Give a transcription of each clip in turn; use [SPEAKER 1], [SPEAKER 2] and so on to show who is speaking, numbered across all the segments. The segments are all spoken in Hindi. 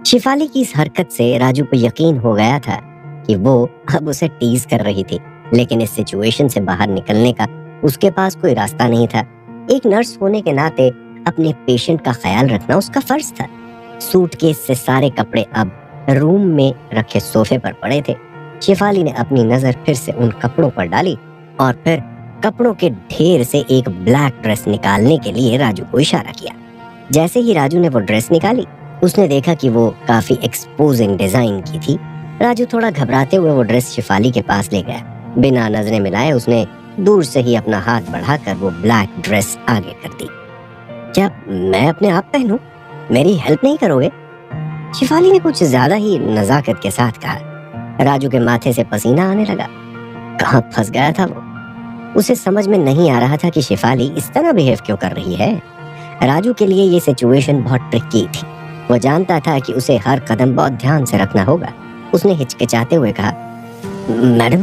[SPEAKER 1] शिफाली की इस हरकत से राजू को यकीन हो गया था कि वो अब उसे टीज कर रही थी, लेकिन इस सिचुएशन से बाहर निकलने का उसके पास कोई रास्ता नहीं था। एक नर्स होने के नाते अपने पेशेंट का ख्याल रखना उसका फर्ज था। सूटकेस से सारे कपड़े अब रूम में रखे सोफे पर पड़े थे। शिफाली ने अपनी नजर फिर से उन कपड़ों पर डाली और फिर कपड़ों के ढेर से एक ब्लैक ड्रेस निकालने के लिए राजू को इशारा किया। जैसे ही राजू ने वो ड्रेस निकाली, उसने देखा कि वो काफी एक्सपोजिंग डिजाइन की थी। राजू थोड़ा घबराते हुए वो ड्रेस शिफाली के पास ले गया। बिना नजरें मिलाए उसने दूर से ही अपना हाथ बढ़ाकर वो ब्लैक ड्रेस आगे कर दी। क्या मैं अपने आप पहनूं? मेरी हेल्प नहीं करोगे? शिफाली ने कुछ ज्यादा ही नजाकत के साथ कहा। राजू के माथे से पसीना आने लगा। कहाँ फंस गया था वो? उसे समझ में नहीं आ रहा था कि शिफाली इस तरह बिहेव क्यों कर रही है। राजू के लिए ये सिचुएशन बहुत ट्रिकी थी। वो जानता था कि उसे हर कदम बहुत ध्यान से रखना होगा। उसने हिचकिचाते हुए कहा, मैडम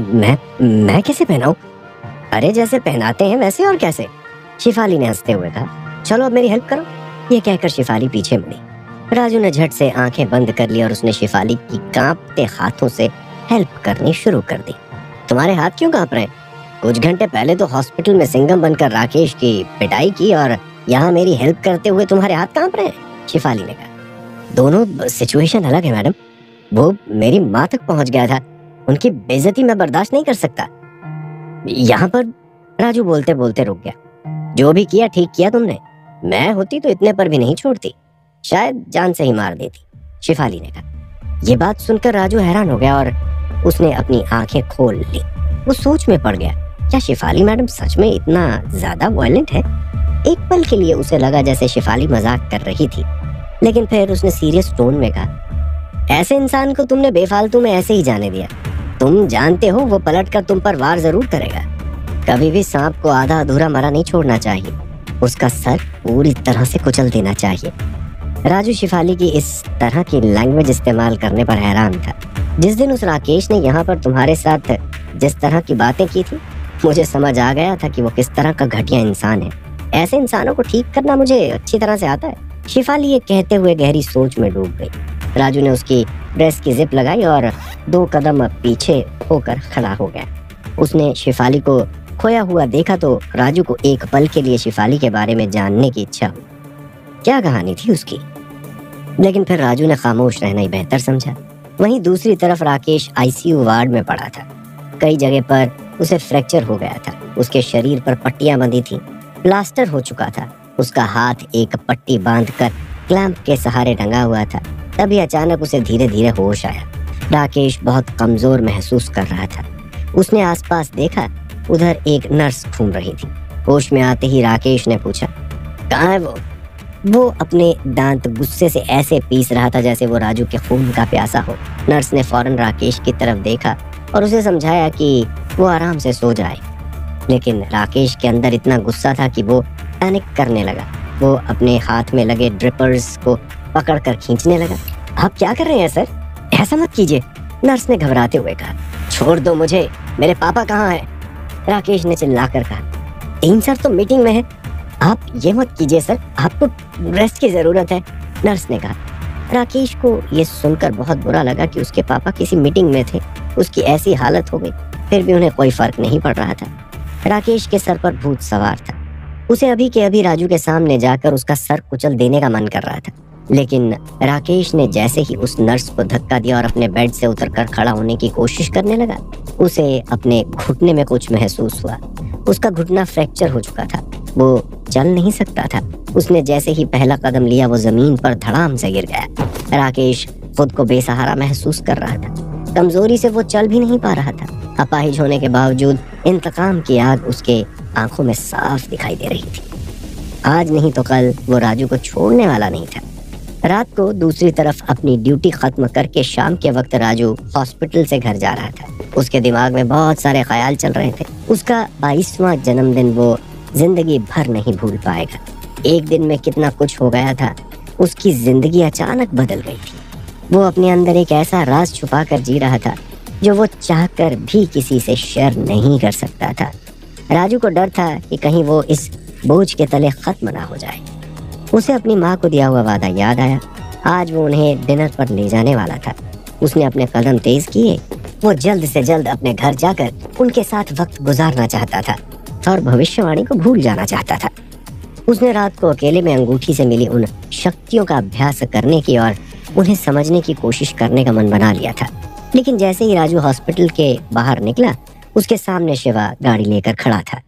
[SPEAKER 1] मैं कैसे पहनाऊं? अरे जैसे पहनाते हैं वैसे और कैसे? शिफाली ने हंसते हुए कहा, चलो अब मेरी हेल्प करो। ये कहकर शिफाली पीछे मुड़ी। राजू ने झट से आंखें बंद कर ली और उसने शिफाली की कांपते हाथों से हेल्प करनी शुरू कर दी। तुम्हारे हाथ क्यों कांप रहे हैं? कुछ घंटे पहले तो हॉस्पिटल में सिंघम बनकर राकेश की पिटाई की और यहाँ मेरी हेल्प करते हुए तुम्हारे हाथ कांप रहे हैं? शिफाली ने कहा, दोनों सिचुएशन अलग है मैडम। वो मेरी माँ तक पहुंच गया था, उनकी बेइज्जती मैं बर्दाश्त नहीं कर सकता। यहाँ पर राजू बोलते बोलते रुक गया। जो भी किया ठीक किया तुमने। मैं होती तो इतने पर भी नहीं छोड़ती, शायद जान से ही मार देती, शिफाली ने कहा। ये बात सुनकर राजू हैरान हो गया और उसने अपनी आंखें खोल ली। वो सोच में पड़ गया, क्या शिफाली मैडम सच में इतना ज्यादा वायलेंट है? एक पल के लिए उसे लगा जैसे शिफाली मजाक कर रही थी, लेकिन फिर उसने सीरियस टोन में कहा, ऐसे इंसान को तुमने बेफालतू में ऐसे ही जाने दिया। तुम जानते हो वो पलटकर तुम पर वार जरूर करेगा। कभी भी सांप को आधा अधूरा मरा नहीं छोड़ना चाहिए, उसका सर पूरी तरह से कुचल देना चाहिए। राजू शिफाली की इस तरह की लैंग्वेज इस्तेमाल करने पर हैरान था। जिस दिन उस राकेश ने यहाँ पर तुम्हारे साथ जिस तरह की बातें की थी, मुझे समझ आ गया था कि वो किस तरह का घटिया इंसान है। ऐसे इंसानों को ठीक करना मुझे अच्छी तरह से आता है। शिफाली ये कहते हुए गहरी सोच में डूब गई। राजू ने उसकी ड्रेस की जिप लगाई और 2 कदम पीछे होकर खड़ा हो गया। उसने शिफाली को खोया हुआ देखा तो राजू को एक पल के लिए शिफाली के बारे में जानने की इच्छा हुई। क्या कहानी थी उसकी? लेकिन फिर राजू ने खामोश रहना ही बेहतर समझा। वहीं दूसरी तरफ राकेश आईसीयू वार्ड में पड़ा था। कई जगह पर उसे फ्रैक्चर हो गया था। उसके शरीर पर पट्टियां बंधी थी, प्लास्टर हो चुका था। उसका हाथ एक पट्टी बांधकर क्लैंप के सहारे टंगा हुआ था। तभी अचानक उसे धीरे धीरे होश आया। राकेश बहुत कमजोर महसूस कर रहा था। उसने आसपास देखा, उधर एक नर्स घूम रही थी। होश में आते ही राकेश ने पूछा, कहाँ है वो? वो अपने दांत गुस्से से ऐसे पीस रहा था जैसे वो राजू के खून का प्यासा हो। नर्स ने फौरन राकेश की तरफ देखा और उसे समझाया कि वो आराम से सो जाए, लेकिन राकेश के अंदर इतना गुस्सा था कि वो पैनिक करने लगा। वो अपने हाथ में लगे ड्रिपर्स को पकड़कर खींचने लगा। आप क्या कर रहे हैं सर? ऐसा मत कीजिए, नर्स ने घबराते हुए कहा। छोड़ दो मुझे, मेरे पापा कहाँ हैं? राकेश ने चिल्लाकर कहा। 3 सर तो मीटिंग में है। आप ये मत कीजिए सर, आपको रेस्ट की जरूरत है, नर्स ने कहा। राकेश को ये सुनकर बहुत बुरा लगा कि उसके पापा किसी मीटिंग में थे। उसकी ऐसी हालत हो गई, फिर भी उन्हें कोई फर्क नहीं पड़ रहा था। राकेश के सर पर भूत सवार था। उसे अभी के अभी राजू के सामने जाकर उसका सर कुचल देने का मन कर रहा था, लेकिन राकेश ने जैसे ही उस नर्स को धक्का दिया और अपने बेड से उतरकर खड़ा होने की कोशिश करने लगा, उसे अपने घुटने में कुछ महसूस हुआ। उसका घुटना फ्रैक्चर हो चुका था, वो चल नहीं सकता था। उसने जैसे ही पहला कदम लिया, वो जमीन पर धड़ाम से गिर गया। राकेश खुद को बेसहारा महसूस कर रहा था। कमजोरी से वो चल भी नहीं पा रहा था। अपाहिज होने के बावजूद इंतकाम की आग उसके आंखों में साफ दिखाई दे रही थी। आज नहीं तो कल वो राजू को छोड़ने वाला नहीं था। रात को दूसरी तरफ अपनी ड्यूटी खत्म करके शाम के वक्त राजू हॉस्पिटल से घर जा रहा था। उसके दिमाग में बहुत सारे ख्याल चल रहे थे। उसका 22वां जन्मदिन वो जिंदगी भर नहीं भूल पाएगा। एक दिन में कितना कुछ हो गया था। उसकी जिंदगी अचानक बदल गई थी। वो अपने अंदर एक ऐसा राज छुपा कर जी रहा था जो वो चाहकर भी किसी से शेयर नहीं कर सकता था। राजू को डर था कि कहीं वो इस बोझ के तले खत्म ना हो जाए। उसे अपनी माँ को दिया हुआ वादा याद आया। आज वो उन्हें डिनर पर ले जाने वाला था। उसने अपने कदम तेज किए। वो जल्द से जल्द अपने घर जाकर उनके साथ वक्त गुजारना चाहता था और भविष्यवाणी को भूल जाना चाहता था। उसने रात को अकेले में अंगूठी से मिली उन शक्तियों का अभ्यास करने की और उन्हें समझने की कोशिश करने का मन बना लिया था। लेकिन जैसे ही राजू हॉस्पिटल के बाहर निकला, उसके सामने शिवा गाड़ी लेकर खड़ा था।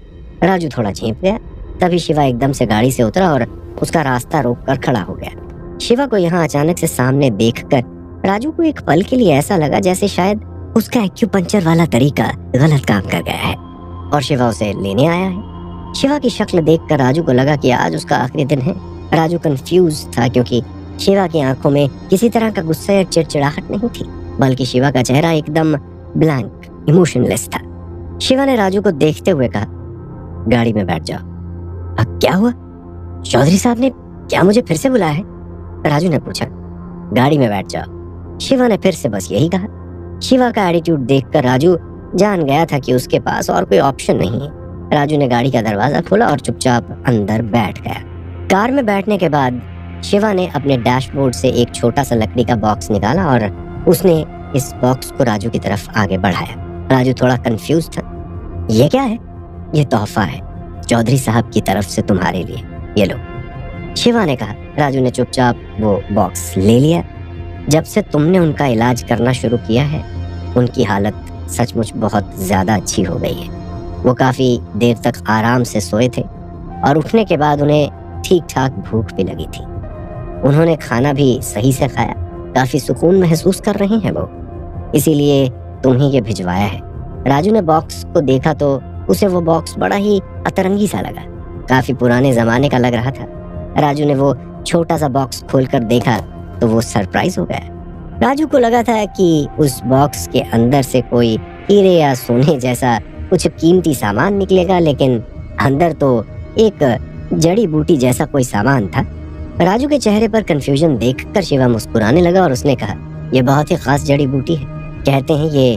[SPEAKER 1] राजू थोड़ा झेंप गया। तभी शिवा एकदम से गाड़ी से उतरा और उसका रास्ता रोककर खड़ा हो गया। शिवा को यहाँ अचानक से सामने देखकर राजू को एक पल के लिए ऐसा लगा जैसे शायद उसका एक्यूपंक्चर वाला तरीका गलत काम कर गया है और शिवा उसे लेने आया है। शिवा की शक्ल देखकर राजू को लगा कि आज उसका आखिरी दिन है। राजू कंफ्यूज था क्योंकि शिवा की आंखों में किसी तरह का गुस्सा या चिड़चिड़ाहट नहीं थी, बल्कि शिवा का चेहरा एकदम ब्लैंक, इमोशनलेस था। शिवा ने राजू को देखते हुए कहा, गाड़ी में बैठ जाओ। क्या हुआ? चौधरी साहब ने क्या मुझे फिर से बुलाया है? राजू ने पूछा। गाड़ी में बैठ जाओ। शिवा ने फिर से बस यही कहा। शिवा का एटीट्यूड देखकर राजू जान गया था कि उसके पास और कोई ऑप्शन नहीं है। राजू ने गाड़ी का दरवाजा खोला और चुपचाप अंदर बैठ गया। कार में बैठने के बाद शिवा ने अपने डैशबोर्ड से एक छोटा सा लकड़ी का बॉक्स निकाला और उसने इस बॉक्स को राजू की तरफ आगे बढ़ाया। राजू थोड़ा कंफ्यूज था। ये क्या है? ये तोहफा है चौधरी साहब की तरफ से तुम्हारे लिए, ये लो, शिवा ने कहा। राजू ने चुपचाप वो बॉक्स ले लिया। जब से तुमने उनका इलाज करना शुरू किया है, उनकी हालत सचमुच बहुत ज्यादा अच्छी हो गई है। वो काफी देर तक आराम से सोए थे और उठने के बाद उन्हें ठीक ठाक भूख भी लगी थी। उन्होंने खाना भी सही से खाया। काफी सुकून महसूस कर रहे हैं वो, इसीलिए तुम्हें ये भिजवाया है। राजू ने बॉक्स को देखा तो उसे वो बॉक्स बड़ा ही अतरंगी सा लगा, काफी पुराने जमाने का लग रहा था। राजू ने वो छोटा सा बॉक्स खोलकर देखा तो वो सरप्राइज हो गया। राजू को लगा था कि उस बॉक्स के अंदर से कोई हीरे या सोने जैसा कुछ कीमती सामान निकलेगा, लेकिन अंदर तो एक जड़ी बूटी जैसा कोई सामान था। राजू के चेहरे पर कंफ्यूजन देखकर शिवा मुस्कुराने लगा और उसने कहा, यह बहुत ही खास जड़ी बूटी है। कहते हैं ये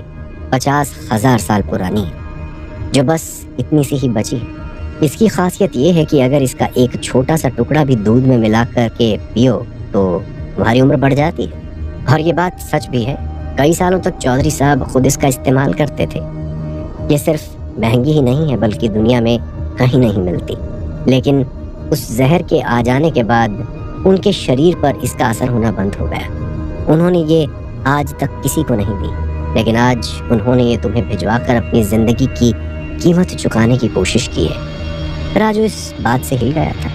[SPEAKER 1] 50,000 साल पुरानी है, जो बस इतनी सी ही बची है। इसकी खासियत ये है कि अगर इसका एक छोटा सा टुकड़ा भी दूध में मिला कर के पियो तो तुम्हारी उम्र बढ़ जाती है। और ये बात सच भी है। कई सालों तक चौधरी साहब खुद इसका इस्तेमाल करते थे। ये सिर्फ महंगी ही नहीं है बल्कि दुनिया में कहीं नहीं मिलती। लेकिन उस जहर के आ जाने के बाद उनके शरीर पर इसका असर होना बंद हो गया। उन्होंने ये आज तक किसी को नहीं दी, लेकिन आज उन्होंने ये तुम्हें भिजवाकर अपनी जिंदगी की कीमत चुकाने की कोशिश की है। राजू इस बात से हिल गया था।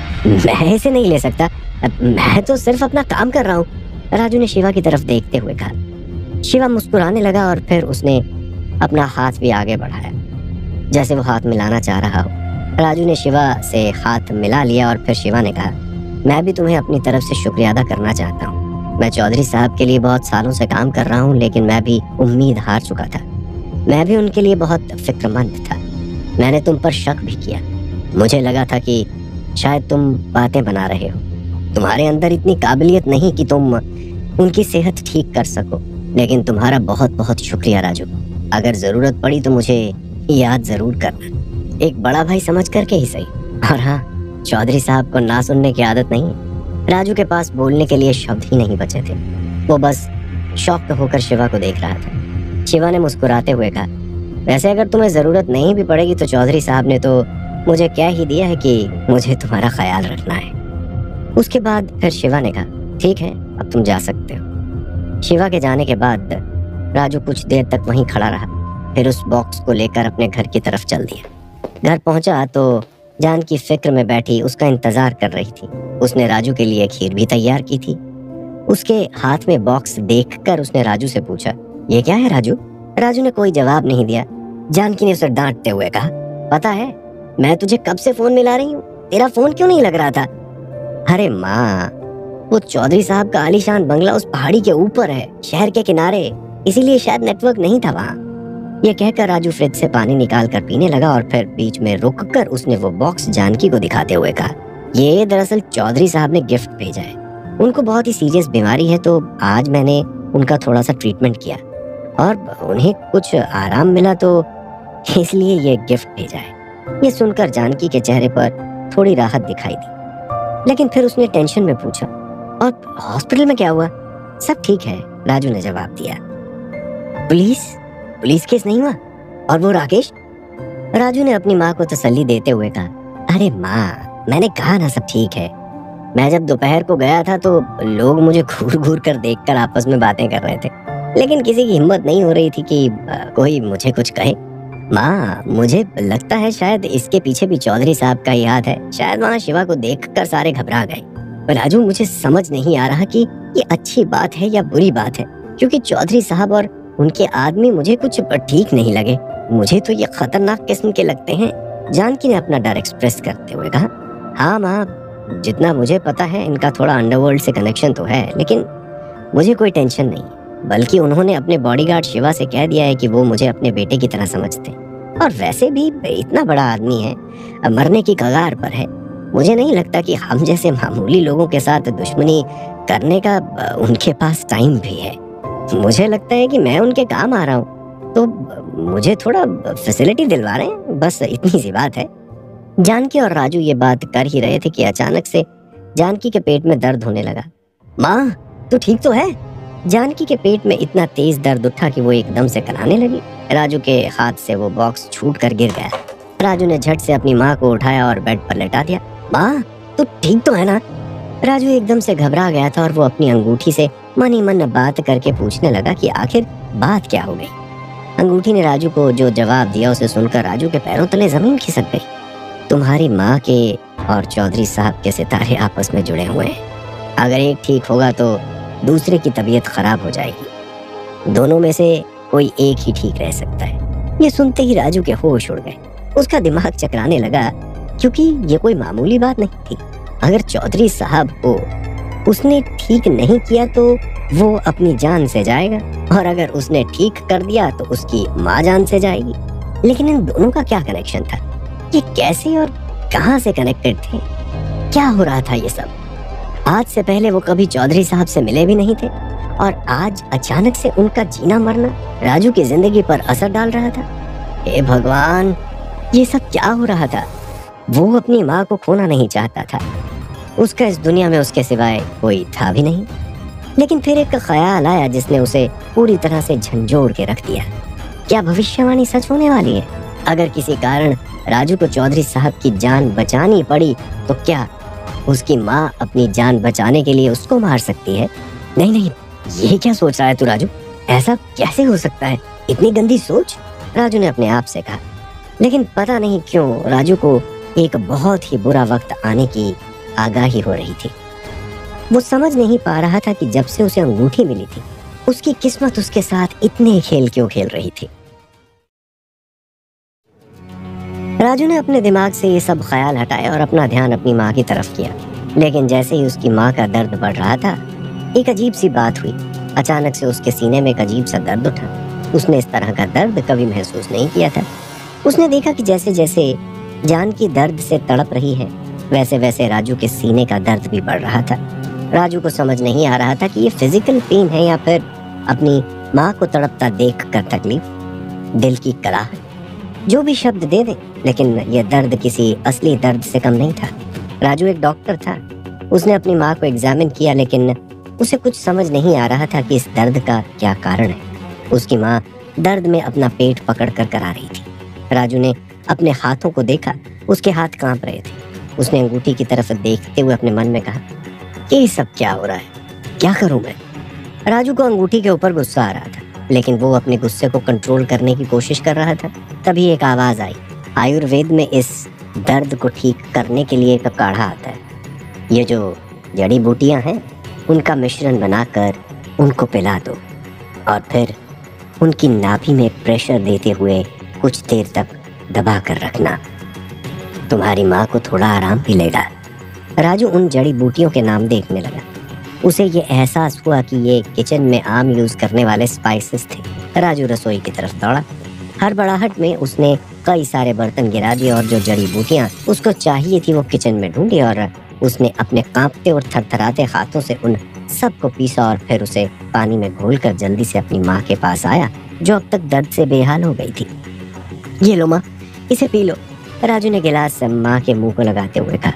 [SPEAKER 1] मैं इसे नहीं ले सकता, मैं तो सिर्फ अपना काम कर रहा हूँ, राजू ने शिवा की तरफ देखते हुए कहा। शिवा मुस्कुराने लगा और फिर उसने अपना हाथ भी आगे बढ़ाया, जैसे वो हाथ मिलाना चाह रहा हो। राजू ने शिवा से हाथ मिला लिया और फिर शिवा ने कहा, मैं भी तुम्हें अपनी तरफ से शुक्रिया अदा करना चाहता हूँ। मैं चौधरी साहब के लिए बहुत सालों से काम कर रहा हूँ, लेकिन मैं भी उम्मीद हार चुका था। मैं भी उनके लिए बहुत फिक्रमंद था। मैंने तुम पर शक भी किया। मुझे लगा था कि शायद तुम बातें बना रहे हो। तुम्हारे अंदर इतनी काबिलियत नहीं कि तुम उनकी सेहत ठीक कर सको, लेकिन तुम्हारा बहुत बहुत शुक्रिया राजू। अगर जरूरत पड़ी तो मुझे याद जरूर करना, एक बड़ा भाई समझ करके ही सही। और हाँ, चौधरी साहब को ना सुनने की आदत नहीं है। राजू के पास बोलने के लिए शब्द ही नहीं बचे थे। वो बस शॉक्ड होकर शिवा को देख रहा था। शिवा ने मुस्कुराते हुए कहा, वैसे अगर तुम्हें जरूरत नहीं भी पड़ेगी तो चौधरी साहब ने तो मुझे कह ही दिया है कि मुझे तुम्हारा ख्याल रखना है। उसके बाद फिर शिवा ने कहा, ठीक है, अब तुम जा सकते हो। शिवा के जाने के बाद राजू कुछ देर तक वहीं खड़ा रहा, फिर उस बॉक्स को लेकर अपने घर की तरफ चल दिया। घर पहुंचा तो जान की फिक्र में बैठी उसका इंतजार कर रही थी। उसने राजू के लिए खीर भी तैयार की थी। उसके हाथ में बॉक्स देखकर उसने राजू से पूछा, ये क्या है राजू? राजू ने कोई जवाब नहीं दिया। जानकी ने उसे डांटते हुए कहा, पता है मैं तुझे कब से फोन मिला रही हूँ, तेरा फोन क्यों नहीं लग रहा था? अरे माँ, वो चौधरी साहब का आलीशान बंगला उस पहाड़ी के ऊपर है, शहर के किनारे, इसीलिए शायद नेटवर्क नहीं था वहाँ। ये कहकर राजू फ्रिज से पानी निकाल कर पीने लगा और फिर बीच में रुककर उसने वो बॉक्स जानकी को दिखाते हुए कहा, ये दरअसल चौधरी साहब ने गिफ्ट भेजा है। उनको बहुत ही सीरियस बीमारी है तो आज मैंने उनका थोड़ा सा ट्रीटमेंट किया और उन्हें कुछ आराम मिला तो इसलिए ये गिफ्ट भेजा है। ये सुनकर जानकी के चेहरे पर थोड़ी राहत दिखाई दी, लेकिन फिर उसने टेंशन में पूछा, और हॉस्पिटल में क्या हुआ? सब ठीक है, राजू ने जवाब दिया। पुलिस केस नहीं हुआ? और वो राकेश? राजू ने अपनी माँ को तसल्ली देते हुए कहा, अरे माँ, मैंने कहा ना सब ठीक है। मैं जब दोपहर को गया था तो लोग मुझे घूर घूर कर देखकर आपस में बातें कर रहे थे, लेकिन किसी की हिम्मत नहीं हो रही थी कि कोई मुझे कुछ कहे। माँ, मुझे लगता है शायद इसके पीछे भी चौधरी साहब का ही हाथ है। शायद वहाँ शिवा को देखकर सारे घबरा गए। पर राजू, मुझे समझ नहीं आ रहा कि ये अच्छी बात है या बुरी बात है, क्योंकि चौधरी साहब और उनके आदमी मुझे कुछ ठीक नहीं लगे। मुझे तो ये खतरनाक किस्म के लगते हैं। जानकी ने अपना डर एक्सप्रेस करते हुए कहा, हाँ माँ, जितना मुझे पता है इनका थोड़ा अंडरवर्ल्ड से कनेक्शन तो है, लेकिन मुझे कोई टेंशन नहीं, बल्कि उन्होंने अपने बॉडीगार्ड शिवा से कह दिया है कि वो मुझे अपने बेटे की तरह समझते हैं। और वैसे भी इतना बड़ा आदमी है, मरने की कगार पर है। मुझे नहीं लगता कि हम जैसे मामूली लोगों के साथ दुश्मनी करने का उनके पास टाइम भी है। मुझे लगता है कि मैं उनके काम आ रहा हूँ, तो मुझे थोड़ा फैसिलिटी दिलवा रहे हैं, बस इतनी सी बात है। जानकी और राजू ये बात कर ही रहे थे कि अचानक से जानकी के पेट में दर्द होने लगा। माँ, तू ठीक तो है? जानकी के पेट में इतना तेज दर्द उठा कि वो एकदम से कराने लगी। राजू के हाथ से वो बॉक्स छूट कर गिर गया। राजू ने झट से अपनी माँ को उठाया और बेड पर लेटा दिया। माँ, तू ठीक तो है ना? राजू एकदम से घबरा गया था और वो अपनी अंगूठी से मन ही मन बात करके पूछने लगा कि आखिर बात क्या हो गई। अंगूठी ने राजू को जो जवाब दिया उसे सुनकर राजू के पैरों तले जमीन खिसक गई। तुम्हारी माँ के और चौधरी साहब के सितारे आपस में जुड़े हुए हैं। अगर एक ठीक होगा तो दूसरे की तबीयत खराब हो जाएगी। दोनों में से कोई एक ही ठीक रह सकता है। ये सुनते ही राजू के होश उड़ गए। उसका दिमाग चकराने लगा, क्योंकि ये कोई मामूली बात नहीं थी। अगर चौधरी साहब को उसने ठीक नहीं किया तो वो अपनी जान से जाएगा, और अगर उसने ठीक कर दिया तो उसकी माँ जान से जाएगी। लेकिन इन दोनों का क्या कनेक्शन था? ये कैसे और कहां से कनेक्टेड थे? क्या हो रहा था ये सब? आज से पहले वो कभी चौधरी साहब से मिले भी नहीं थे, और आज अचानक से उनका जीना मरना राजू की जिंदगी पर असर डाल रहा था। हे भगवान, ये सब क्या हो रहा था? वो अपनी माँ को खोना नहीं चाहता था। उसका इस दुनिया में उसके सिवाय कोई था भी नहीं। लेकिन फिर एक ख्याल आया जिसने उसे पूरी तरह से झंझोड़ के रख दिया। क्या भविष्यवाणी सच होने वाली है? अगर किसी कारण राजू को चौधरी साहब की जान बचानी पड़ी तो क्या उसकी माँ अपनी जान बचाने के लिए उसको मार सकती है? नहीं नहीं, ये क्या सोच रहा है तू राजू? ऐसा कैसे हो सकता है? इतनी गंदी सोच, राजू ने अपने आप से कहा। लेकिन पता नहीं क्यों राजू को एक बहुत ही बुरा वक्त आने की आगाही हो रही थी। वो समझ नहीं पा रहा था कि जब से उसे अंगूठी मिली थी, उसकी किस्मत उसके साथ इतने खेल क्यों खेल रही थी। राजू ने अपने दिमाग से ये सब ख्याल हटाए और अपना ध्यान अपनी माँ की तरफ किया। लेकिन जैसे ही उसकी माँ का दर्द बढ़ रहा था, एक अजीब सी बात हुई। अचानक से उसके सीने में एक अजीब सा दर्द उठा। उसने इस तरह का दर्द कभी महसूस नहीं किया था। उसने देखा कि जैसे जैसे जानकी दर्द से तड़प रही है, वैसे वैसे राजू के सीने का दर्द भी बढ़ रहा था। राजू को समझ नहीं आ रहा था कि ये फिजिकल पेन है या फिर अपनी माँ को तड़पता देखकर तकलीफ, दिल की कराहट, जो भी शब्द दे दे, लेकिन यह दर्द किसी असली दर्द से कम नहीं था। राजू एक डॉक्टर था। उसने अपनी माँ को एग्जामिन किया, लेकिन उसे कुछ समझ नहीं आ रहा था कि इस दर्द का क्या कारण है। उसकी माँ दर्द में अपना पेट पकड़ कर करा रही थी। राजू ने अपने हाथों को देखा, उसके हाथ कांप रहे थे। उसने अंगूठी की तरफ देखते हुए अपने मन में कहा, ये सब क्या हो रहा है? क्या करूं मैं? राजू को अंगूठी के ऊपर गुस्सा आ रहा था, लेकिन वो अपने गुस्से को कंट्रोल करने की कोशिश कर रहा था। तभी एक आवाज आई। आयुर्वेद में इस दर्द को ठीक करने के लिए एक काढ़ा आता है। ये जो जड़ी बूटियां हैं, उनका मिश्रण बनाकर उनको पिला दो और फिर उनकी नाभि में प्रेशर देते हुए कुछ देर तक दबा कर रखना। तुम्हारी माँ को थोड़ा आराम मिलेगा। राजू उन जड़ी बूटियों के नाम देखने लगा। उसे ये एहसास हुआ कि ये किचन में आम यूज करने वाले स्पाइसेस थे। राजू रसोई की तरफ दौड़ा। हड़बड़ाहट में उसने कई सारे बर्तन गिरा दिए और जो जड़ी बूटियां उसको चाहिए थी वो किचन में ढूंढी, और उसने अपने कांपते और थरथराते हाथों से उन सबको पीसा और फिर उसे पानी में घोलकर जल्दी से अपनी माँ के पास आया, जो अब तक दर्द से बेहाल हो गई थी। ये लो माँ, इसे पी लो, राजू ने गिलास माँ के मुंह को लगाते हुए कहा।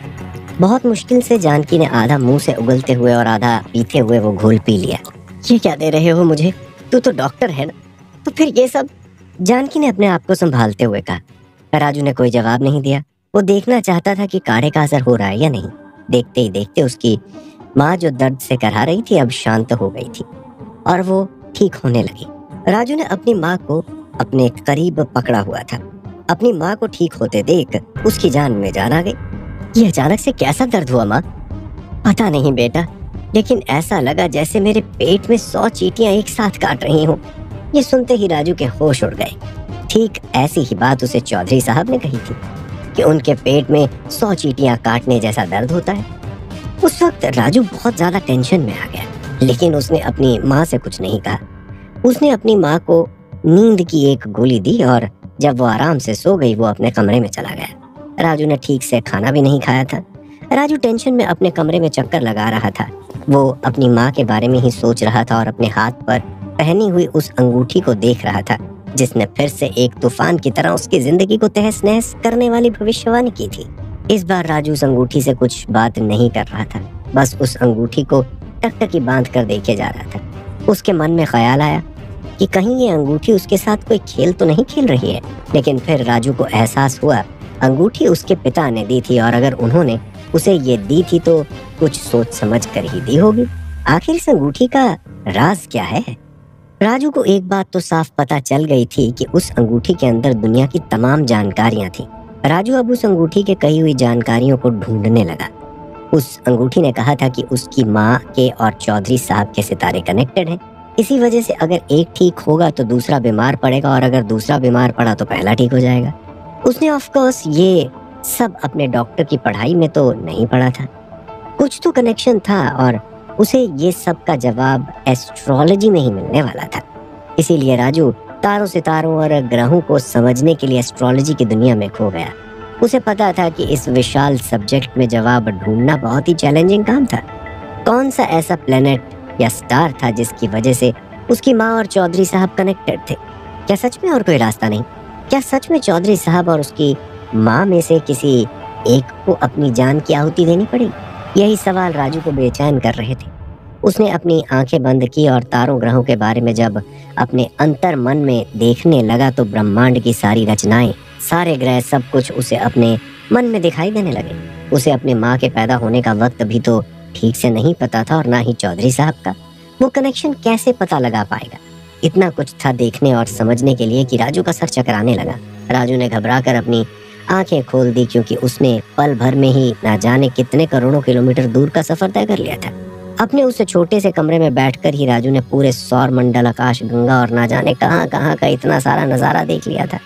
[SPEAKER 1] बहुत मुश्किल से जानकी ने आधा मुंह से उगलते हुए और आधा पीते हुए वो घोल पी लिया। ये क्या दे रहे हो मुझे? तू तो डॉक्टर है ना, तो फिर ये सब? जानकी ने अपने आप को संभालते हुए कहा। राजू ने कोई जवाब नहीं दिया। वो देखना चाहता था कि काढ़े का असर हो रहा है या नहीं। देखते ही देखते उसकी माँ जो दर्द से करहा रही थी अब शांत हो गई थी और वो ठीक होने लगी। राजू ने अपनी माँ को अपने करीब पकड़ा हुआ था। अपनी माँ को ठीक होते देख उसकी जान में जान आ गई। ये अचानक से कैसा दर्द हुआ माँ? पता नहीं बेटा, लेकिन ऐसा लगा जैसे मेरे पेट में 100 चींटियां एक साथ काट रही हों। ये सुनते ही राजू के होश उड़ गए। ठीक ऐसी ही बात उसे चौधरी साहब ने कही थी कि उनके पेट में 100 चींटियां काटने जैसा दर्द होता है। उस वक्त राजू बहुत ज्यादा टेंशन में आ गया, लेकिन उसने अपनी माँ से कुछ नहीं कहा। उसने अपनी माँ को नींद की एक गोली दी और जब वो आराम से सो गई वो अपने कमरे में चला गया। राजू ने ठीक से खाना भी नहीं खाया था। राजू टेंशन में अपने कमरे में चक्कर लगा रहा था। वो अपनी माँ के बारे में ही सोच रहा था और अपने हाथ पर पहनी हुई उस अंगूठी को देख रहा था जिसने फिर से एक तूफान की तरह उसकी जिंदगी को तहस नहस करने वाली भविष्यवाणी की थी। इस बार राजू उस अंगूठी से कुछ बात नहीं कर रहा था, बस उस अंगूठी को टकटकी बांध कर देखे जा रहा था। उसके मन में ख्याल आया कि कहीं ये अंगूठी उसके साथ कोई खेल तो नहीं खेल रही है। लेकिन फिर राजू को एहसास हुआ अंगूठी उसके पिता ने दी थी और अगर उन्होंने उसे ये दी थी तो कुछ सोच समझ कर ही दी होगी। आखिर इस अंगूठी का राज क्या है? राजू को एक बात तो साफ पता चल गई थी कि उस अंगूठी के अंदर दुनिया की तमाम जानकारियां थी। राजू अब उस अंगूठी के कही हुई जानकारियों को ढूंढने लगा। उस अंगूठी ने कहा था कि उसकी माँ के और चौधरी साहब के सितारे कनेक्टेड हैं। इसी वजह से अगर एक ठीक होगा तो दूसरा बीमार पड़ेगा और अगर दूसरा बीमार पड़ा तो पहला ठीक हो जाएगा। उसने ऑफ कोर्स ये सब अपने डॉक्टर की पढ़ाई में तो नहीं पढ़ा था। कुछ तो कनेक्शन था और उसे ये सब का जवाब एस्ट्रोलॉजी में ही मिलने वाला था। इसीलिए राजू तारों सितारों और ग्रहों को समझने के लिए एस्ट्रोलॉजी की दुनिया में खो गया। उसे पता था कि इस विशाल सब्जेक्ट में जवाब ढूंढना बहुत ही चैलेंजिंग काम था। कौन सा ऐसा प्लेनेट या स्टार था जिसकी वजह से उसकी माँ और चौधरी साहब कनेक्टेड थे? क्या सच में और कोई रास्ता नहीं? क्या सच में चौधरी साहब और उसकी माँ में से किसी एक को अपनी जान की आहुति देनी पड़ेगी? यही सवाल राजू को बेचैन कर रहे थे। उसने अपनी आंखें बंद की और तारों ग्रहों के बारे में जब अपने अंतर मन में देखने लगा तो ब्रह्मांड की सारी रचनाएं, सारे ग्रह, सब कुछ उसे अपने मन में दिखाई देने लगे। उसे अपने माँ के पैदा होने का वक्त भी तो ठीक से नहीं पता था और ना ही चौधरी साहब का। वो कनेक्शन कैसे पता लगा पाएगा? इतना कुछ था देखने और समझने के लिए कि राजू का सर चकराने लगा। राजू ने घबराकर अपनी आंखें खोल दी क्योंकि उसने पल भर में ही ना जाने कितने करोड़ों किलोमीटर दूर का सफर तय कर लिया था। अपने उस छोटे से कमरे में बैठकर ही राजू ने पूरे सौर मंडल, आकाश गंगा और ना जाने कहां कहां का इतना सारा नजारा देख लिया था,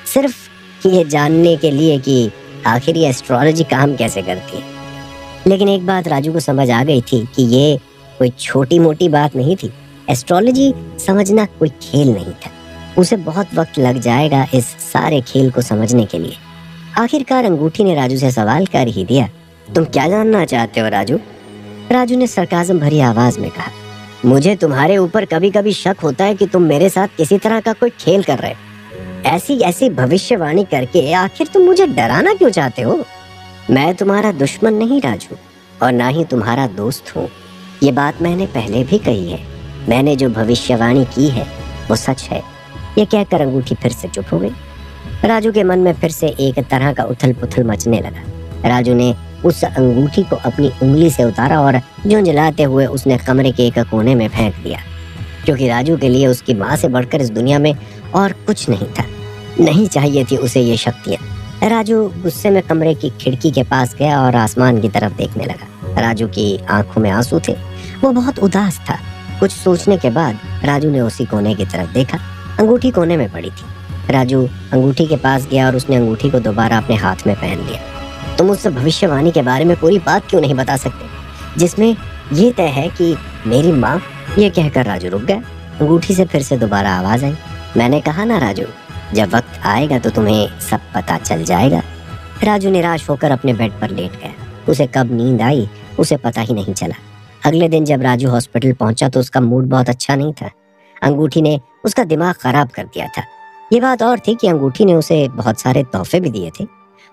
[SPEAKER 1] सिर्फ ये जानने के लिए कि आखिर ये एस्ट्रोलॉजी काम कैसे करती है। लेकिन एक बात राजू को समझ आ गई थी कि ये कोई छोटी मोटी बात नहीं थी। एस्ट्रोलॉजी समझना कोई खेल नहीं था। उसे बहुत वक्त लग जाएगा इस सारे खेल को समझने के लिए। आखिरकार अंगूठी ने राजू से सवाल कर ही दिया, तुम क्या जानना चाहते हो राजू? राजू ने सरकाज़म भरी आवाज में कहा, मुझे तुम्हारे ऊपर कभी कभी शक होता है कि तुम मेरे साथ किसी तरह का कोई खेल कर रहे हो। ऐसी ऐसी भविष्यवाणी करके आखिर तुम मुझे डराना क्यों चाहते हो? मैं तुम्हारा दुश्मन नहीं राजू, और ना ही तुम्हारा दोस्त हूँ। ये बात मैंने पहले भी कही है। मैंने जो भविष्यवाणी की है वो सच है। ये कहकर अंगूठी फिर से चुप हो गई। राजू के मन में फिर से एक तरह का उथल पुथल मचने लगा। राजू ने उस अंगूठी को अपनी उंगली से उतारा और झुंझलाते हुए उसने कमरे के एक कोने में फेंक दिया, क्योंकि राजू के लिए उसकी माँ से बढ़कर इस दुनिया में और कुछ नहीं था। नहीं चाहिए थी उसे ये शक्तियाँ। राजू गुस्से में कमरे की खिड़की के पास गया और आसमान की तरफ देखने लगा। राजू की आंखों में आंसू थे। वो बहुत उदास था। कुछ सोचने के बाद राजू ने उसी कोने की तरफ देखा। अंगूठी कोने में पड़ी थी। राजू अंगूठी के पास गया और उसने अंगूठी को दोबारा अपने हाथ में पहन लिया। तुम उस भविष्यवाणी के बारे में पूरी बात क्यों नहीं बता सकते जिसमें ये तय है कि मेरी माँ? ये कहकर राजू रुक गया। अंगूठी से फिर से दोबारा आवाज आई, मैंने कहा ना राजू, जब वक्त आएगा तो तुम्हें सब पता चल जाएगा। राजू निराश होकर अपने बेड पर लेट गया। उसे कब नींद आई उसे पता ही नहीं चला। अगले दिन जब राजू हॉस्पिटल पहुंचा तो उसका मूड बहुत अच्छा नहीं था। अंगूठी ने उसका दिमाग खराब कर दिया था। ये बात और थी कि अंगूठी ने उसे बहुत सारे तोहफे भी दिए थे।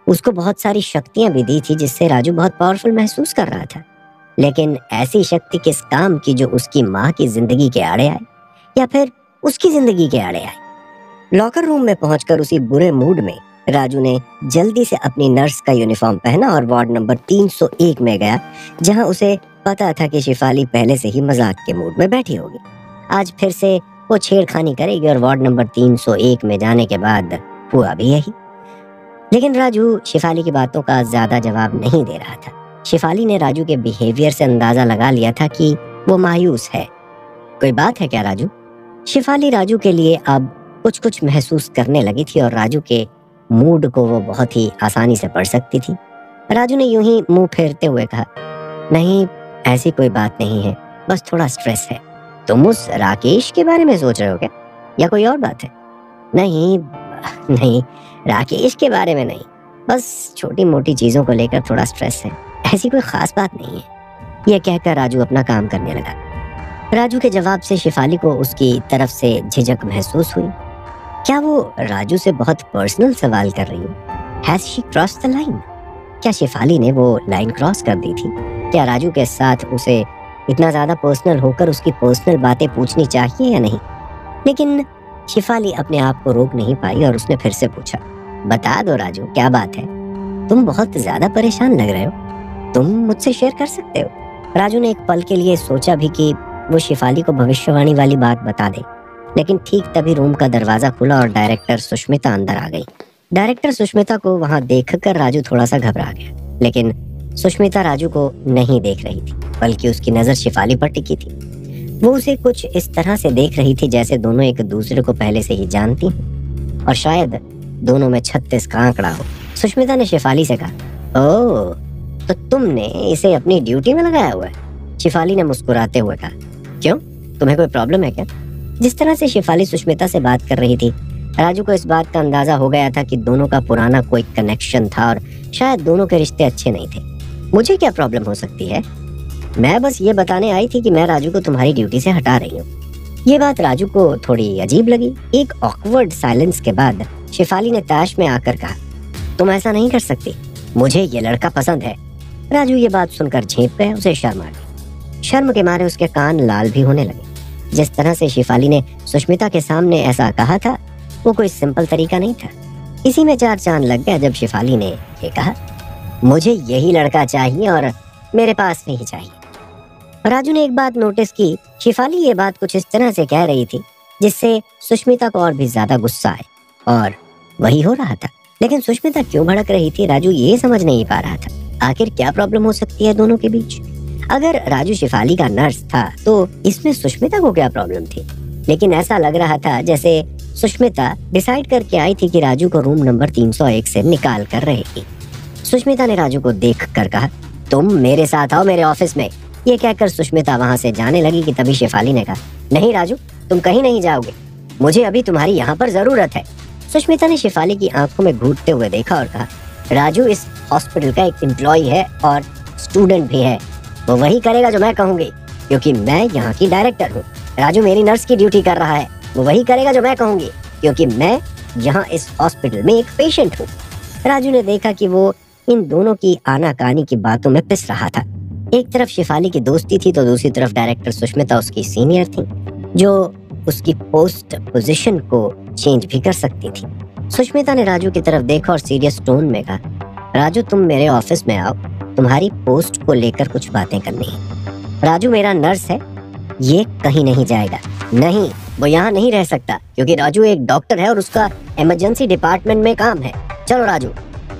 [SPEAKER 1] उसको बहुत सारी शक्तियां भी दी थी जिससे राजू बहुत पावरफुल महसूस कर रहा था। लेकिन ऐसी शक्ति किस काम की जो उसकी माँ की जिंदगी के आड़े आए या फिर उसकी जिंदगी के आड़े आए। लॉकर रूम में पहुंचकर उसी बुरे मूड में राजू ने जल्दी से अपनी नर्स का यूनिफॉर्म पहना और वार्ड नंबर 301 में गया, जहां उसे पता था कि शिफाली पहले से ही मजाक के मूड में बैठी होगी। आज फिर से वो छेड़खानी करेगी और वार्ड नंबर 301 में जाने के बाद हुआ भी यही। लेकिन राजू शिफाली की बातों का ज्यादा जवाब नहीं दे रहा था। शिफाली ने राजू के बिहेवियर से अंदाजा लगा लिया था कि वो मायूस है। कोई बात है क्या राजू? शिफाली राजू के लिए अब कुछ कुछ महसूस करने लगी थी और राजू के मूड को वो बहुत ही आसानी से पढ़ सकती थी। राजू ने यूं ही मुंह फेरते हुए कहा, नहीं ऐसी कोई बात नहीं है, बस थोड़ा स्ट्रेस है। तुम उस राकेश के बारे में सोच रहे हो क्या, या कोई और बात है? नहीं नहीं, राकेश के बारे में नहीं, बस छोटी मोटी चीजों को लेकर थोड़ा स्ट्रेस है, ऐसी कोई खास बात नहीं है। यह कहकर राजू अपना काम करने लगा। राजू के जवाब से शिफाली को उसकी तरफ से झिझक महसूस हुई। क्या वो राजू से बहुत पर्सनल सवाल कर रही है? Has she crossed the line? क्या शिफाली ने वो लाइन क्रॉस कर दी थी? क्या राजू के साथ उसे इतना ज्यादा पर्सनल होकर उसकी पर्सनल बातें पूछनी चाहिए या नहीं? लेकिन शिफाली अपने आप को रोक नहीं पाई और उसने फिर से पूछा, बता दो राजू, क्या बात है? तुम बहुत ज्यादा परेशान लग रहे हो, तुम मुझसे शेयर कर सकते हो। राजू ने एक पल के लिए सोचा भी कि वो शिफाली को भविष्यवाणी वाली बात बता दे, लेकिन ठीक तभी रूम का दरवाजा खुला और डायरेक्टर सुष्मिता अंदर आ गई। डायरेक्टर सुष्मिता को वहां देखकर राजू थोड़ा सा घबरा गया, लेकिन सुष्मिता राजू को नहीं देख रही थी, बल्कि उसकी नजर शिफाली पर टिकी थी। वो उसे कुछ इस तरह से देख रही थी जैसे दोनों एक दूसरे को पहले से ही जानती हैं और शायद दोनों में 36 का आंकड़ा हो। सुष्मिता ने शिफाली से कहा, ओह, तो तुमने इसे अपनी ड्यूटी में लगाया हुआ है? शिफाली ने मुस्कुराते हुए कहा, क्यों, तुम्हें कोई प्रॉब्लम है क्या? जिस तरह से शिफाली सुष्मिता से बात कर रही थी, राजू को इस बात का अंदाजा हो गया था कि दोनों का पुराना कोई कनेक्शन था और शायद दोनों के रिश्ते अच्छे नहीं थे। मुझे क्या प्रॉब्लम हो सकती है? मैं बस ये बताने आई थी कि मैं राजू को तुम्हारी ड्यूटी से हटा रही हूँ। ये बात राजू को थोड़ी अजीब लगी। एक ऑकवर्ड साइलेंस के बाद शिफाली ने ताश में आकर कहा, तुम ऐसा नहीं कर सकती, मुझे ये लड़का पसंद है। राजू ये बात सुनकर झेप गया, उसे शर्म आ गई। शर्म के मारे उसके कान लाल भी होने लगे। जिस तरह से शिफाली ने सुष्मिता के सामने ऐसा कहा था, वो कोई सिंपल तरीका नहीं था। इसी में 4 चांद लग गया जब शिफाली ने ये कहा, मुझे यही लड़का चाहिए और मेरे पास नहीं चाहिए। राजू ने एक बात नोटिस की, शिफाली ये बात कुछ इस तरह से कह रही थी जिससे सुष्मिता को और भी ज्यादा गुस्सा आए, और वही हो रहा था। लेकिन सुष्मिता क्यों भड़क रही थी, राजू ये समझ नहीं पा रहा था। आखिर क्या प्रॉब्लम हो सकती है दोनों के बीच? अगर राजू शिफाली का नर्स था तो इसमें सुष्मिता को क्या प्रॉब्लम थी? लेकिन ऐसा लग रहा था जैसे सुष्मिता डिसाइड करके आई थी कि राजू को रूम नंबर 301 से निकाल कर रहेगी। सुष्मिता ने राजू को देखकर कहा, तुम मेरे साथ आओ मेरे ऑफिस में। ये कहकर सुष्मिता वहां से जाने लगी कि तभी शिफाली ने कहा, नहीं राजू, तुम कहीं नहीं जाओगे, मुझे अभी तुम्हारी यहाँ पर जरूरत है। सुष्मिता ने शिफाली की आंखों में घूरते हुए देखा और कहा, राजू इस हॉस्पिटल का एक एम्प्लॉय है और स्टूडेंट भी है, वो वही करेगा जो मैं कहूँगी, क्योंकि मैं यहाँ की डायरेक्टर हूँ। राजू मेरी नर्स की ड्यूटी कर रहा है, वो वही करेगा जो मैं कहूँगी, क्योंकि मैं यहाँ इस हॉस्पिटल में एक पेशेंट हूँ। राजू ने देखा कि वो इन दोनों की आनाकानी की बातों में पिस रहा था। एक तरफ शिफाली की दोस्ती थी तो दूसरी तरफ डायरेक्टर सुष्मिता उसकी सीनियर थी, जो उसकी पोस्ट पोजीशन को चेंज भी कर सकती थी। सुष्मिता ने राजू की तरफ देखा और सीरियस टोन में कहा, राजू तुम मेरे ऑफिस में आओ, तुम्हारी पोस्ट को लेकर कुछ बातें करनी है। राजू मेरा नर्स है, ये कहीं नहीं जाएगा। नहीं, वो यहाँ नहीं रह सकता, क्योंकि राजू एक डॉक्टर है और उसका इमरजेंसी डिपार्टमेंट में काम है। चलो राजू।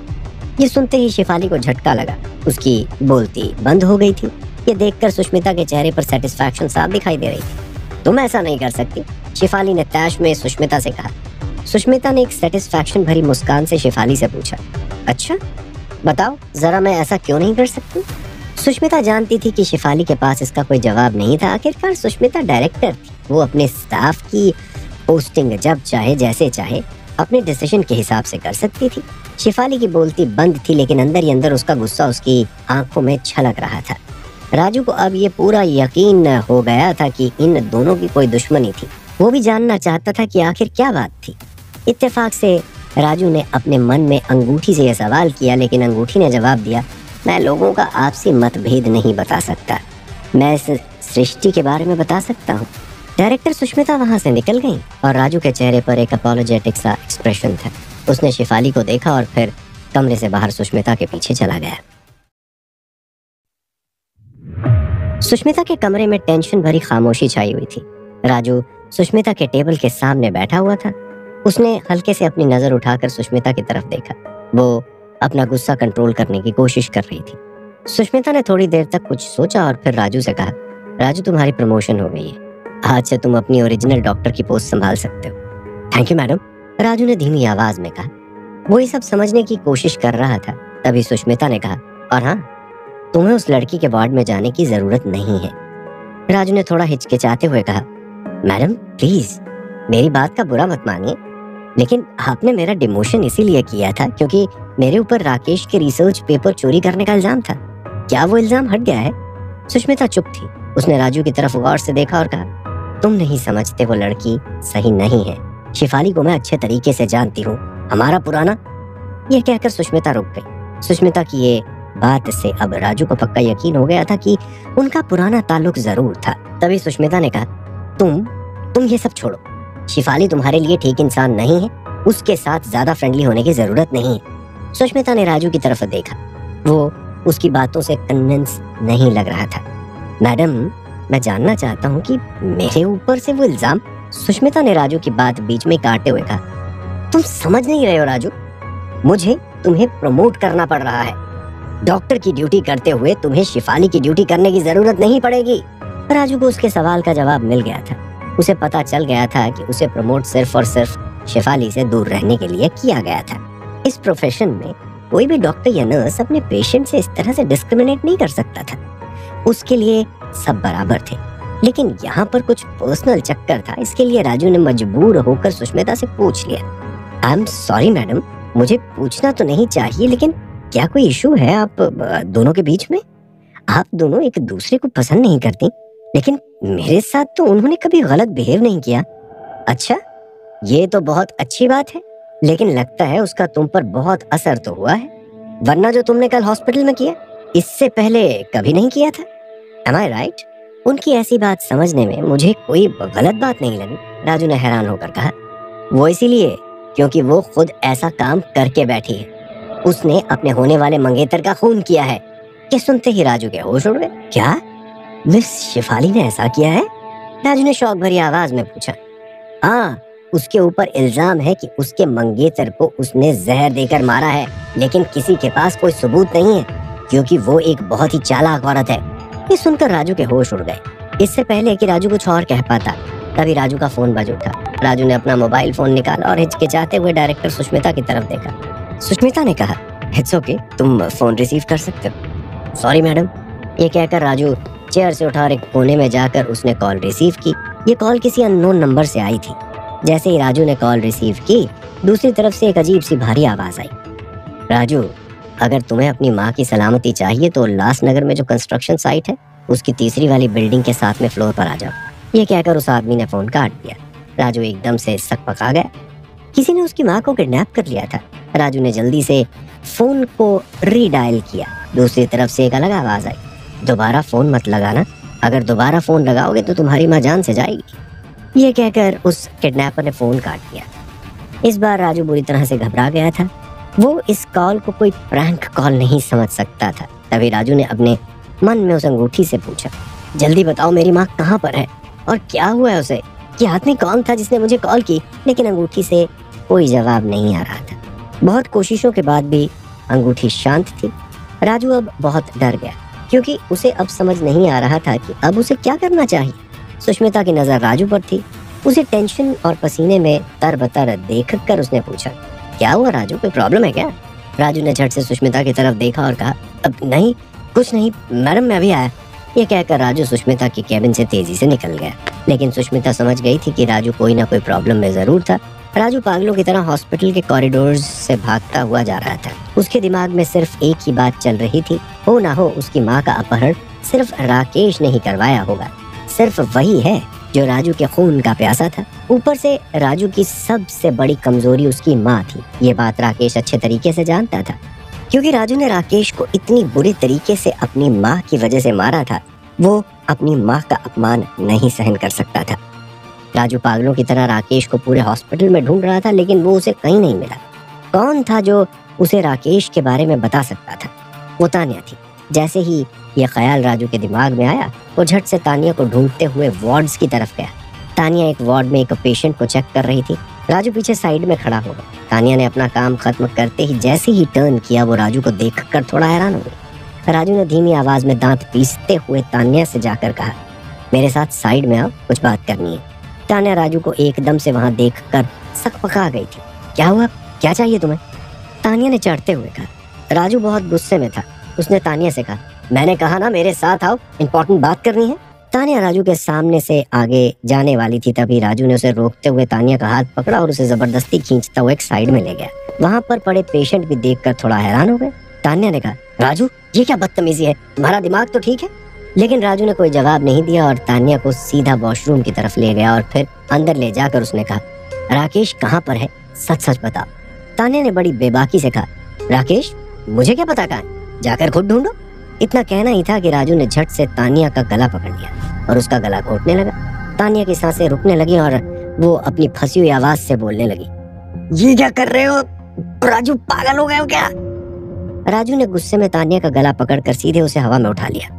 [SPEAKER 1] ये सुनते ही शिफाली को झटका लगा, उसकी बोलती बंद हो गई थी। ये देखकर सुष्मिता के चेहरे पर सेटिस्फैक्शन साफ दिखाई दे रही थी। तुम ऐसा नहीं कर सकती, शिफाली ने तैश में सुष्मिता से कहा। सुष्मिता ने एक सेटिस्फैक्शन भरी मुस्कान से शिफाली से पूछा, अच्छा बताओ जरा, मैं ऐसा क्यों नहीं कर सकती? सुष्मिता जानती थी कि शिफाली के पास इसका कोई जवाब नहीं था। आखिरकार सुष्मिता डायरेक्टर थी, वो अपने स्टाफ की पोस्टिंग जब चाहे जैसे चाहे अपने डिसीजन के हिसाब से कर सकती थी। शिफाली की बोलती बंद थी, लेकिन अंदर ही अंदर उसका गुस्सा उसकी आंखों में छलक रहा था। राजू को अब ये पूरा यकीन हो गया था कि इन दोनों की कोई दुश्मनी थी। वो भी जानना चाहता था कि आखिर क्या बात थी। इत्तेफाक से राजू ने अपने मन में अंगूठी से यह सवाल किया, लेकिन अंगूठी ने जवाब दिया, मैं लोगों का आपसी मतभेद नहीं बता सकता, मैं इस सृष्टि के बारे में बता सकता हूँ। डायरेक्टर सुष्मिता वहां से निकल गई और राजू के चेहरे पर एक अपॉलोजेटिक सा एक्सप्रेशन था। उसने शिफाली को देखा और फिर कमरे से बाहर सुष्मिता के पीछे चला गया। सुष्मिता के कमरे में टेंशन भरी खामोशी छाई हुई थी। राजू सुष्मिता के टेबल के सामने बैठा हुआ था। उसने हल्के से अपनी नजर उठाकर सुष्मिता की तरफ देखा। वो अपना गुस्सा कंट्रोल करने की कोशिश कर रही थी। सुष्मिता ने थोड़ी देर तक कुछ सोचा और फिर राजू से कहा, राजू तुम्हारी प्रमोशन हो गई है, आज से तुम अपनी ओरिजिनल डॉक्टर की पोस्ट संभाल सकते हो। थैंक यू मैडम, राजू ने धीमी आवाज में कहा। वो ये सब समझने की कोशिश कर रहा था। तभी सुष्मिता ने कहा, और हाँ, तुम्हें उस लड़की के वार्ड में जाने की जरूरत नहीं है। राजू ने थोड़ा हिचकिचाते हुए कहा, मैडम प्लीज मेरी बात का बुरा मत मानिए, लेकिन आपने मेरा डिमोशन इसीलिए किया था क्योंकि मेरे ऊपर राकेश के रिसर्च पेपर चोरी करने का इल्जाम था। क्या वो इल्जाम हट गया है? सुष्मिता चुप थी। उसने राजू की तरफ गौर से देखा और कहा, तुम नहीं समझते, वो लड़की सही नहीं है। शिफाली को मैं अच्छे तरीके से जानती हूँ, हमारा पुराना। यह कहकर सुष्मिता रुक गई। सुष्मिता की ये बात से अब राजू को पक्का यकीन हो गया था कि उनका पुराना ताल्लुक जरूर था। तभी सुष्मिता ने कहा, तुम ये सब छोड़ो, शिफाली तुम्हारे लिए ठीक इंसान नहीं है, उसके साथ ज्यादा फ्रेंडली होने की जरूरत नहीं है। सुष्मिता ने राजू की तरफ देखा। वो उसकी बातों से कन्विंस नहीं लग रहा था। मैडम, मैं जानना चाहता हूँ कि मेरे ऊपर से वो इल्जाम। सुष्मिता ने राजू की बात बीच में काटते हुए कहा, तुम समझ नहीं रहे हो राजू, मुझे तुम्हें प्रमोट करना पड़ रहा है। डॉक्टर की ड्यूटी करते हुए तुम्हें शिफाली की ड्यूटी करने की जरूरत नहीं पड़ेगी। राजू को उसके सवाल का जवाब मिल गया था। उसे पता चल गया था कि उसे प्रमोट सिर्फ और सिर्फ शिफाली से दूर रहने के लिए किया गया था। इस प्रोफेशन में कोई भी डॉक्टर या नर्स अपने पेशेंट से इस तरह से डिस्क्रिमिनेट नहीं कर सकता था। उसके लिए सब बराबर थे। लेकिन यहाँ पर कुछ पर्सनल चक्कर था, इसके लिए राजू ने मजबूर होकर सुष्मिता से पूछ लिया, आई एम सॉरी मैडम, मुझे पूछना तो नहीं चाहिए, लेकिन क्या कोई इशू है आप दोनों के बीच में? आप दोनों एक दूसरे को पसंद नहीं करती, लेकिन मेरे साथ तो उन्होंने कभी गलत बिहेव नहीं किया। अच्छा, ये तो बहुत अच्छी बात है, लेकिन लगता है उसका तुम पर बहुत असर तो हुआ है, वरना जो तुमने कल हॉस्पिटल में किया, इससे पहले कभी नहीं किया था। Am I right? उनकी ऐसी बात समझने में मुझे कोई गलत बात नहीं लगी। राजू ने हैरान होकर कहा, वो इसीलिए क्योंकि वो खुद ऐसा काम करके बैठी है। उसने अपने होने वाले मंगेतर का खून किया है। ये सुनते ही राजू के होश उड़ गए। क्या मिस शिफाली ने ऐसा किया है? राजू ने शौक भरी आवाज में पूछा। हाँ, उसके ऊपर इल्जाम है कि उसके मंगेतर को उसने जहर देकर मारा है, लेकिन किसी के पास कोई सबूत नहीं है क्योंकि वो एक बहुत ही चालाक औरत है। ये सुनकर राजू के होश उड़ गए। इससे पहले कि राजू कुछ और कह पाता, तभी राजू का फोन बज उठा। राजू ने अपना मोबाइल फोन निकाला और हिचकिचाते हुए डायरेक्टर सुष्मिता की तरफ देखा। सुष्मिता ने कहा, इट्स ओके, तुम फोन रिसीव कर सकते हो। Sorry madam. ये कहकर राजू चेयर से उठा और एक कोने में जाकर उसने कॉल रिसीव की। ये कॉल किसी अननोन नंबर से आई थी। जैसे ही राजू ने कॉल रिसीव की, दूसरी तरफ से एक अजीब सी भारी आवाज आई, राजू, अगर तुम्हें अपनी माँ की सलामती चाहिए तो उल्लासनगर में जो कंस्ट्रक्शन साइट है उसकी तीसरी वाली बिल्डिंग के 7वें फ्लोर पर आ जाओ। ये कहकर उस आदमी ने फोन काट दिया। राजू एकदम से सकपका गया। किसी ने उसकी माँ को किडनैप कर लिया था। राजू ने जल्दी से फोन को रीडायल किया। दूसरी तरफ से एक अलग आवाज आई, दोबारा फोन मत लगाना, अगर दोबारा फोन लगाओगे तो तुम्हारी माँ जान से जाएगी। ये कहकर उस किडनैपर ने फोन काट दिया। इस बार राजू बुरी तरह से घबरा गया था। वो इस कॉल को कोई प्रैंक कॉल नहीं समझ सकता था। तभी राजू ने अपने मन में उस अंगूठी से पूछा, जल्दी बताओ मेरी माँ कहाँ पर है और क्या हुआ है उसे? ये आदमी कौन था जिसने मुझे कॉल की? लेकिन अंगूठी से कोई जवाब नहीं आ रहा था। बहुत कोशिशों के बाद भी अंगूठी शांत थी। राजू अब बहुत डर गया क्योंकि उसे अब समझ नहीं आ रहा था कि अब उसे क्या करना चाहिए। सुष्मिता की नजर राजू पर थी। उसे टेंशन और पसीने में तरबतर देखकर उसने पूछा, क्या हुआ राजू, कोई प्रॉब्लम है क्या? राजू ने झट से सुष्मिता की तरफ देखा और कहा, अब नहीं, कुछ नहीं मैडम, मैं अभी आया। ये कहकर राजू सुष्मिता की कैबिन से तेजी से निकल गया। लेकिन सुष्मिता समझ गई थी कि राजू कोई ना कोई प्रॉब्लम में जरूर था। राजू पागलों की तरह हॉस्पिटल के कॉरिडोर्स से भागता हुआ जा रहा था। उसके दिमाग में सिर्फ एक ही बात चल रही थी, हो ना हो उसकी माँ का अपहरण सिर्फ राकेश ने ही करवाया होगा। सिर्फ वही है जो राजू के खून का प्यासा था। ऊपर से राजू की सबसे बड़ी कमजोरी उसकी माँ थी। ये बात राकेश अच्छे तरीके से जानता था, क्योंकि राजू ने राकेश को इतनी बुरी तरीके से अपनी माँ की वजह से मारा था। वो अपनी माँ का अपमान नहीं सहन कर सकता था। राजू पागलों की तरह राकेश को पूरे हॉस्पिटल में ढूंढ रहा था, लेकिन वो उसे कहीं नहीं मिला। कौन था जो उसे राकेश के बारे में बता सकता था? वो तान्या थी। जैसे ही ये ख्याल राजू के दिमाग में आया, वो झट से तान्या को ढूंढते हुए वार्ड्स की तरफ गया। तान्या एक वार्ड में एक पेशेंट को चेक कर रही थी। राजू पीछे साइड में खड़ा हो गया। तान्या ने अपना काम खत्म करते ही जैसे ही टर्न किया, वो राजू को देखकर थोड़ा हैरान हो गई। राजू ने धीमी आवाज में दांत पीसते हुए तान्या से जाकर कहा, मेरे साथ साइड में आओ, कुछ बात करनी है। तान्या राजू को एकदम से वहां देखकर सकपका गई थी। क्या हुआ, क्या चाहिए तुम्हें? तान्या ने चढ़ते हुए कहा। राजू बहुत गुस्से में था। उसने तान्या से कहा, मैंने कहा ना मेरे साथ आओ, इंपॉर्टेंट बात करनी है। तान्या राजू के सामने से आगे जाने वाली थी, तभी राजू ने उसे रोकते हुए तान्या का हाथ पकड़ा और उसे जबरदस्ती खींचता हुआ एक साइड में ले गया। वहां पर पड़े पेशेंट भी देखकर थोड़ा हैरान हो गए। तान्या ने कहा, राजू ये क्या बदतमीजी है, तुम्हारा दिमाग तो ठीक है? लेकिन राजू ने कोई जवाब नहीं दिया और तान्या को सीधा वॉशरूम की तरफ ले गया और फिर अंदर ले जाकर उसने कहा, राकेश कहाँ पर है, सच सच बताओ। तान्या ने बड़ी बेबाकी से कहा, राकेश मुझे क्या पता कहाँ है, जाकर खुद ढूंढो। इतना कहना ही था कि राजू ने झट से तान्या का गला पकड़ लिया और उसका गला घोटने लगा। तान्या की सांसें रुकने लगी और वो अपनी फंसी हुई आवाज से बोलने लगी, ये क्या कर रहे हो राजू, पागल हो गए हो क्या? राजू ने गुस्से में तान्या का गला पकड़कर सीधे उसे हवा में उठा लिया।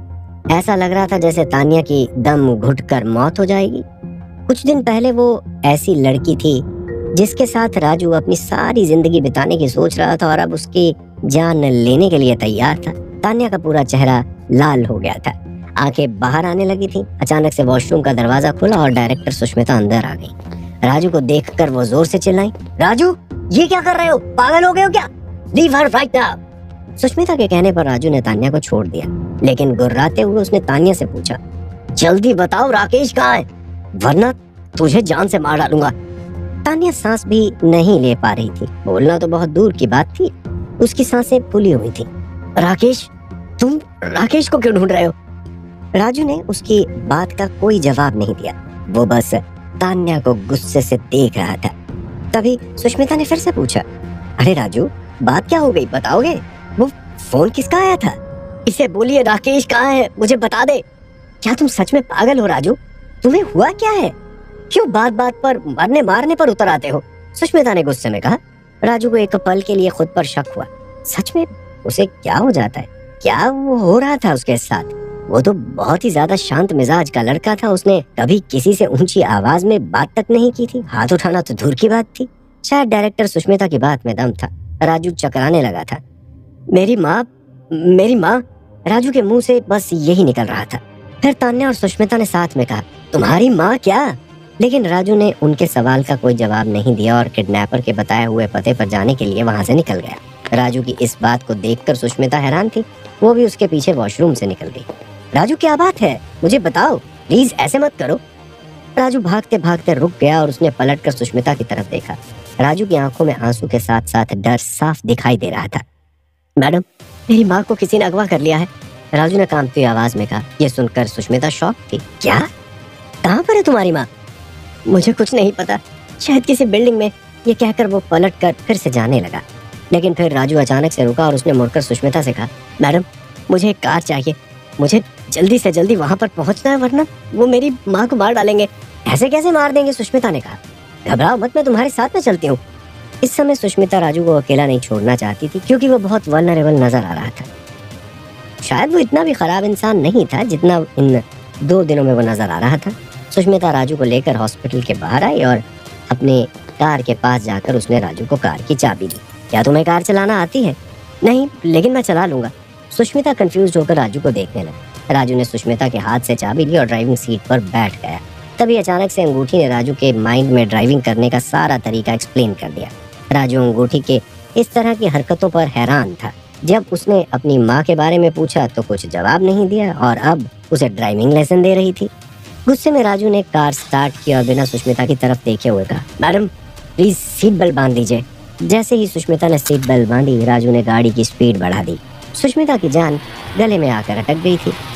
[SPEAKER 1] ऐसा लग रहा था जैसे तान्या की दम घुटकर मौत हो जाएगी। कुछ दिन पहले वो ऐसी लड़की थी जिसके साथ राजू अपनी सारी जिंदगी बिताने की सोच रहा था और अब उसकी जान लेने के लिए तैयार था। तान्या का पूरा चेहरा लाल हो गया था, आंखें बाहर आने लगी थी। अचानक से वॉशरूम का दरवाजा खुला और डायरेक्टर सुष्मिता अंदर आ गई। राजू को देखकर वो जोर से चिल्लाई, राजू ये क्या कर रहे हो, पागल हो गए हो क्या? Leave her right now. Sushmita के कहने पर राजू ने तान्या को छोड़ दिया, लेकिन गुर्राते हुए उसने तान्या से पूछा, जल्दी बताओ राकेश कहाँ है, वरना तुझे जान से मार डालूंगा। तान्या सांस भी नहीं ले पा रही थी। बोलना तो बहुत दूर की बात थी, उसकी सांसें फूली हुई थी। राकेश, तुम राकेश को क्यों ढूंढ रहे हो? राजू ने उसकी बात का कोई जवाब नहीं दिया। वो बस तान्या को गुस्से से देख रहा था। तभी सुष्मिता ने फिर से पूछा, अरे राजू बात क्या हो गई, बताओगे? वो फोन किसका आया था? इसे बोलिए राकेश कहाँ है, मुझे बता दे। क्या तुम सच में पागल हो राजू? तुम्हें हुआ क्या है? क्यों बात बात पर मरने मारने पर उतर आते हो? सुष्मिता ने गुस्से में कहा। राजू को एक पल के लिए खुद पर शक हुआ। सच में उसे क्या हो जाता है, क्या वो हो रहा था उसके साथ? वो तो बहुत ही ज्यादा शांत मिजाज का लड़का था। उसने कभी किसी से ऊंची आवाज में बात तक नहीं की थी। हाथ उठाना तो दूर की बात थी। शायद डायरेक्टर सुष्मिता की बात में दम था। राजू चकराने लगा था। मेरी माँ, मेरी माँ। राजू के मुंह से बस यही निकल रहा था। फिर तान्या और सुष्मिता ने साथ में कहा, तुम्हारी माँ क्या? लेकिन राजू ने उनके सवाल का कोई जवाब नहीं दिया और किडनैपर के बताए हुए पते पर जाने के लिए वहां से निकल गया। राजू की इस बात को देखकर सुष्मिता हैरान थी। वो भी उसके पीछे वॉशरूम से निकल गई। राजू क्या बात है, मुझे बताओ, प्लीज ऐसे मत करो। राजू भागते भागते रुक गया और उसने पलटकर सुष्मिता की तरफ देखा। राजू की आंखों में आंसू के साथ साथ डर साफ दिखाई दे रहा था। मैडम, मेरी माँ को किसी ने अगवा कर लिया है, राजू ने कांपती आवाज में कहा। यह सुनकर सुष्मिता शॉक थी। क्या? कहाँ पर है तुम्हारी माँ? मुझे कुछ नहीं पता, शायद किसी बिल्डिंग में। ये कहकर वो पलटकर फिर से जाने लगा। लेकिन फिर राजू अचानक से रुका और उसने मुड़कर सुष्मिता से कहा, मैडम मुझे एक कार चाहिए, मुझे जल्दी से जल्दी वहां पर पहुंचना है, वरना वो मेरी माँ को मार डालेंगे। ऐसे कैसे मार देंगे? सुष्मिता ने कहा। घबराओ मत, मैं तुम्हारे साथ में चलती हूँ। इस समय सुष्मिता राजू को अकेला नहीं छोड़ना चाहती थी, क्योंकि वो बहुत वल्नरेबल नजर आ रहा था। शायद वो इतना भी खराब इंसान नहीं था जितना इन 2 दिनों में वो नजर आ रहा था। सुष्मिता राजू को लेकर हॉस्पिटल के बाहर आई और अपने कार के पास जाकर उसने राजू को कार की चाबी दी। क्या तुम्हें कार चलाना आती है? नहीं, लेकिन मैं चला लूंगा। सुष्मिता कंफ्यूज होकर राजू को देखने लगी। राजू ने सुष्मिता के हाथ से चाबी ली और ड्राइविंग सीट पर बैठ गया। तभी अचानक से अंगूठी ने राजू के माइंड में ड्राइविंग करने का सारा तरीका एक्सप्लेन कर दिया। राजू अंगूठी के इस तरह की हरकतों पर हैरान था। जब उसने अपनी माँ के बारे में पूछा तो कुछ जवाब नहीं दिया और अब उसे ड्राइविंग लेसन दे रही थी। गुस्से में राजू ने कार स्टार्ट किया और बिना सुष्मिता की तरफ देखे हुए कहा, मैडम प्लीज सीट बेल्ट बांध दीजिए। जैसे ही सुष्मिता ने सीट बेल्ट बांधी, राजू ने गाड़ी की स्पीड बढ़ा दी। सुष्मिता की जान गले में आकर अटक गई थी।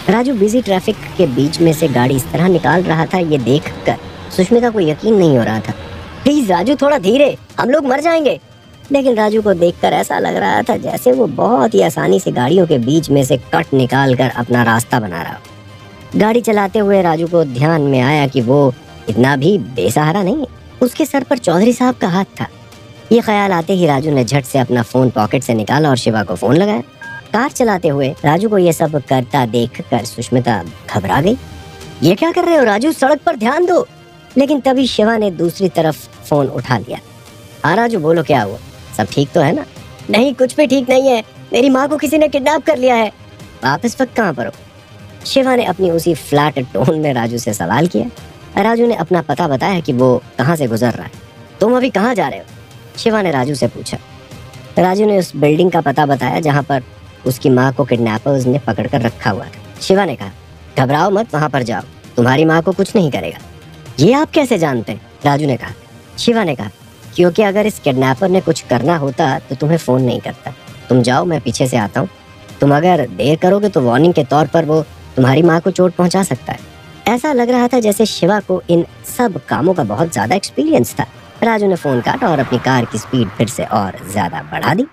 [SPEAKER 1] राजू बिजी ट्रैफिक के बीच में से गाड़ी इस तरह निकाल रहा था, ये देखकर सुष्मिता को यकीन नहीं हो रहा था। प्लीज राजू थोड़ा धीरे, हम लोग मर जाएंगे। लेकिन राजू को देखकर ऐसा लग रहा था जैसे वो बहुत ही आसानी से गाड़ियों के बीच में से कट निकाल कर अपना रास्ता बना रहा हो। गाड़ी चलाते हुए राजू को ध्यान में आया कि वो इतना भी बेसहारा नहीं है। उसके सर पर चौधरी साहब का हाथ था। ये ख्याल आते ही राजू ने झट से अपना फोन पॉकेट से निकाला और शिवा को फोन लगाया। कार चलाते हुए राजू को ये सब करता देखकर सुष्मिता घबरा गई। ये क्या कर रहे हो राजू, सड़क पर ध्यान दो। लेकिन तभी शिवा ने दूसरी तरफ फोन उठा लिया। हाँ राजू बोलो, क्या हुआ, सब ठीक तो है ना? नहीं, कुछ भी ठीक नहीं है, मेरी माँ को किसी ने किडनैप कर लिया है। आप इस वक्त कहाँ पर हो? शिवा ने अपनी उसी फ्लैट टोन में राजू से सवाल किया। राजू ने अपना पता बताया कि वो कहाँ से गुजर रहा है। तुम अभी कहाँ जा रहे हो? शिवा ने राजू से पूछा। राजू ने उस बिल्डिंग का पता बताया जहाँ पर उसकी माँ को किडनैपर्स ने पकड़ कर रखा हुआ था। शिवा ने कहा, घबराओ मत, वहां पर जाओ, तुम्हारी माँ को कुछ नहीं करेगा। ये आप कैसे जानते हैं? राजू ने कहा। शिवा ने कहा, क्योंकि अगर इस किडनैपर ने कुछ करना होता तो तुम्हें फोन नहीं करता। तुम जाओ, मैं पीछे से आता हूँ। तुम अगर देर करोगे तो वार्निंग के तौर पर वो तुम्हारी माँ को चोट पहुंचा सकता है। ऐसा लग रहा था जैसे शिवा को इन सब कामों का बहुत ज्यादा एक्सपीरियंस था। राजू ने फोन काटा और अपनी कार की स्पीड फिर से और ज्यादा बढ़ा दी।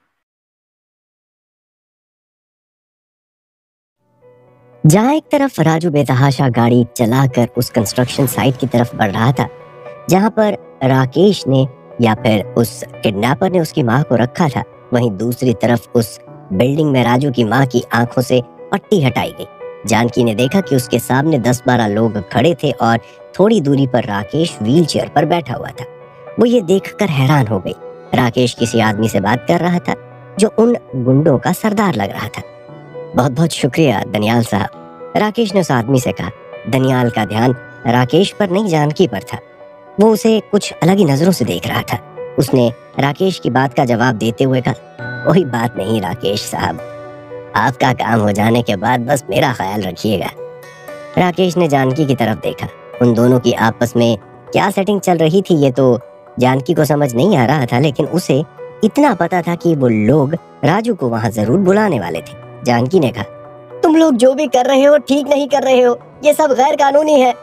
[SPEAKER 1] जहाँ एक तरफ राजू बेतहाशा गाड़ी चलाकर उस कंस्ट्रक्शन साइट की तरफ बढ़ रहा था जहाँ पर राकेश ने या फिर उस किडनैपर ने उसकी माँ को रखा था, वहीं दूसरी तरफ उस बिल्डिंग में राजू की माँ की आंखों से पट्टी हटाई गई। जानकी ने देखा कि उसके सामने 10-12 लोग खड़े थे और थोड़ी दूरी पर राकेश व्हीलचेयर पर बैठा हुआ था। वो ये देखकर हैरान हो गई। राकेश किसी आदमी से बात कर रहा था जो उन गुंडों का सरदार लग रहा था। बहुत बहुत शुक्रिया दनियाल साहब, राकेश ने उस आदमी से कहा। दनियाल का ध्यान राकेश पर नहीं, जानकी पर था। वो उसे कुछ अलग ही नजरों से देख रहा था। उसने राकेश की बात का जवाब देते हुए कहा, कोई बात नहीं राकेश साहब, आपका काम हो जाने के बाद बस मेरा ख्याल रखिएगा। राकेश ने जानकी की तरफ देखा। उन दोनों की आपस में क्या सेटिंग चल रही थी ये तो जानकी को समझ नहीं आ रहा था, लेकिन उसे इतना पता था कि वो लोग राजू को वहां जरूर बुलाने वाले थे। जानकी ने कहा, तुम लोग जो भी कर रहे हो ठीक नहीं कर रहे हो, ये सब गैर कानूनी है।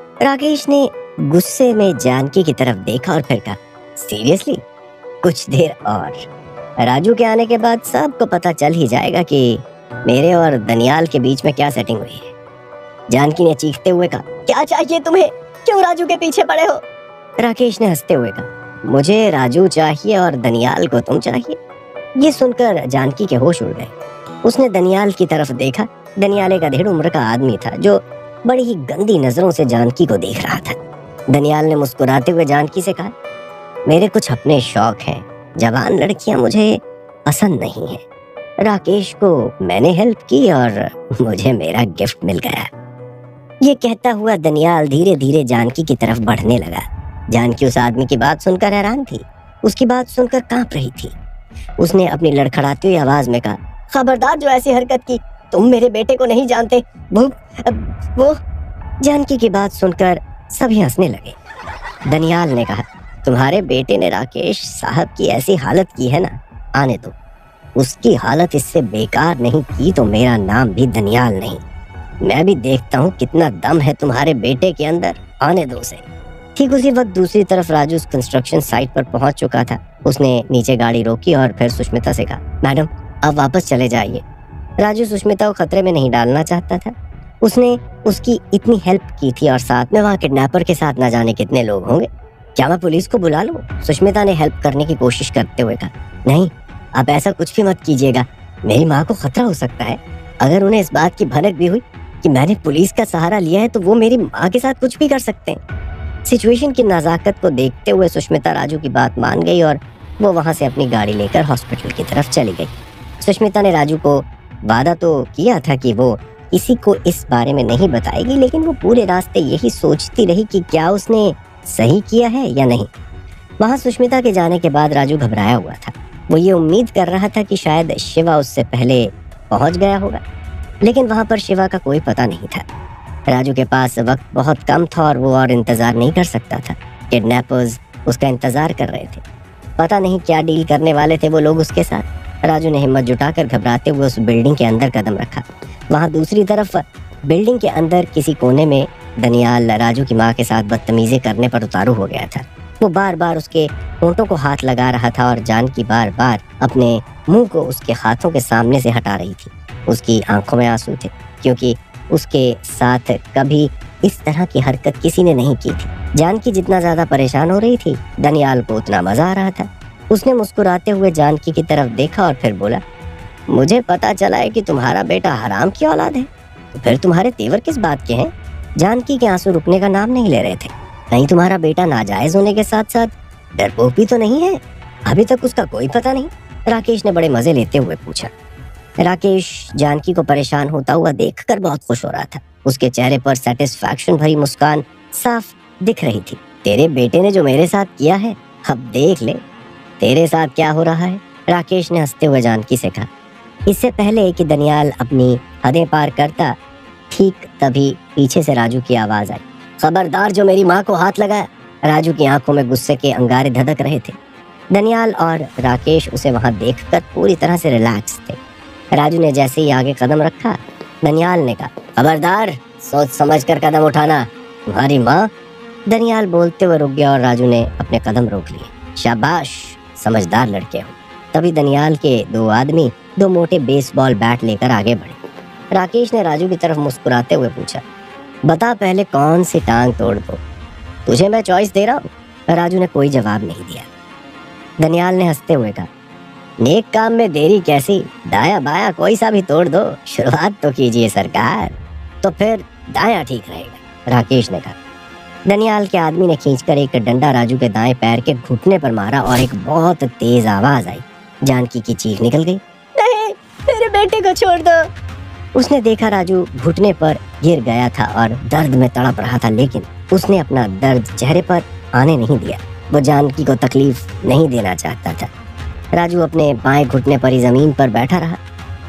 [SPEAKER 1] राकेश ने गुस्से में जानकी की तरफ देखा और फिर कहा, सीरियसली? कुछ देर और, राजू के आने के बाद सबको पता चल ही जाएगा कि मेरे और दनियाल के बीच में क्या सेटिंग हुई है। जानकी ने चीखते हुए कहा, क्या चाहिए तुम्हें, क्यों राजू के पीछे पड़े हो? राकेश ने हंसते हुए कहा, मुझे राजू चाहिए और दनियाल को तुम चाहिए। ये सुनकर जानकी के होश उड़ गए। उसने दनियाल की तरफ देखा। दनियाल एक अधेड़ उम्र का आदमी था जो बड़ी ही गंदी नजरों से जानकी को देख रहा था। दनियाल ने मुस्कुराते हुए जानकी से कहा, मेरे कुछ अपने शौक हैं, जवान लड़कियां मुझे पसंद नहीं है। राकेश को मैंने हेल्प की और मुझे मेरा गिफ्ट मिल गया। ये कहता हुआ दनियाल धीरे धीरे जानकी की तरफ बढ़ने लगा। जानकी उस आदमी की बात सुनकर हैरान थी, उसकी बात सुनकर कांप रही थी। उसने अपनी लड़खड़ाती हुई आवाज में कहा, खबरदार जो ऐसी हरकत की, तुम मेरे बेटे को नहीं जानते। वो जानकी की बात सुनकर सभी हंसने लगे। दनियाल ने कहा, तुम्हारे बेटे ने राकेश साहब की ऐसी हालत की है ना, आने दो। उसकी हालत इससे बेकार नहीं की तो मेरा नाम भी दनियाल नहीं। मैं भी देखता हूँ कितना दम है तुम्हारे बेटे के अंदर, आने दो उसे। ठीक उसी वक्त दूसरी तरफ राजू उस कंस्ट्रक्शन साइट पर पहुंच चुका था। उसने नीचे गाड़ी रोकी और फिर सुष्मिता से कहा, मैडम अब वापस चले जाइए। राजू सुष्मिता को खतरे में नहीं डालना चाहता था। उसने उसकी इतनी हेल्प की थी और साथ में वहाँ किडनैपर के साथ ना जाने कितने लोग होंगे। क्या मैं पुलिस को बुला लूं? सुष्मिता ने हेल्प करने की कोशिश करते हुए कहा, नहीं आप ऐसा कुछ भी मत कीजिएगा, मेरी माँ को खतरा हो सकता है। अगर उन्हें इस बात की भनक भी हुई कि मैंने पुलिस का सहारा लिया है तो वो मेरी माँ के साथ कुछ भी कर सकते हैं। सिचुएशन की नजाकत को देखते हुए सुष्मिता राजू की बात मान गई और वो वहाँ से अपनी गाड़ी लेकर हॉस्पिटल की तरफ चली गई। सुष्मिता ने राजू को वादा तो किया था कि वो किसी को इस बारे में नहीं बताएगी, लेकिन वो पूरे रास्ते यही सोचती रही कि क्या उसने सही किया है या नहीं। वहाँ सुष्मिता के जाने के बाद राजू घबराया हुआ था। वो ये उम्मीद कर रहा था कि शायद शिवा उससे पहले पहुंच गया होगा, लेकिन वहाँ पर शिवा का कोई पता नहीं था। राजू के पास वक्त बहुत कम था और वो और इंतजार नहीं कर सकता था। किडनैपर्स उसका इंतजार कर रहे थे। पता नहीं क्या डील करने वाले थे वो लोग उसके साथ। राजू ने हिम्मत जुटाकर घबराते हुए उस बिल्डिंग के अंदर कदम रखा। वहां दूसरी तरफ बिल्डिंग के अंदर किसी कोने में दनियाल राजू की माँ के साथ बदतमीजी करने पर उतारू हो गया था। वो बार बार उसके होंठों को हाथ लगा रहा था और जानकी बार बार अपने मुंह को उसके हाथों के सामने से हटा रही थी। उसकी आंखों में आंसू थे, क्योंकि उसके साथ कभी इस तरह की हरकत किसी ने नहीं की थी। जानकी जितना ज्यादा परेशान हो रही थी, दनियाल को उतना मजा आ रहा था। उसने मुस्कुराते हुए जानकी की तरफ देखा और फिर बोला, मुझे पता चला है कि तुम्हारा बेटा हराम की औलाद है, तो फिर तुम्हारे तेवर किस बात के हैं? जानकी के आंसू रुकने का नाम नहीं ले रहे थे। कहीं तुम्हारा बेटा नाजायज होने के साथ साथ डरपोक भी तो नहीं है? अभी तक उसका कोई पता नहीं? राकेश ने बड़े मजे लेते हुए पूछा। राकेश जानकी को परेशान होता हुआ देखकर बहुत खुश हो रहा था। उसके चेहरे पर सेटिस्फैक्शन भरी मुस्कान साफ दिख रही थी। तेरे बेटे ने जो मेरे साथ किया है, अब देख ले तेरे साथ क्या हो रहा है, राकेश ने हंसते हुए जानकी से कहा। इससे पहले कि दनियाल अपनी हदें पार करता, ठीक तभी पीछे से राजू की आवाज आई, खबरदार जो मेरी माँ को हाथ लगाया। राजू की आंखों में गुस्से के अंगारे धधक रहे थे। दनियाल और राकेश उसे वहां देखकर पूरी तरह से रिलैक्स थे। राजू ने जैसे ही आगे कदम रखा, दनियाल ने कहा, खबरदार सोच समझ कर कदम उठाना, तुम्हारी माँ। दनियाल बोलते हुए रुक गया और राजू ने अपने कदम रोक लिए। शाबाश, समझदार लड़के हो। तभी दनियाल के दो आदमी दो मोटे बेसबॉल बैट लेकर आगे बढ़े। राकेश ने राजू की तरफ मुस्कुराते हुए पूछा, बता पहले कौन सी टांग तोड़ दो, तुझे मैं चॉइस दे रहा हूँ। राजू ने कोई जवाब नहीं दिया। दनियाल ने हंसते हुए कहा, नेक काम में देरी कैसी, दाया बाया कोई सा भी तोड़ दो, शुरुआत तो कीजिए सरकार। तो फिर दाया ठीक रहेगा, राकेश ने कहा। दनियाल के आदमी ने खींचकर एक डंडा राजू के दाएं पैर के घुटने पर मारा और एक बहुत तेज आवाज आई। जानकी की चीख निकल गई, नहीं, मेरे बेटे को छोड़ दो। उसने देखा राजू घुटने पर गिर गया था और दर्द में तड़प रहा था, लेकिन उसने अपना दर्द चेहरे पर आने नहीं दिया। वो जानकी को तकलीफ नहीं देना चाहता था। राजू अपने बाएं घुटने पर ही जमीन पर बैठा रहा।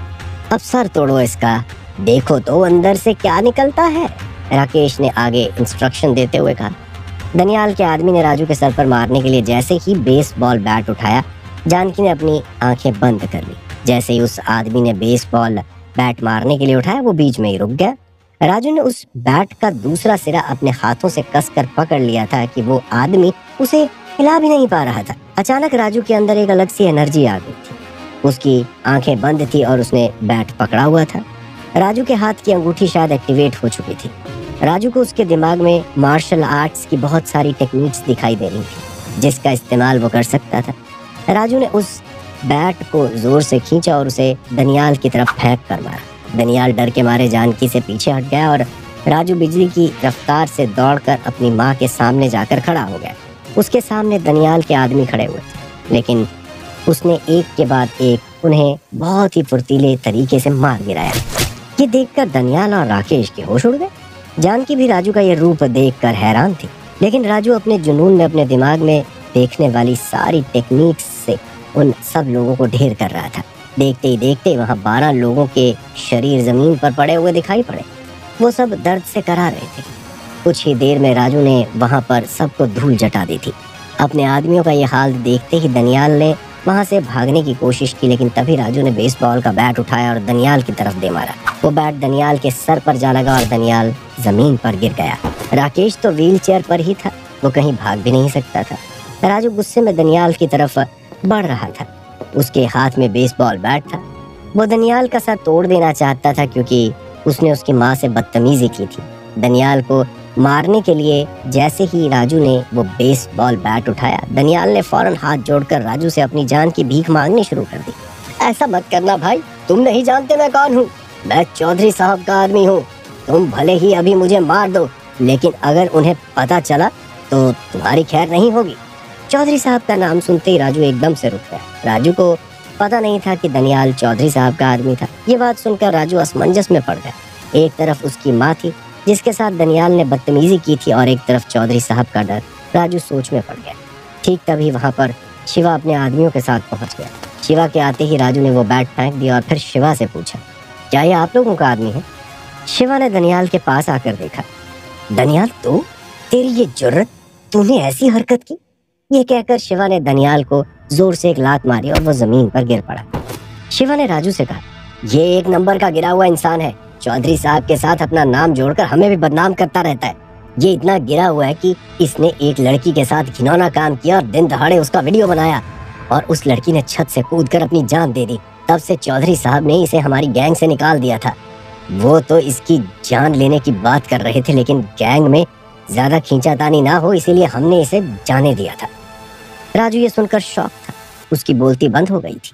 [SPEAKER 1] अब सर तोड़ो इसका, देखो तो अंदर से क्या निकलता है, राकेश ने आगे इंस्ट्रक्शन देते हुए कहा। दनियाल के आदमी ने राजू के सर पर मारने के लिए जैसे ही बेसबॉल बैट उठाया, जानकी ने अपनी आंखें बंद कर ली। जैसे ही उस आदमी ने बेसबॉल बैट मारने के लिए उठाया, वो बीच में ही रुक गया। राजू ने उस बैट का दूसरा सिरा अपने हाथों से कसकर पकड़ लिया था कि वो आदमी उसे हिला भी नहीं पा रहा था। अचानक राजू के अंदर एक अलग सी एनर्जी आ गई थी। उसकी आंखें बंद थी और उसने बैट पकड़ा हुआ था। राजू के हाथ की अंगूठी शायद एक्टिवेट हो चुकी थी। राजू को उसके दिमाग में मार्शल आर्ट्स की बहुत सारी टेक्निक्स दिखाई दे रही थी, जिसका इस्तेमाल वो कर सकता था। राजू ने उस बैट को जोर से खींचा और उसे दनियाल की तरफ फेंक कर मारा। दनियाल डर के मारे जानकी से पीछे हट गया और राजू बिजली की रफ्तार से दौड़कर अपनी माँ के सामने जाकर खड़ा हो गया। उसके सामने दनियाल के आदमी खड़े हुए थे, लेकिन उसने एक के बाद एक उन्हें बहुत ही फुर्तीले तरीके से मार गिराया। ये देखकर दनियाल और राकेश के होश उड़ गए। जानकी भी राजू का ये रूप देखकर हैरान थी, लेकिन राजू अपने जुनून में अपने दिमाग में देखने वाली सारी टेक्निक्स से उन सब लोगों को ढेर कर रहा था। देखते ही देखते वहां 12 लोगों के शरीर जमीन पर पड़े हुए दिखाई पड़े। वो सब दर्द से करा रहे थे। कुछ ही देर में राजू ने वहां पर सबको धूल जटा दी थी। अपने आदमियों का ये हाल देखते ही दनियाल ने वहां से भागने की कोशिश की, लेकिन तभी राजू ने बेसबॉल का बैट उठाया और दनियाल की तरफ दे मारा। वो बैट दनियाल के सर पर जा लगा और दनियाल जमीन पर गिर गया। राकेश तो व्हील चेयर पर ही था, वो कहीं भाग भी नहीं सकता था। राजू गुस्से में दनियाल की तरफ बढ़ रहा था। उसके हाथ में बेसबॉल बैट था। वो दनियाल का सर तोड़ देना चाहता था, क्योंकि उसने उसकी माँ से बदतमीजी की थी। दनियाल को मारने के लिए जैसे ही राजू ने वो बेसबॉल बैट उठाया, दनियाल ने फौरन हाथ जोड़कर राजू से अपनी जान की भीख मांगनी शुरू कर दी। ऐसा मत करना भाई, तुम नहीं जानते मैं कौन हूँ। मैं चौधरी साहब का आदमी हूँ। तुम भले ही अभी मुझे मार दो, लेकिन अगर उन्हें पता चला तो तुम्हारी खैर नहीं होगी। चौधरी साहब का नाम सुनते ही राजू एकदम से रुक गया। राजू को पता नहीं था कि दनियाल चौधरी साहब का आदमी था। ये बात सुनकर राजू असमंजस में पड़ गया। एक तरफ उसकी माँ थी जिसके साथ दनियाल ने बदतमीजी की थी, और एक तरफ चौधरी साहब का डर। राजू सोच में पड़ गया। ठीक तभी वहां पर शिवा अपने आदमियों के साथ पहुंच गया। शिवा के आते ही राजू ने वो बैट फेंक दिया और फिर शिवा से पूछा, क्या ये आप लोगों का आदमी है? शिवा ने दनियाल के पास आकर देखा। दनियाल तू, तेरी ये जुर्रत, तूने ऐसी हरकत की? ये कहकर शिवा ने दनियाल को जोर से एक लात मारी और वो जमीन पर गिर पड़ा। शिवा ने राजू से कहा, ये एक नंबर का गिरा हुआ इंसान है। चौधरी साहब के साथ अपना नाम जोड़कर हमें भी बदनाम करता रहता है। ये इतना गिरा हुआ है कि इसने एक लड़की के साथ घिनौना काम किया और दिन दहाड़े उसका वीडियो बनाया और उस लड़की ने छत से कूदकर अपनी जान दे दी। तब से चौधरी साहब ने इसे हमारी गैंग से निकाल दिया था। वो तो इसकी जान लेने की बात कर रहे थे, लेकिन गैंग में ज्यादा खींचातानी ना हो इसीलिए हमने इसे जाने दिया था। राजू ये सुनकर शॉक था, उसकी बोलती बंद हो गई थी।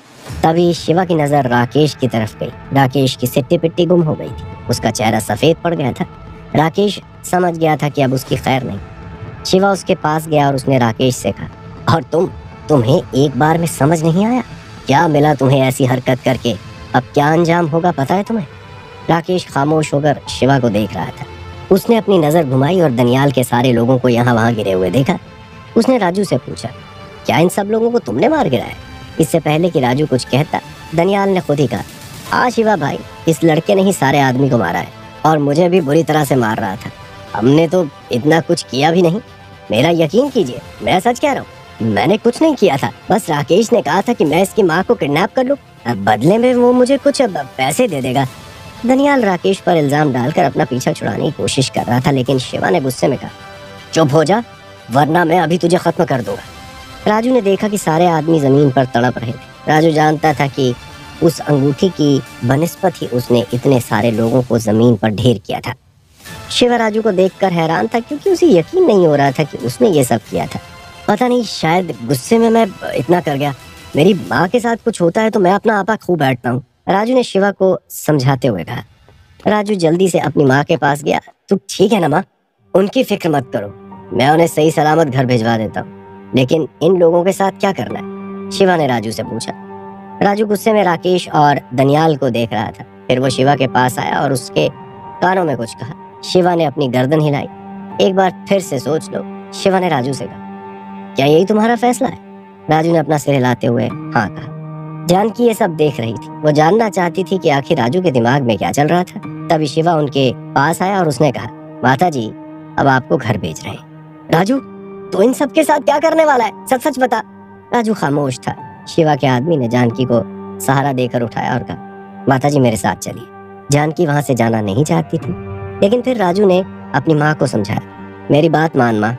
[SPEAKER 1] तभी शिवा की नजर राकेश की तरफ गई। राकेश की सिट्टी पिट्टी गुम हो गई थी, उसका चेहरा सफेद पड़ गया था। राकेश समझ गया था कि अब उसकी खैर नहीं। शिवा उसके पास गया और उसने राकेश से कहा, और तुम्हें एक बार में समझ नहीं आया? क्या मिला तुम्हें ऐसी हरकत करके? अब क्या अंजाम होगा पता है तुम्हें? राकेश खामोश होकर शिवा को देख रहा था। उसने अपनी नजर घुमाई और दनियाल के सारे लोगों को यहाँ वहाँ गिरे हुए देखा। उसने राजू से पूछा, क्या इन सब लोगों को तुमने मार गिराया? इससे पहले कि राजू कुछ कहता, दनियाल ने खुद ही कहा, हाँ शिवा भाई, इस लड़के ने ही सारे आदमी को मारा है और मुझे भी बुरी तरह से मार रहा था। हमने तो इतना कुछ किया भी नहीं। मेरा यकीन कीजिए, मैं सच कह रहा हूँ, मैंने कुछ नहीं किया था। बस राकेश ने कहा था कि मैं इसकी माँ को किडनैप कर लूँ, बदले में वो मुझे कुछ पैसे दे देगा। दनियाल राकेश पर इल्जाम डालकर अपना पीछा छुड़ाने की कोशिश कर रहा था, लेकिन शिवा ने गुस्से में कहा, चुप हो जा वरना मैं अभी तुझे खत्म कर दूंगा। राजू ने देखा कि सारे आदमी जमीन पर तड़प रहे थे। राजू जानता था कि उस अंगूठी की बनिस्बत ही उसने इतने सारे लोगों को जमीन पर ढेर किया था। शिवा राजू को देखकर हैरान था, क्योंकि उसे यकीन नहीं हो रहा था कि उसने ये सब किया था। पता नहीं, शायद गुस्से में मैं इतना कर गया। मेरी माँ के साथ कुछ होता है तो मैं अपना आपा खो बैठता हूँ, राजू ने शिवा को समझाते हुए कहा। राजू जल्दी से अपनी माँ के पास गया। तू ठीक है ना माँ? उनकी फिक्र मत करो, मैं उन्हें सही सलामत घर भिजवा देता हूँ। लेकिन इन लोगों के साथ क्या करना है? शिवा ने राजू से पूछा। राजू गुस्से में राकेश और दनियाल को देख रहा था। फिर वो शिवा के पास आया और उसके कानों में कुछ कहा। शिवा ने अपनी गर्दन हिलाई। एक बार फिर से सोच लो, शिवा ने राजू से कहा। क्या यही तुम्हारा फैसला है? राजू ने अपना सिर हिलाते हुए हाँ कहा। जानकी ये सब देख रही थी। वो जानना चाहती थी कि आखिर राजू के दिमाग में क्या चल रहा था। तभी शिवा उनके पास आया और उसने कहा, माता जी अब आपको घर भेज रहे हैं। राजू, तो इन सब के साथ क्या करने वाला है? सच सच बता। राजू खामोश था। शिवा के आदमी ने जानकी को सहारा देकर उठाया और कहा, माता जी मेरे साथ चलिए। जानकी वहां से जाना नहीं चाहती थी, लेकिन फिर राजू ने अपनी माँ को समझाया, मेरी बात मान माँ,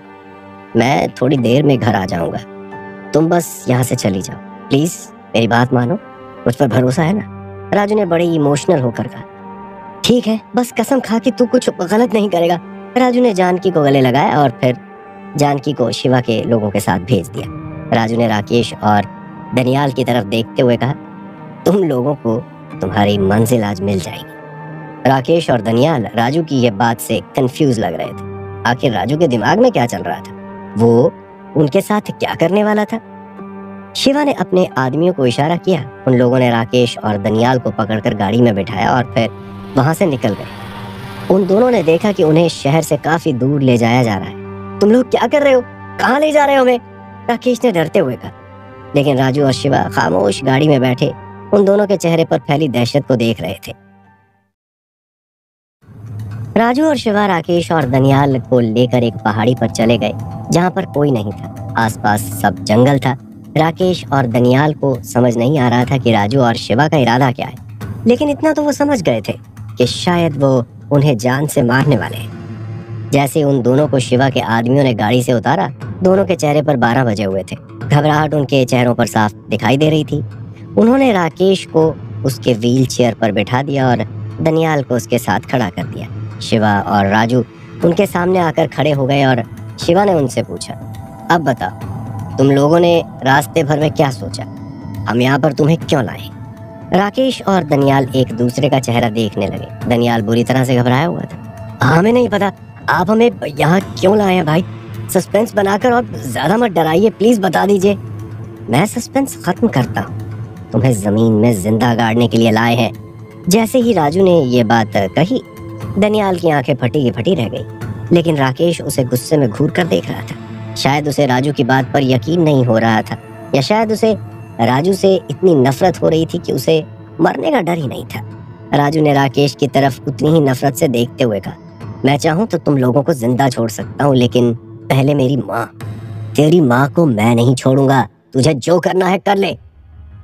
[SPEAKER 1] मैं थोड़ी देर में घर आ जाऊंगा, तुम बस यहाँ से चली जाओ प्लीज, मेरी बात मानो, मुझ पर भरोसा है ना? राजू ने बड़े इमोशनल होकर कहा, ठीक है, बस कसम खा कि तू कुछ गलत नहीं करेगा। राजू ने जानकी को गले लगाया और फिर जानकी को शिवा के लोगों के साथ भेज दिया। राजू ने राकेश और दनियाल की तरफ देखते हुए कहा, तुम लोगों को तुम्हारी मंजिल आज मिल जाएगी। राकेश और दनियाल राजू की यह बात से कंफ्यूज लग रहे थे। आखिर राजू के दिमाग में क्या चल रहा था? वो उनके साथ क्या करने वाला था? शिवा ने अपने आदमियों को इशारा किया। उन लोगों ने राकेश और दनियाल को पकड़कर गाड़ी में बिठाया और फिर वहां से निकल गए। उन दोनों ने देखा कि उन्हें शहर से काफी दूर ले जाया जा रहा है। तुम लोग क्या कर रहे हो? कहाँ ले जा रहे हो हमें? राकेश ने डरते हुए कहा। लेकिन राजू और शिवा खामोश गाड़ी में बैठे उन दोनों के चेहरे पर फैली दहशत को देख रहे थे। राजू और शिवा राकेश और दनियाल को लेकर एक पहाड़ी पर चले गए जहां पर कोई नहीं था। आसपास सब जंगल था। राकेश और दनियाल को समझ नहीं आ रहा था कि राजू और शिवा का इरादा क्या है, लेकिन इतना तो वो समझ गए थे कि शायद वो उन्हें जान से मारने वाले हैं। जैसे उन दोनों को शिवा के आदमियों ने गाड़ी से उतारा, दोनों के चेहरे पर 12 बजे हुए थे। घबराहट उनके चेहरों पर साफ दिखाई दे रही थी। उन्होंने राकेश को उसके व्हील चेयर पर बैठा दिया और दनियाल को उसके साथ खड़ा कर दिया। शिवा और राजू उनके सामने आकर खड़े हो गए और शिवा ने उनसे पूछा, अब बताओ तुम लोगों ने रास्ते भर में क्या सोचा? हम यहाँ पर तुम्हें क्यों लाए? राकेश और दनियाल एक दूसरे का चेहरा देखने लगे। दनियाल बुरी तरह से घबराया हुआ था। हमें नहीं पता आप हमें यहाँ क्यों लाए हैं भाई, सस्पेंस बनाकर और ज्यादा मत डराइए, प्लीज बता दीजिए। मैं सस्पेंस खत्म करता हूँ, तुम्हें जमीन में जिंदा गाड़ने के लिए लाए हैं। जैसे ही राजू ने ये बात कही, दनियाल की आंखें फटी की फटी रह गई। लेकिन राकेश उसे गुस्से में घूर कर देख रहा था। शायद उसे राजू की बात पर यकीन नहीं हो रहा था, या शायद उसे राजू से इतनी नफरत हो रही थी कि उसे मरने का डर ही नहीं था। राजू ने राकेश की तरफ उतनी ही नफरत से देखते हुए कहा, मैं चाहूँ तो तुम लोगों को जिंदा छोड़ सकता हूँ, लेकिन पहले मेरी माँ, तेरी माँ को मैं नहीं छोड़ूंगा। तुझे जो करना है कर ले।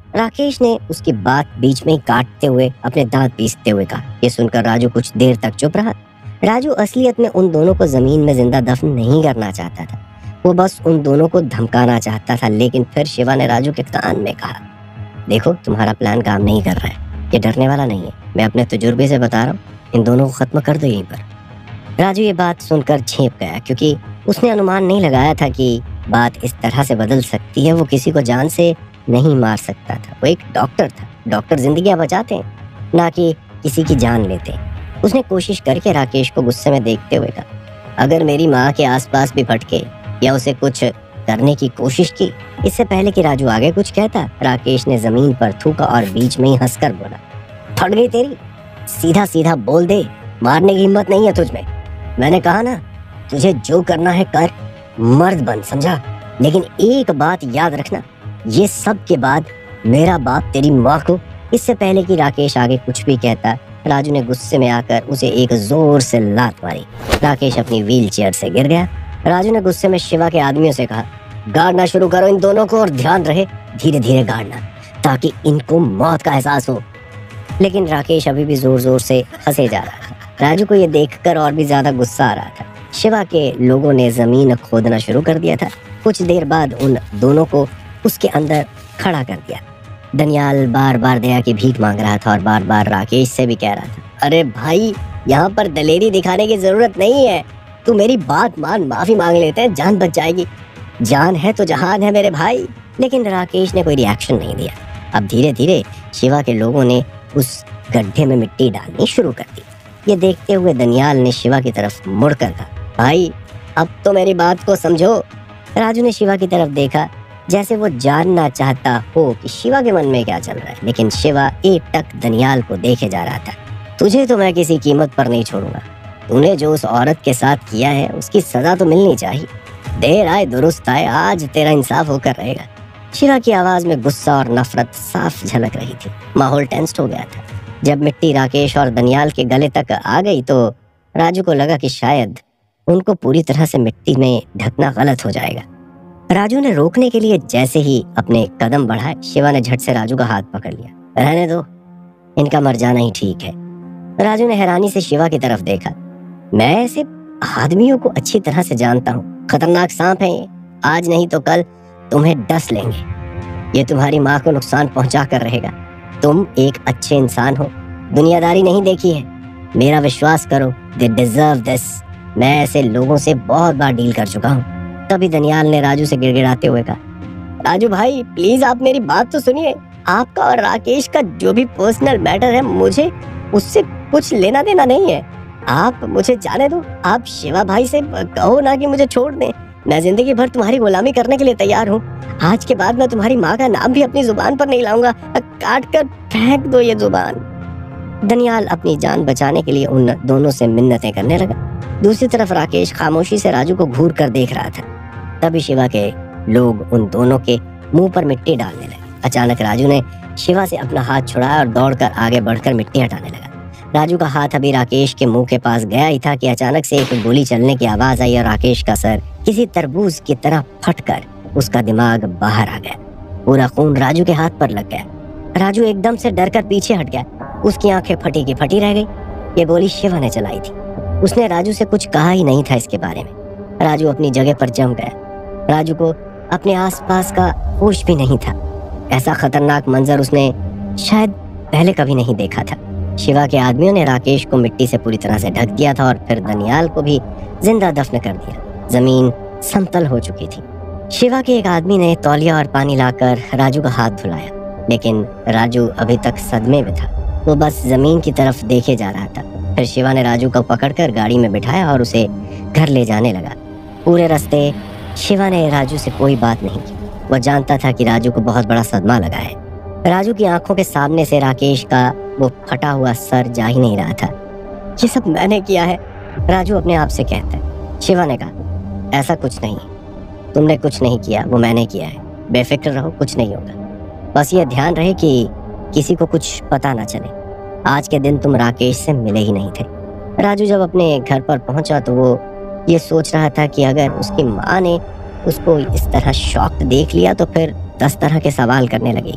[SPEAKER 1] राकेश ने उसकी बात बीच में ही काटते हुए अपने दांत पीसते हुए कहा। ये सुनकर राजू कुछ देर तक चुप रहा। राजू असलियत में उन दोनों को जमीन में जिंदा दफन नहीं करना चाहता था, वो बस उन दोनों को धमकाना चाहता था। लेकिन फिर शिवा ने राजू के कान में कहा, देखो तुम्हारा प्लान काम नहीं कर रहा है, ये डरने वाला नहीं है, मैं अपने तजुर्बे से बता रहा हूँ, इन दोनों को खत्म कर दो यहीं पर। राजू ये बात सुनकर झेप गया, क्योंकि उसने अनुमान नहीं लगाया था कि बात इस तरह से बदल सकती है। वो किसी को जान से नहीं मार सकता था, वो एक डॉक्टर था। डॉक्टर जिंदगियां बचाते हैं, ना कि किसी की जान लेते हैं। उसने कोशिश करके राकेश को गुस्से में देखते हुए कहा, अगर मेरी माँ के आसपास भी भटके या उसे कुछ करने की कोशिश की। इससे पहले कि राजू आगे कुछ कहता, राकेश ने जमीन पर थूका और बीच में ही हंसकर बोला, फट गई तेरी, सीधा सीधा बोल दे, मारने की हिम्मत नहीं है तुझमें। मैंने कहा ना, तुझे जो करना है कर, मर्द बन, समझा। लेकिन एक बात याद रखना, ये सब के बाद मेरा बाप तेरी माँ को। इससे पहले कि राकेश आगे कुछ भी कहता, राजू ने गुस्से में आकर उसे एक जोर से लात मारी। राकेश अपनी व्हील चेयर से गिर गया। राजू ने गुस्से में शिवा के आदमियों से कहा, गाड़ना शुरू करो इन दोनों को, और ध्यान रहे धीरे धीरे गाड़ना, ताकि इनको मौत का एहसास हो। लेकिन राकेश अभी भी जोर जोर से हंसे जा रहा था। राजू को ये देखकर और भी ज्यादा गुस्सा आ रहा था। शिवा के लोगों ने जमीन खोदना शुरू कर दिया था। कुछ देर बाद उन दोनों को उसके अंदर खड़ा कर दिया। दनियाल बार बार दया की भीख मांग रहा था और बार बार राकेश से भी कह रहा था, अरे भाई, यहाँ पर दलेरी दिखाने की जरूरत नहीं है, तू मेरी बात मान, माफी मांग लेते हैं, जान बच जाएगी। जान है तो जहान है मेरे भाई। लेकिन राकेश ने कोई रिएक्शन नहीं दिया। अब धीरे धीरे शिवा के लोगों ने उस गड्ढे में मिट्टी डालनी शुरू कर दी। ये देखते हुए दनियाल ने शिवा की तरफ मुड़कर कहा, भाई अब तो मेरी बात को समझो। राजू ने शिवा की तरफ देखा, जैसे वो जानना चाहता हो कि शिवा के मन में क्या चल रहा है। लेकिन शिवा एकटक दनियाल को देखे जा रहा था। तुझे तो मैं किसी कीमत पर नहीं छोड़ूंगा, तूने जो उस औरत के साथ किया है उसकी सजा तो मिलनी चाहिए। देर आए दुरुस्त आए, आज तेरा इंसाफ होकर रहेगा। शिवा की आवाज में गुस्सा और नफरत साफ झलक रही थी। माहौल टेंस्ड हो गया था। जब मिट्टी राकेश और दनियाल के गले तक आ गई तो राजू को लगा कि शायद उनको पूरी तरह से मिट्टी में ढकना गलत हो जाएगा। राजू ने रोकने के लिए जैसे ही अपने कदम बढ़ाए, शिवा ने झट से राजू का हाथ पकड़ लिया। रहने दो, इनका मर जाना ही ठीक है। राजू ने हैरानी से शिवा की तरफ देखा। मैं ऐसे आदमियों को अच्छी तरह से जानता हूँ, खतरनाक सांप है ये, आज नहीं तो कल तुम्हें डस लेंगे। ये तुम्हारी माँ को नुकसान पहुंचा कर रहेगा। तुम एक अच्छे इंसान हो, दुनियादारी नहीं देखी है, मेरा विश्वास करो, दे डिजर्व दिस। मैं ऐसे लोगों से बहुत बार डील कर चुका हूँ। तभी दनियाल ने राजू से गिड़गिड़ाते हुए कहा, राजू भाई प्लीज आप मेरी बात तो सुनिए। आपका और राकेश का जो भी पर्सनल मैटर है, मुझे उससे कुछ लेना देना नहीं है। आप मुझे जाने दो। आप शिवा भाई से कहो ना कि मुझे छोड़ दें। मैं जिंदगी भर तुम्हारी गुलामी करने के लिए तैयार हूँ। आज के बाद मैं तुम्हारी माँ का नाम भी अपनी जुबान पर नहीं लाऊंगा। काट कर फेंक दो ये जुबान। दनियाल अपनी जान बचाने के लिए उन दोनों से मिन्नतें करने लगा। दूसरी तरफ राकेश खामोशी से राजू को घूर कर देख रहा था। तभी शिवा के लोग उन दोनों के मुंह पर मिट्टी डालने लगे। अचानक राजू ने शिवा से अपना हाथ छुड़ाया और दौड़कर आगे बढ़कर मिट्टी हटाने लगा। राजू का हाथ अभी राकेश के मुंह के पास गया ही था कि अचानक से एक गोली चलने की आवाज आई और राकेश का सर किसी तरबूज की तरह फटकर उसका दिमाग बाहर आ गया। पूरा खून राजू के हाथ पर लग गया। राजू एकदम से डरकर पीछे हट गया। उसकी आंखें फटी की फटी रह गई। ये गोली शिवा ने चलाई थी। उसने राजू से कुछ कहा ही नहीं था इसके बारे में। राजू अपनी जगह पर जम गया। राजू को अपने आसपास का होश भी नहीं था। ऐसा खतरनाक मंजर उसने शायद पहले कभी नहीं देखा था। शिवा के आदमियों ने राकेश को मिट्टी से पूरी तरह से ढक दिया था और फिर दनियाल को भी जिंदा दफन कर दिया। जमीन समतल हो चुकी थी। शिवा के एक आदमी ने तौलिया और पानी लाकर राजू का हाथ धुलाया, लेकिन राजू अभी तक सदमे में था। वो बस जमीन की तरफ देखे जा रहा था। फिर शिवा ने राजू को पकड़कर गाड़ी में बिठाया और उसे घर ले जाने लगा। पूरे रास्ते शिवा ने राजू से कोई बात नहीं की। वह जानता था कि राजू को बहुत बड़ा सदमा लगा है। राजू की आंखों के सामने से राकेश का वो फटा हुआ सर जा ही नहीं रहा था। ये सब मैंने किया है, राजू अपने आप से कहता है। शिवा ने कहा, ऐसा कुछ नहीं, तुमने कुछ नहीं किया, वो मैंने किया है। बेफिक्र रहो, कुछ नहीं होगा। बस ये ध्यान रहे कि किसी को कुछ पता ना चले। आज के दिन तुम राकेश से मिले ही नहीं थे। राजू जब अपने घर पर पहुंचा तो वो ये सोच रहा था कि अगर उसकी माँ ने उसको इस तरह शॉक्ड देख लिया तो फिर 10 तरह के सवाल करने लगेगी।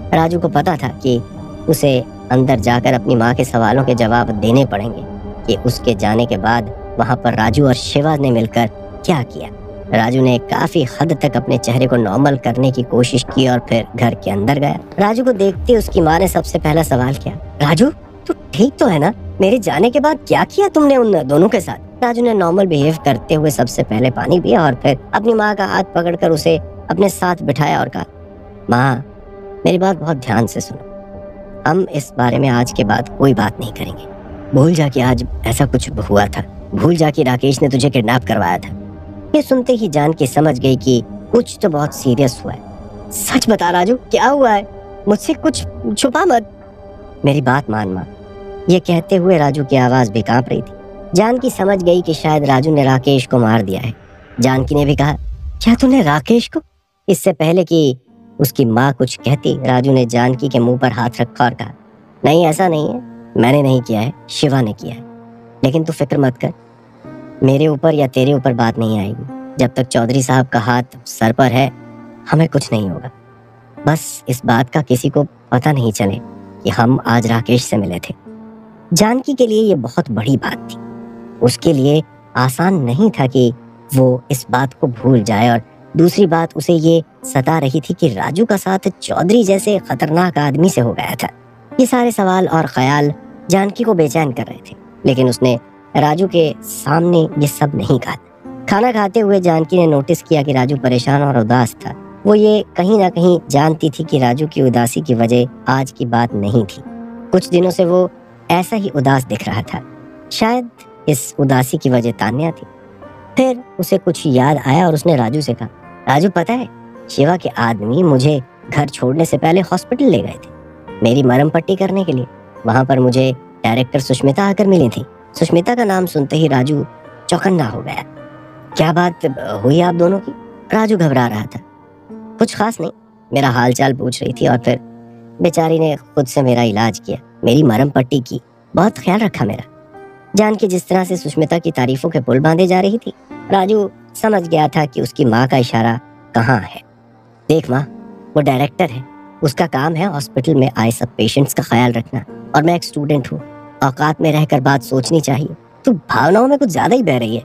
[SPEAKER 1] राजू को पता था कि उसे अंदर जाकर अपनी माँ के सवालों के जवाब देने पड़ेंगे कि उसके जाने के बाद वहाँ पर राजू और शिवा ने मिलकर क्या किया। राजू ने काफी हद तक अपने चेहरे को नॉर्मल करने की कोशिश की और फिर घर के अंदर गया। राजू को देखते उसकी माँ ने सबसे पहला सवाल किया, राजू तू ठीक तो है ना? मेरे जाने के बाद क्या किया तुमने उन दोनों के साथ? राजू ने नॉर्मल बिहेव करते हुए सबसे पहले पानी पिया और फिर अपनी माँ का हाथ पकड़कर उसे अपने साथ बिठाया और कहा, माँ मेरी बात बहुत ध्यान से सुनो, हम इस बारे में आज के बाद कोई बात नहीं करेंगे। भूल जा कि आज ऐसा कुछ हुआ था, भूल जा कि राकेश ने तुझे किडनैप करवाया था। ये सुनते ही जानकी समझ गई कि कुछ तो बहुत सीरियस हुआ है। सच बता राजू, क्या हुआ है? मुझसे कुछ छुपा मत। मेरी बात मान माँ। ये कहते हुए राजू की आवाज भी कांप रही थी। जानकी समझ गई कि शायद राजू ने राकेश को मार दिया है। जानकी ने भी कहा, क्या तूने राकेश को? इससे पहले कि उसकी माँ कुछ कहती, राजू ने जानकी के मुंह पर हाथ रखा और कहा, नहीं ऐसा नहीं है, मैंने नहीं किया है, शिवा ने किया है। लेकिन तू फिक्र मत कर, मेरे ऊपर या तेरे ऊपर बात नहीं आएगी। जब तक चौधरी साहब का हाथ सर पर है हमें कुछ नहीं होगा। बस इस बात का किसी को पता नहीं चले कि हम आज राकेश से मिले थे। जानकी के लिए ये बहुत बड़ी बात थी। उसके लिए आसान नहीं था कि वो इस बात को भूल जाए और दूसरी बात उसे ये सता रही थी कि राजू का साथ चौधरी जैसे खतरनाक आदमी से हो गया था। ये सारे सवाल और ख्याल जानकी को बेचैन कर रहे थे, लेकिन उसने राजू के सामने ये सब नहीं कहा। खाना खाते हुए जानकी ने नोटिस किया कि राजू परेशान और उदास था। वो ये कहीं ना कहीं जानती थी कि राजू की उदासी की वजह आज की बात नहीं थी। कुछ दिनों से वो ऐसा ही उदास दिख रहा था। शायद इस उदासी की वजह तान्या थी। फिर उसे कुछ याद आया और उसने राजू से कहा, राजू पता है, शिवा के आदमी मुझे घर छोड़ने से पहले हॉस्पिटल ले गए थे मेरी मरहम पट्टी करने के लिए। वहां पर मुझे डायरेक्टर सुष्मिता आकर मिली थी। सुष्मिता का नाम सुनते ही राजू चौकन्ना हो गया। क्या बात हुई आप दोनों की? राजू घबरा रहा था। कुछ खास नहीं, मेरा हालचाल पूछ रही थी और फिर बेचारी ने खुद से मेरा इलाज किया, मेरी मरहम पट्टी की, बहुत ख्याल रखा मेरा। जान के जिस तरह से सुष्मिता की तारीफों के पुल बांधे जा रही थी, राजू समझ गया था कि उसकी माँ का इशारा कहाँ है। देख माँ, वो डायरेक्टर है, उसका काम है हॉस्पिटल में आए सब पेशेंट्स का ख्याल रखना, और मैं एक स्टूडेंट हूँ, औकात में रहकर बात सोचनी चाहिए। तू भावनाओं में कुछ ज्यादा ही बह रही है।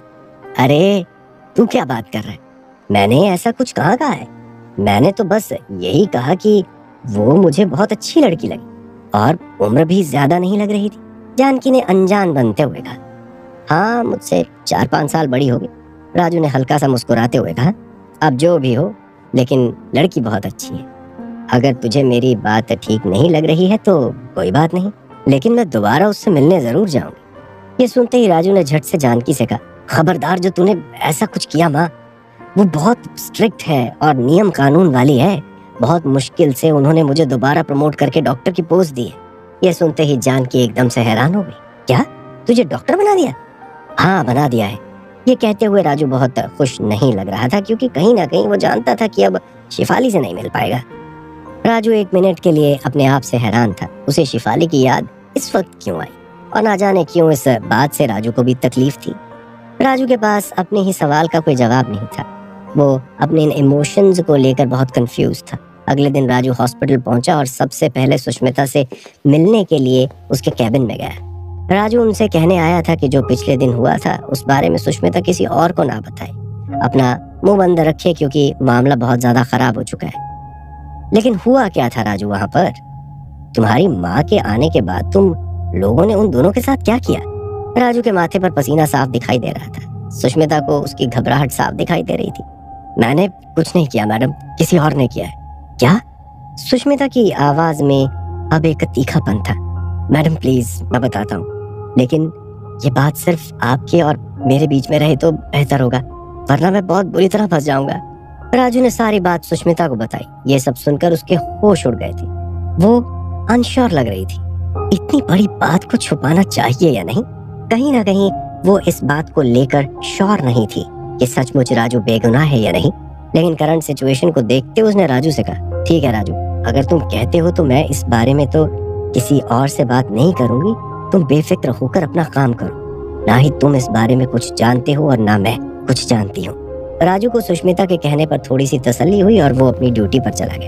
[SPEAKER 1] अरे तू क्या बात कर रहा है? मैंने ऐसा कुछ कहाँ कहा है? मैंने तो बस यही कहा कि वो मुझे बहुत अच्छी लड़की लगी और उम्र भी ज्यादा नहीं लग रही थी। जानकी ने अनजान बनते हुए कहा, हाँ मुझसे 4-5 साल बड़ी होगी। राजू ने हल्का सा मुस्कुराते हुए कहा, अब जो भी हो, लेकिन लड़की बहुत अच्छी है। अगर तुझे मेरी बात ठीक नहीं लग रही है तो कोई बात नहीं, लेकिन मैं दोबारा उससे मिलने जरूर जाऊंगी। ये सुनते ही राजू ने झट से जानकी से कहा, खबरदार जो तूने ऐसा कुछ किया माँ, वो बहुत स्ट्रिक्ट है और नियम कानून वाली है। बहुत मुश्किल से उन्होंने मुझे दोबारा प्रमोट करके डॉक्टर की पोस्ट दी है। ये सुनते ही जानकी एकदम से हैरान हो गई। क्या तुझे डॉक्टर बना दिया? हाँ बना दिया है। ये कहते हुए राजू बहुत खुश नहीं लग रहा था, क्योंकि कहीं ना कहीं वो जानता था कि अब शिफाली से नहीं मिल पाएगा। राजू 1 मिनट के लिए अपने आप से हैरान था, उसे शिफाली की याद इस वक्त क्यों आई, और ना जाने क्यों इस बात से राजू को भी तकलीफ थी। राजू के पास अपने ही सवाल का कोई जवाब नहीं था। वो अपने इन इमोशंस को लेकर बहुत कंफ्यूज था। अगले दिन राजू हॉस्पिटल पहुंचा और सबसे पहले सुष्मिता से मिलने के लिए उसके कैबिन में गया। राजू उनसे कहने आया था कि जो पिछले दिन हुआ था उस बारे में सुष्मिता किसी और को ना बताए, अपना मुंह बंद रखे, क्योंकि मामला बहुत ज्यादा खराब हो चुका है। लेकिन हुआ क्या था राजू वहां पर? तुम्हारी माँ के आने के बाद तुम लोगों ने उन दोनों के साथ क्या किया? राजू के माथे पर पसीना साफ दिखाई दे रहा था। सुष्मिता को उसकी घबराहट साफ दिखाई दे रही थी। मैंने कुछ नहीं किया मैडम, किसी और ने किया है। क्या? सुष्मिता की आवाज में अब एक तीखापन था। मैडम प्लीज मैं बताता हूँ, लेकिन ये बात सिर्फ आपके और मेरे बीच में रहे तो बेहतर होगा, वरना मैं बहुत बुरी तरह फंस जाऊंगा। राजू ने सारी बात सुष्मिता को बताई। ये सब सुनकर उसके होश उड़ गए थे। वो अनश्योर लग रही थी। इतनी बड़ी बात को छुपाना चाहिए या नहीं? कहीं ना कहीं वो इस बात को लेकर श्योर नहीं थी कि सचमुच राजू बेगुनाह है या नहीं। लेकिन करंट सिचुएशन को देखते उसने राजू से कहा, ठीक है राजू, अगर तुम कहते हो तो मैं इस बारे में तो किसी और से बात नहीं करूंगी। तुम बेफिक्र होकर अपना काम करो। ना ही तुम इस बारे में कुछ जानते हो और ना मैं कुछ जानती हूँ। राजू को सुष्मिता के कहने पर थोड़ी सी तसल्ली हुई और वो अपनी ड्यूटी पर चला गया।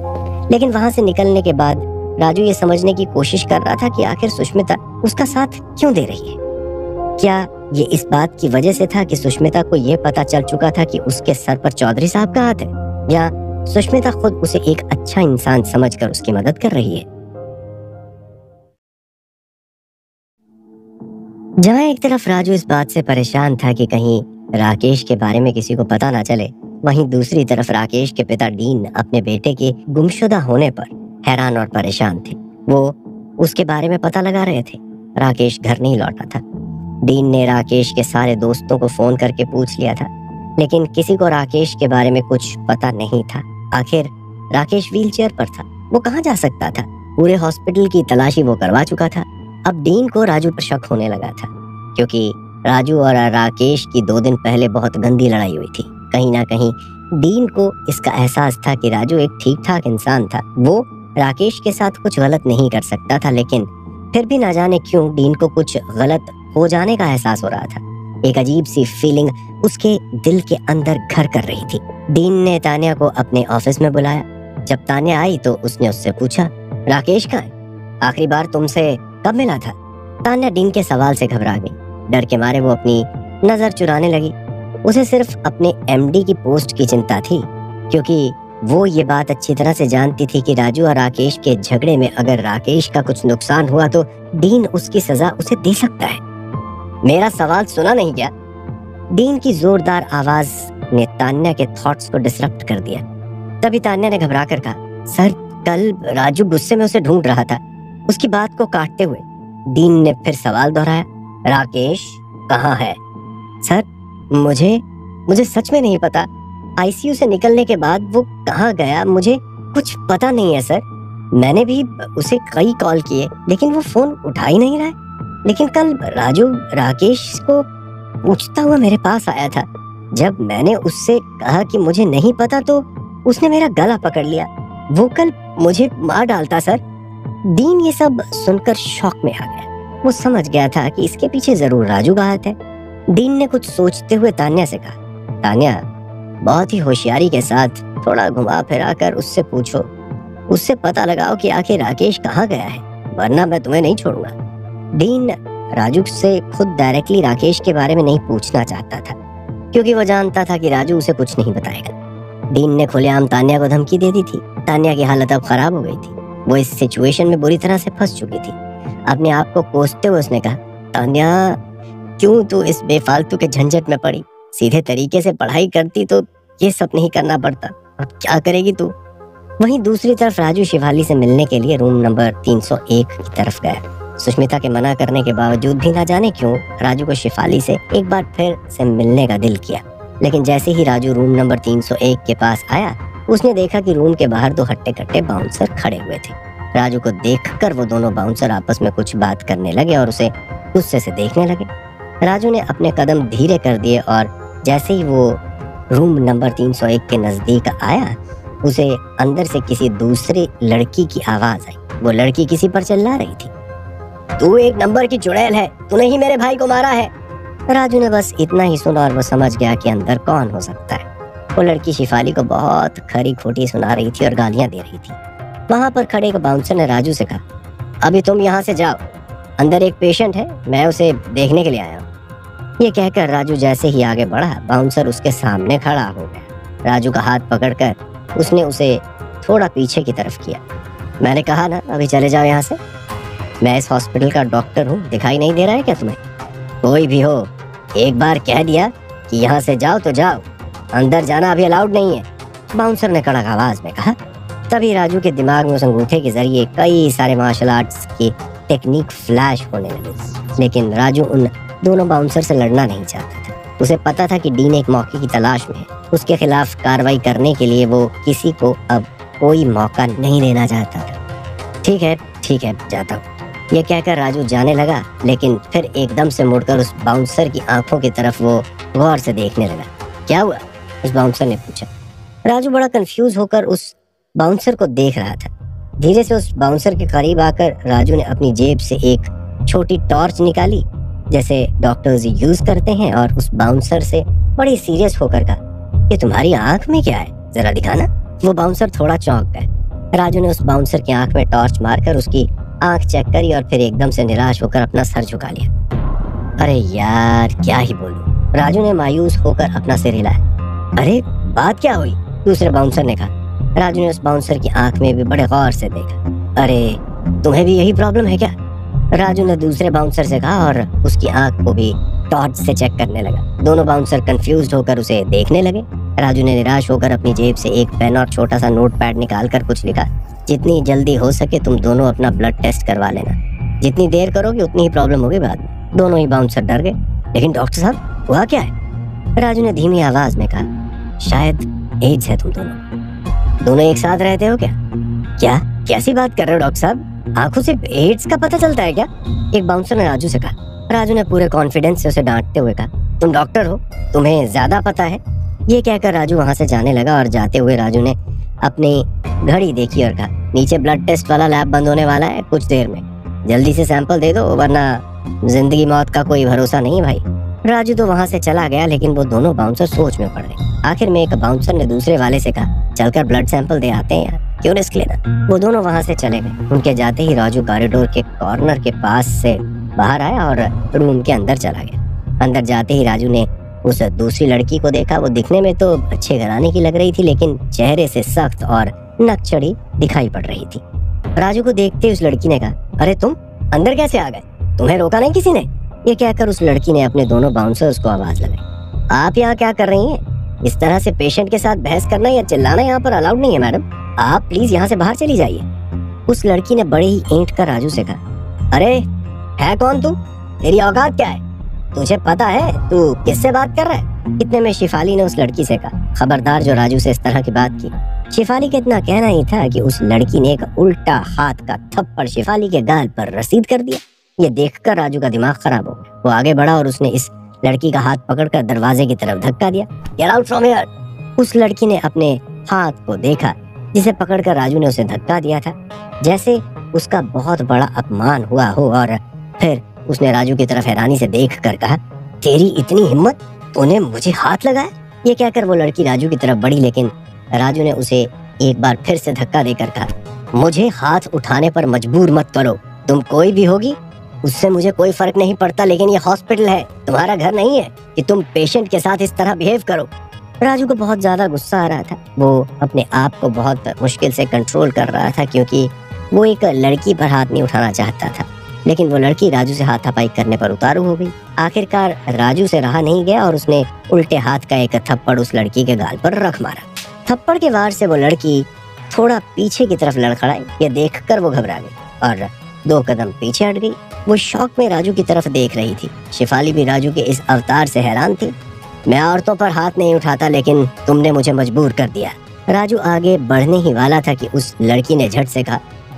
[SPEAKER 1] लेकिन वहां से निकलने के बाद राजू ये समझने की कोशिश कर रहा था कि आखिर सुष्मिता उसका साथ क्यों दे रही है। क्या ये इस बात की वजह से था कि सुष्मिता को ये पता चल चुका था कि उसके सर पर चौधरी साहब का हाथ है, या सुष्मिता खुद उसे एक अच्छा इंसान समझकर उसकी मदद कर रही है। जहां एक तरफ राजू इस बात से परेशान था कि कहीं राकेश के बारे में किसी को पता ना चले, वहीं दूसरी तरफ राकेश के पिता डीन अपने बेटे के गुमशुदा होने पर हैरान और परेशान थे। वो उसके बारे में पता लगा रहे थे। राकेश घर नहीं लौटा था। डीन ने राकेश के सारे दोस्तों को फोन करके पूछ लिया था, लेकिन किसी को राकेश के बारे में कुछ पता नहीं था। आखिर राकेश व्हीलचेयर पर था, वो कहाँ जा सकता था? पूरे हॉस्पिटल की तलाशी वो करवा चुका था। अब डीन को राजू पर शक होने लगा था, क्योंकि राजू और राकेश की 2 दिन पहले बहुत गंदी लड़ाई हुई थी। कहीं ना कहीं डीन को इसका एहसास था कि राजू एक ठीक ठाक इंसान था, वो राकेश के साथ कुछ गलत नहीं कर सकता था, लेकिन फिर भी ना जाने क्यों डीन को कुछ गलत हो जाने का एहसास हो रहा था। एक अजीब सी फीलिंग उसके दिल के अंदर घर कर रही थी। डीन ने तान्या को अपने ऑफिस में बुलाया। जब तान्या आई तो उसने उससे पूछा, राकेश कहाँ है? आखिरी बार तुमसे कब मिला था? तान्या डीन के सवाल से घबरा गई। डर के मारे वो अपनी नजर चुराने लगी। उसे सिर्फ अपने एमडी की पोस्ट की चिंता थी, क्योंकि वो ये बात अच्छी तरह से जानती थी कि राजू और राकेश के झगड़े में अगर राकेश का कुछ नुकसान हुआ तो डीन उसकी सजा उसे दे सकता है। मेरा सवाल सुना नहीं क्या? डीन की जोरदार आवाज ने तान्या के थॉट्स को डिसरप्ट कर दिया। तभी तान्या ने घबरा कर कहा, सर कल राजू गुस्से में उसे ढूंढ रहा था। उसकी बात को काटते हुए डीन ने फिर सवाल दोहराया, राकेश कहाँ है? सर मुझे सच में नहीं पता। आईसीयू से निकलने के बाद वो कहाँ गया मुझे कुछ पता नहीं है सर। मैंने भी उसे कई कॉल किए, लेकिन वो फोन उठा ही नहीं रहा है। लेकिन कल राजू राकेश को पूछता हुआ मेरे पास आया था। जब मैंने उससे कहा कि मुझे नहीं पता तो उसने मेरा गला पकड़ लिया। वो कल मुझे मार डालता सर। डीन ये सब सुनकर शॉक में आ गया। वो समझ गया था कि इसके पीछे जरूर राजू का हाथ है। डीन ने कुछ सोचते हुए तान्या से कहा, तान्या बहुत ही होशियारी के साथ थोड़ा घुमा फिरा कर उससे पूछो, उससे पता लगाओ कि आखिर राकेश कहाँ गया है, वरना मैं तुम्हें नहीं छोड़ूंगा। डीन राजू से खुद डायरेक्टली राकेश के बारे में नहीं पूछना चाहता था, क्योंकि वो जानता था कि राजू उसे कुछ नहीं बताएगा। डीन ने खुलेआम तान्या को धमकी दे दी थी। तान्या की हालत अब खराब हो गई थी। वो इस सिचुएशन में बुरी तरह से फंस चुकी थी। अपने आप को कोसते हुए उसने कहा, तान्या क्यों तू इस बेफालतू के झंझट में पड़ी? सीधे तरीके से पढ़ाई करती तो ये सब नहीं करना पड़ता। अब क्या करेगी तू? वहीं दूसरी तरफ राजू शिवाली से मिलने के लिए रूम नंबर 301 की तरफ गया। सुष्मिता के मना करने के बावजूद भी ना जाने क्यों राजू को शिवाली से एक बार फिर से मिलने का दिल किया। लेकिन जैसे ही राजू रूम नंबर 301 के पास आया, उसने देखा कि रूम के बाहर 2 हट्टे-कट्टे बाउंसर खड़े हुए थे। राजू को देखकर वो दोनों बाउंसर आपस में कुछ बात करने लगे और उसे गुस्से से देखने लगे। राजू ने अपने कदम धीरे कर दिए और जैसे ही वो रूम नंबर 301 के नजदीक आया, उसे अंदर से किसी दूसरी लड़की की आवाज आई। वो लड़की किसी पर चिल्ला रही थी, तू एक नंबर की चुड़ैल है, तूने ही मेरे भाई को मारा है। राजू ने बस इतना ही सुना और वो समझ गया कि अंदर कौन हो सकता है। वो लड़की शिफाली को बहुत खरी खोटी सुना रही थी और गालियां दे रही थी। वहां पर खड़े एक बाउंसर ने राजू से कहा, अभी तुम यहाँ से जाओ, अंदर एक पेशेंट है, मैं उसे देखने के लिए आया हूँ। ये कहकर राजू जैसे ही आगे बढ़ा, बाउंसर उसके सामने खड़ा हो गया। राजू का हाथ पकड़कर उसने उसे थोड़ा पीछे की तरफ किया। मैंने कहा ना अभी चले जाओ यहाँ से। मैं इस हॉस्पिटल का डॉक्टर हूँ, दिखाई नहीं दे रहा है क्या तुम्हें? कोई भी हो, एक बार कह दिया कि यहाँ से जाओ तो जाओ, अंदर जाना अभी अलाउड नहीं है, बाउंसर ने कड़क आवाज में कहा। तभी राजू के दिमाग में उस अंगूठे के जरिए कई सारे मार्शल आर्ट्स की टेक्निक फ्लैश होने लगी। लेकिन राजू उन दोनों बाउंसर से लड़ना नहीं चाहता था। उसे पता था कि डीन एक मौके की तलाश में है। उसके खिलाफ कार्रवाई करने के लिए वो किसी को अब कोई मौका नहीं देना चाहता था। ठीक है जाता हूँ, ये कहकर राजू जाने लगा, लेकिन फिर एकदम से मुड़कर उस बाउंसर की आंखों की तरफ वो गौर से देखने लगा। क्या हुआ? उस बाउंसर ने पूछा। राजू बड़ा कंफ्यूज होकर उस बाउंसर को देख रहा था। धीरे से उस बाउंसर के करीब आकर राजू ने अपनी जेब से एक छोटी टॉर्च निकाली, जैसे डॉक्टर्स यूज करते हैं, और उस बाउंसर से बड़ी सीरियस होकर कहा, ये तुम्हारी आंख में क्या है, जरा दिखाना। वो बाउंसर थोड़ा चौंक गया। राजू ने उस बाउंसर की आंख में टॉर्च मारकर उसकी आंख चेक करी और फिर एकदम से निराश होकर अपना सर झुका लिया। अरे यार क्या ही बोलूं। राजू ने मायूस होकर अपना सिर हिलाया। अरे बात क्या हुई? दूसरे बाउंसर ने कहा। राजू ने उस बाउंसर की आंख में भी बड़े गौर से देखा। अरे तुम्हें भी यही प्रॉब्लम है क्या? राजू ने दूसरे बाउंसर से कहा और उसकी आंख को भी टॉर्च से चेक करने लगा। दोनों बाउंसर कंफ्यूज्ड होकर उसे देखने लगे। राजू ने निराश होकर अपनी जेब से एक पेन और छोटा सा नोटपैड निकालकर कुछ लिखा। जितनी जल्दी हो सके तुम दोनों अपना ब्लड टेस्ट करवा लेना। जितनी देर करोगे उतनी ही प्रॉब्लम होगी बाद में। दोनों ही बाउंसर डर गए। लेकिन डॉक्टर साहब हुआ क्या है? राजू ने धीमी आवाज में कहा। शायद एड्स है तुम दोनों एक साथ रहते हो क्या? क्या कैसी बात कर रहे हो डॉक्टर साहब? आंखों से एड्स का पता चलता है क्या? एक बाउंसर ने राजू से कहा। राजू ने पूरे कॉन्फिडेंस से उसे डांटते हुए कहा, तुम डॉक्टर हो, तुम्हें ज्यादा पता है। ये कहकर राजू वहां से जाने लगा और जाते हुए राजू ने अपनी घड़ी देखी और कहा, नीचे ब्लड टेस्ट वाला लैब बंद होने वाला है कुछ देर में, जल्दी से सैंपल दे दो वरना जिंदगी मौत का कोई भरोसा नहीं भाई। राजू तो वहां से चला गया लेकिन वो दोनों बाउंसर सोच में पड़ गए। आखिर में एक बाउंसर ने दूसरे वाले से कहा, चलकर ब्लड सैंपल दे आते हैं यार, क्यों रिस्क लेना। वो दोनों वहां से चले गए। उनके जाते ही राजू कॉरिडोर के कॉर्नर के पास से बाहर आया और रूम के अंदर चला गया। अंदर जाते ही राजू ने उस दूसरी लड़की को देखा। वो दिखने में तो अच्छे घराने की लग रही थी लेकिन चेहरे से सख्त और नकचड़ी दिखाई पड़ रही थी। राजू को देखते ही उस लड़की ने कहा, अरे तुम अंदर कैसे आ गए? तुम्हें रोका नहीं किसी ने? ये कहकर उस लड़की ने अपने दोनों बाउंसर्स को आवाज लगाई, आप यहाँ क्या कर रही हैं? इस तरह से पेशेंट के साथ बहस करना या चिल्लाना यहाँ पर अलाउड नहीं है मैडम, आप प्लीज यहाँ से बाहर चली जाइए। उस लड़की ने बड़े ही ऐंठ कर राजू से कहा, अरे है कौन तू? तेरी औकात क्या है? तुझे पता है तू किससे बात कर रहा है? इतने में शिफाली ने उस लड़की से कहा, खबरदार जो राजू से इस तरह की बात की। शिफाली का इतना कहना ही था कि उस लड़की ने एक उल्टा हाथ का थप्पड़ शिफाली के गाल पर रसीद कर दिया। ये देखकर राजू का दिमाग खराब हो गया। वो आगे बढ़ा और उसने इस लड़की का हाथ पकड़कर दरवाजे की तरफ धक्का दिया। Get out from here. उस लड़की ने अपने हाथ को देखा जिसे पकड़कर राजू ने उसे धक्का दिया था, जैसे उसका बहुत बड़ा अपमान हुआ हो, और फिर उसने राजू की तरफ हैरानी से देखकर कहा, तेरी इतनी हिम्मत, तूने मुझे हाथ लगाया? ये कहकर वो लड़की राजू की तरफ बढ़ी लेकिन राजू ने उसे एक बार फिर से धक्का देकर कहा, मुझे हाथ उठाने पर मजबूर मत करो। तुम कोई भी होगी उससे मुझे कोई फर्क नहीं पड़ता, लेकिन ये हॉस्पिटल है, तुम्हारा घर नहीं है कि तुम पेशेंट के साथ इस तरह बिहेव करो। राजू को बहुत ज्यादा गुस्सा आ रहा था। वो अपने आप को बहुत मुश्किल से कंट्रोल कर रहा था क्योंकि वो एक लड़की पर हाथ नहीं उठाना चाहता था, लेकिन वो लड़की राजू से हाथापाई करने पर उतारू हो गई। आखिरकार राजू से रहा नहीं गया और उसने उल्टे हाथ का एक थप्पड़ उस लड़की के गाल पर रख मारा। थप्पड़ के वार से वो लड़की थोड़ा पीछे की तरफ लड़खड़ाई। ये देखकर वो घबरा गई और 2 कदम पीछे हट गई। वो शौक में राजू की तरफ देख रही थी। शिफाली भी राजू के इस अवतार से हैरान थी। मैं औरतों पर हाथ नहीं उठाता लेकिन तुमने मुझे मजबूर कर दिया। राजू आगे बढ़ने ही वाला था कि उस लड़की ने झट से कहा,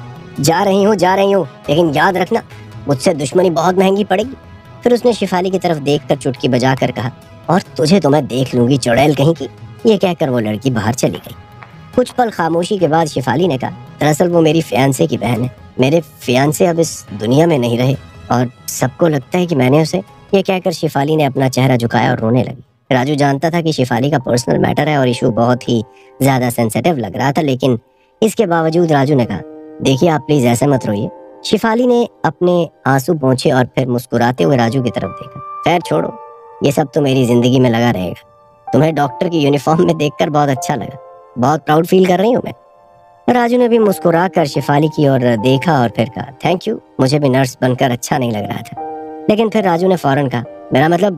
[SPEAKER 1] जा रही हूँ, लेकिन याद रखना मुझसे दुश्मनी बहुत महंगी पड़ेगी। फिर उसने शिफाली की तरफ देखकर चुटकी बजाकर कहा, और तुझे तो मैं देख लूंगी चुड़ैल कहीं की। ये कहकर वो लड़की बाहर चली गई। कुछ पल खामोशी के बाद शिफाली ने कहा, दरअसल वो मेरी फियांसे की बहन है। मेरे फियांसे अब इस दुनिया में नहीं रहे और सबको लगता है कि मैंने उसे। ये कहकर शिफाली ने अपना चेहरा झुकाया और रोने लगी। राजू जानता था कि शिफाली का पर्सनल मैटर है और इशू बहुत ही ज्यादा सेंसिटिव लग रहा था, लेकिन इसके बावजूद राजू ने कहा, देखिए आप प्लीज ऐसे मत रोइए। शिफाली ने अपने आंसू पोंछे और फिर मुस्कुराते हुए राजू की तरफ देखा। खैर छोड़ो, ये सब तो मेरी जिंदगी में लगा रहेगा। तुम्हें डॉक्टर की यूनिफॉर्म में देखकर बहुत अच्छा लगा, बहुत प्राउड फील कर रही हूँ मैं। राजू ने भी मुस्कुरा कर शिफाली की ओर देखा और फिर कहा, थैंक यू, मुझे भी नर्स बनकर अच्छा नहीं लग रहा था। लेकिन फिर राजू ने फौरन कहा, मेरा मतलब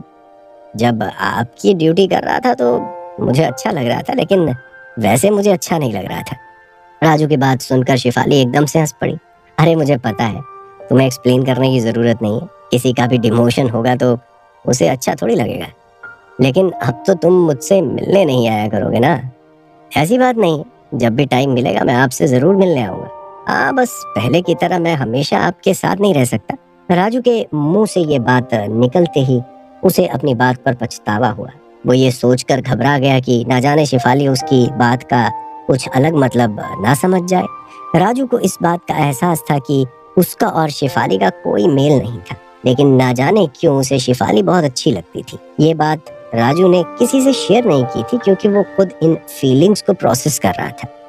[SPEAKER 1] जब आपकी ड्यूटी कर रहा था तो मुझे अच्छा लग रहा था, लेकिन वैसे मुझे अच्छा नहीं लग रहा था। राजू की बात सुनकर शिफाली एकदम से हंस पड़ी। अरे मुझे पता है, तुम्हें एक्सप्लेन करने की जरूरत नहीं है। किसी का भी डिमोशन होगा तो उसे अच्छा थोड़ी लगेगा, लेकिन अब तो तुम मुझसे मिलने नहीं आया करोगे ना? ऐसी बात नहीं, जब भी टाइम मिलेगा मैं आपसे जरूर मिलने आऊंगा। हाँ, बस पहले की तरह मैं हमेशा आपके साथ नहीं रह सकता। राजू के मुंह से ये बात निकलते ही उसे अपनी बात पर पछतावा हुआ। वो ये सोचकर घबरा गया कि ना जाने शिफाली उसकी बात का कुछ अलग मतलब ना समझ जाए। राजू को इस बात का एहसास था कि उसका और शिफाली का कोई मेल नहीं था, लेकिन ना जाने क्यों उसे शिफाली बहुत अच्छी लगती थी। ये बात राजू ने किसी से शेयर नहीं की थी क्योंकि वो खुद इन फीलिंग्स को प्रोसेस कर रहा था।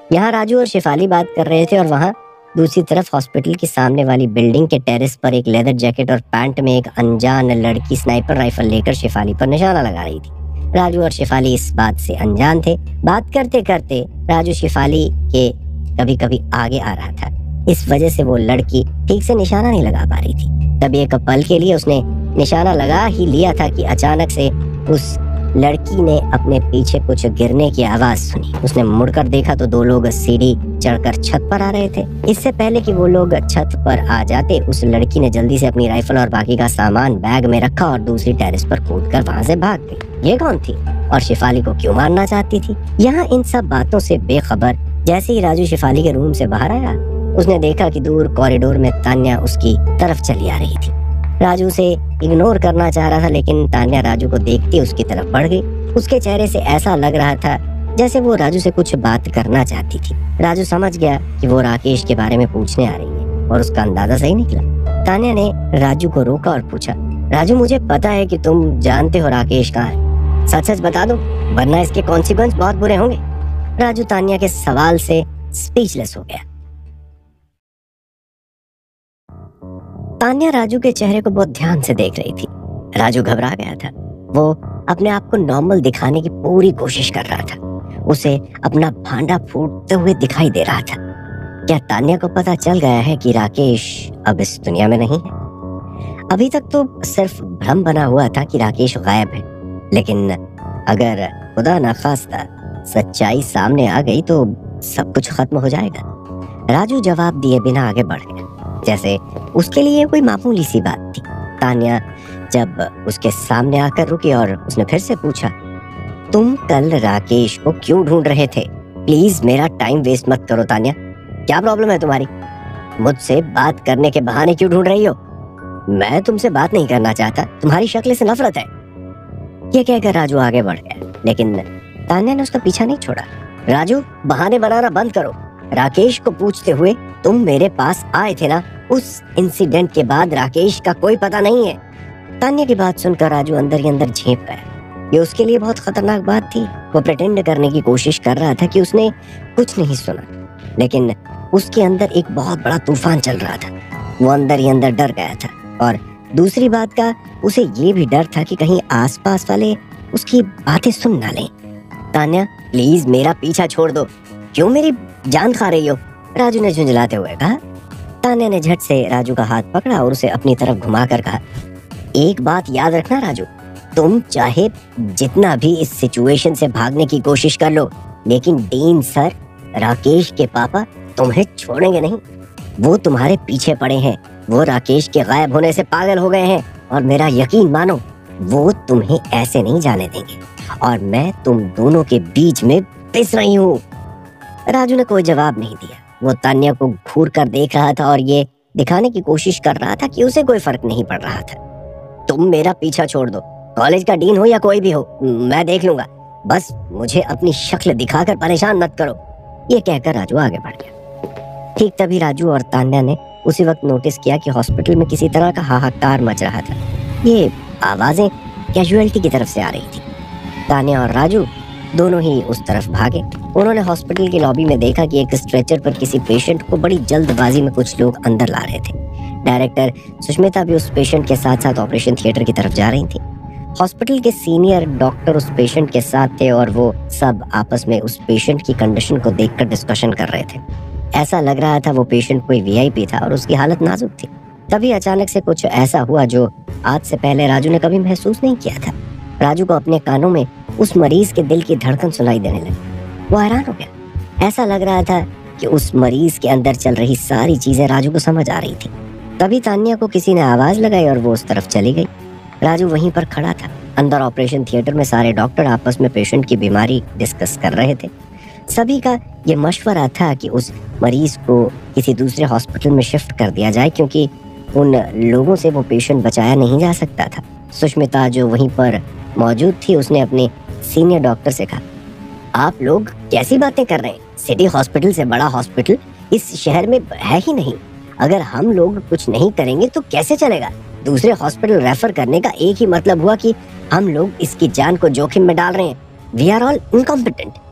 [SPEAKER 1] यहाँ राजू और शेफाली बात कर रहे थे और वहाँ दूसरी तरफ हॉस्पिटल के सामने वाली बिल्डिंग के टेरेस पर एक लेदर जैकेट और पैंट में एक अनजान लड़की स्नाइपर राइफल लेकर शेफाली पर निशाना लगा रही थी। राजू और शेफाली इस बात से अनजान थे। बात करते करते राजू शेफाली के कभी कभी आगे आ रहा था, इस वजह से वो लड़की ठीक से निशाना नहीं लगा पा रही थी। तब एक पल के लिए उसने निशाना लगा ही लिया था कि अचानक से उस लड़की ने अपने पीछे कुछ गिरने की आवाज सुनी। उसने मुड़कर देखा तो दो लोग सीढ़ी चढ़कर छत पर आ रहे थे। इससे पहले कि वो लोग छत पर आ जाते, उस लड़की ने जल्दी से अपनी राइफल और बाकी का सामान बैग में रखा और दूसरी टेरेस पर कूदकर वहां से भाग गई। ये कौन थी और शेफाली को क्यों मारना चाहती थी? यहाँ इन सब बातों से बेखबर जैसे ही राजू शेफाली के रूम से बाहर आया, उसने देखा कि दूर कॉरिडोर में तान्या उसकी तरफ चली आ रही थी। राजू उसे इग्नोर करना चाह रहा था, लेकिन तान्या राजू को देखती उसकी तरफ बढ़ गई। उसके चेहरे से ऐसा लग रहा था जैसे वो राजू से कुछ बात करना चाहती थी। राजू समझ गया कि वो राकेश के बारे में पूछने आ रही है और उसका अंदाजा सही निकला। तान्या ने राजू को रोका और पूछा, राजू मुझे पता है कि तुम जानते हो राकेश कहाँ है, सच सच बता दो वरना इसके कॉन्सिक्वेंस बहुत बुरे होंगे। राजू तान्या के सवाल से स्पीचलेस हो गया। तान्या राजू के चेहरे को बहुत ध्यान से देख रही थी। राजू घबरा गया था। वो अपने आप को नॉर्मल दिखाने की पूरी कोशिश कर रहा था। उसे अपना भांडा फूटते हुए दिखाई दे रहा था। क्या तान्या को पता चल गया है कि राकेश अब इस दुनिया में नहीं है? अभी तक तो सिर्फ भ्रम बना हुआ था कि राकेश गायब है, लेकिन अगर खुदा न खास्ता सच्चाई सामने आ गई तो सब कुछ खत्म हो जाएगा। राजू जवाब दिए बिना आगे बढ़ गया, जैसे उसके लिए कोई मामूली सी बात थी। तान्या जब उसके सामने आकर रुकी और उसने फिर से पूछा, तुम कल राकेश को क्यों ढूंढ रहे थे? प्लीज मेरा टाइम वेस्ट मत करो तान्या, क्या प्रॉब्लम है तुम्हारी? मुझसे बात करने के बहाने क्यों ढूंढ रही हो? मैं तुमसे बात नहीं करना चाहता, तुम्हारी शक्ल से नफरत है। ये कहकर राजू आगे बढ़ गया, लेकिन तान्या ने उसका पीछा नहीं छोड़ा। राजू बहाने बनाना बंद करो। राकेश को पूछते हुए तुम मेरे पास आए थे ना? उस इंसिडेंट के बाद राकेश का कोई पता नहीं है। तान्या की बात सुनकर राजू अंदर ही अंदर झेप गया। ये उसके लिए बहुत खतरनाक बात थी। वो प्रिटेंड करने की कोशिश कर रहा था कि उसने कुछ नहीं सुना, लेकिन उसके अंदर एक बहुत बड़ा तूफान चल रहा था। वो अंदर ही अंदर डर गया था और दूसरी बात का उसे ये भी डर था कि कहीं आसपास वाले उसकी बातें सुन ना लें। तान्या प्लीज मेरा पीछा छोड़ दो, क्यों मेरी जान खा रही हो? राजू ने झुंझलाते हुए कहा। तान्या ने झट से राजू का हाथ पकड़ा और उसे अपनी तरफ घुमाकर कहा, एक बात याद रखना राजू, तुम चाहे जितना भी इस सिचुएशन से भागने की कोशिश कर लो, लेकिन डीन सर, राकेश के पापा तुम्हें छोड़ेंगे नहीं। वो तुम्हारे पीछे पड़े हैं। वो राकेश के गायब होने से पागल हो गए हैं और मेरा यकीन मानो वो तुम्हें ऐसे नहीं जाने देंगे और मैं तुम दोनों के बीच में पिस रही हूँ। राजू ने कोई जवाब नहीं दिया। वो तान्या को घूर कर देख रहा था और ये दिखाने की कोशिश कर रहा था कि उसे कोई फर्क नहीं पड़ रहा था। तुम मेरा पीछा छोड़ दो, कॉलेज का डीन हो या कोई भी हो, मैं देख लूंगा, बस मुझे अपनी शक्ल दिखाकर परेशान मत करो। ये कहकर राजू आगे बढ़ गया। ठीक तभी राजू और तान्या ने उसी वक्त नोटिस किया कि हॉस्पिटल में किसी तरह का हाहाकार मच रहा था। ये आवाजें कैजुअलिटी की तरफ से आ रही थी। तान्या और राजू दोनों ही उस तरफ भागे। उन्होंने हॉस्पिटल की लॉबी में देखा कि एक स्ट्रेचर पर किसी पेशेंट को बड़ी जल्दबाजी में कुछ लोग अंदर ला रहे थे। डायरेक्टर सुष्मिता भी उस पेशेंट के साथ साथ ऑपरेशन थिएटर की तरफ जा रही थी। हॉस्पिटल के सीनियर डॉक्टर उस पेशेंट के साथ थे और वो सब आपस में उस पेशेंट की कंडीशन को देखकर डिस्कशन कर रहे थे। ऐसा लग रहा था वो पेशेंट कोई वीआईपी था और उसकी हालत नाजुक थी। तभी अचानक से कुछ ऐसा हुआ जो आज से पहले राजू ने कभी महसूस नहीं किया था। राजू को अपने कानों में उस मरीज के दिल की धड़कन सुनाई देने लगी। वो हैरान हो गया। ऐसा लग रहा था कि उस मरीज के अंदर चल रही सारी चीजें राजू को समझ आ रही थी। तभी तान्या को किसी ने आवाज लगाई और वो उस तरफ चली गई। राजू वहीं पर खड़ा था। अंदर ऑपरेशन थिएटर में सारे डॉक्टर आपस में पेशेंट की बीमारी डिस्कस कर रहे थे। सभी का ये मशवरा था कि उस मरीज को किसी दूसरे हॉस्पिटल में शिफ्ट कर दिया जाए, क्योंकि उन लोगों से वो पेशेंट बचाया नहीं जा सकता था। सुष्मिता जो वहीं पर मौजूद थी, उसने अपने सीनियर डॉक्टर से कहा, आप लोग कैसी बातें कर रहे हैं? सिटी हॉस्पिटल से बड़ा हॉस्पिटल इस शहर में है ही नहीं। अगर हम लोग कुछ नहीं करेंगे तो कैसे चलेगा? दूसरे हॉस्पिटल रेफर करने का एक ही मतलब हुआ कि हम लोग इसकी जान को जोखिम में डाल रहे हैं। We are all incompetent.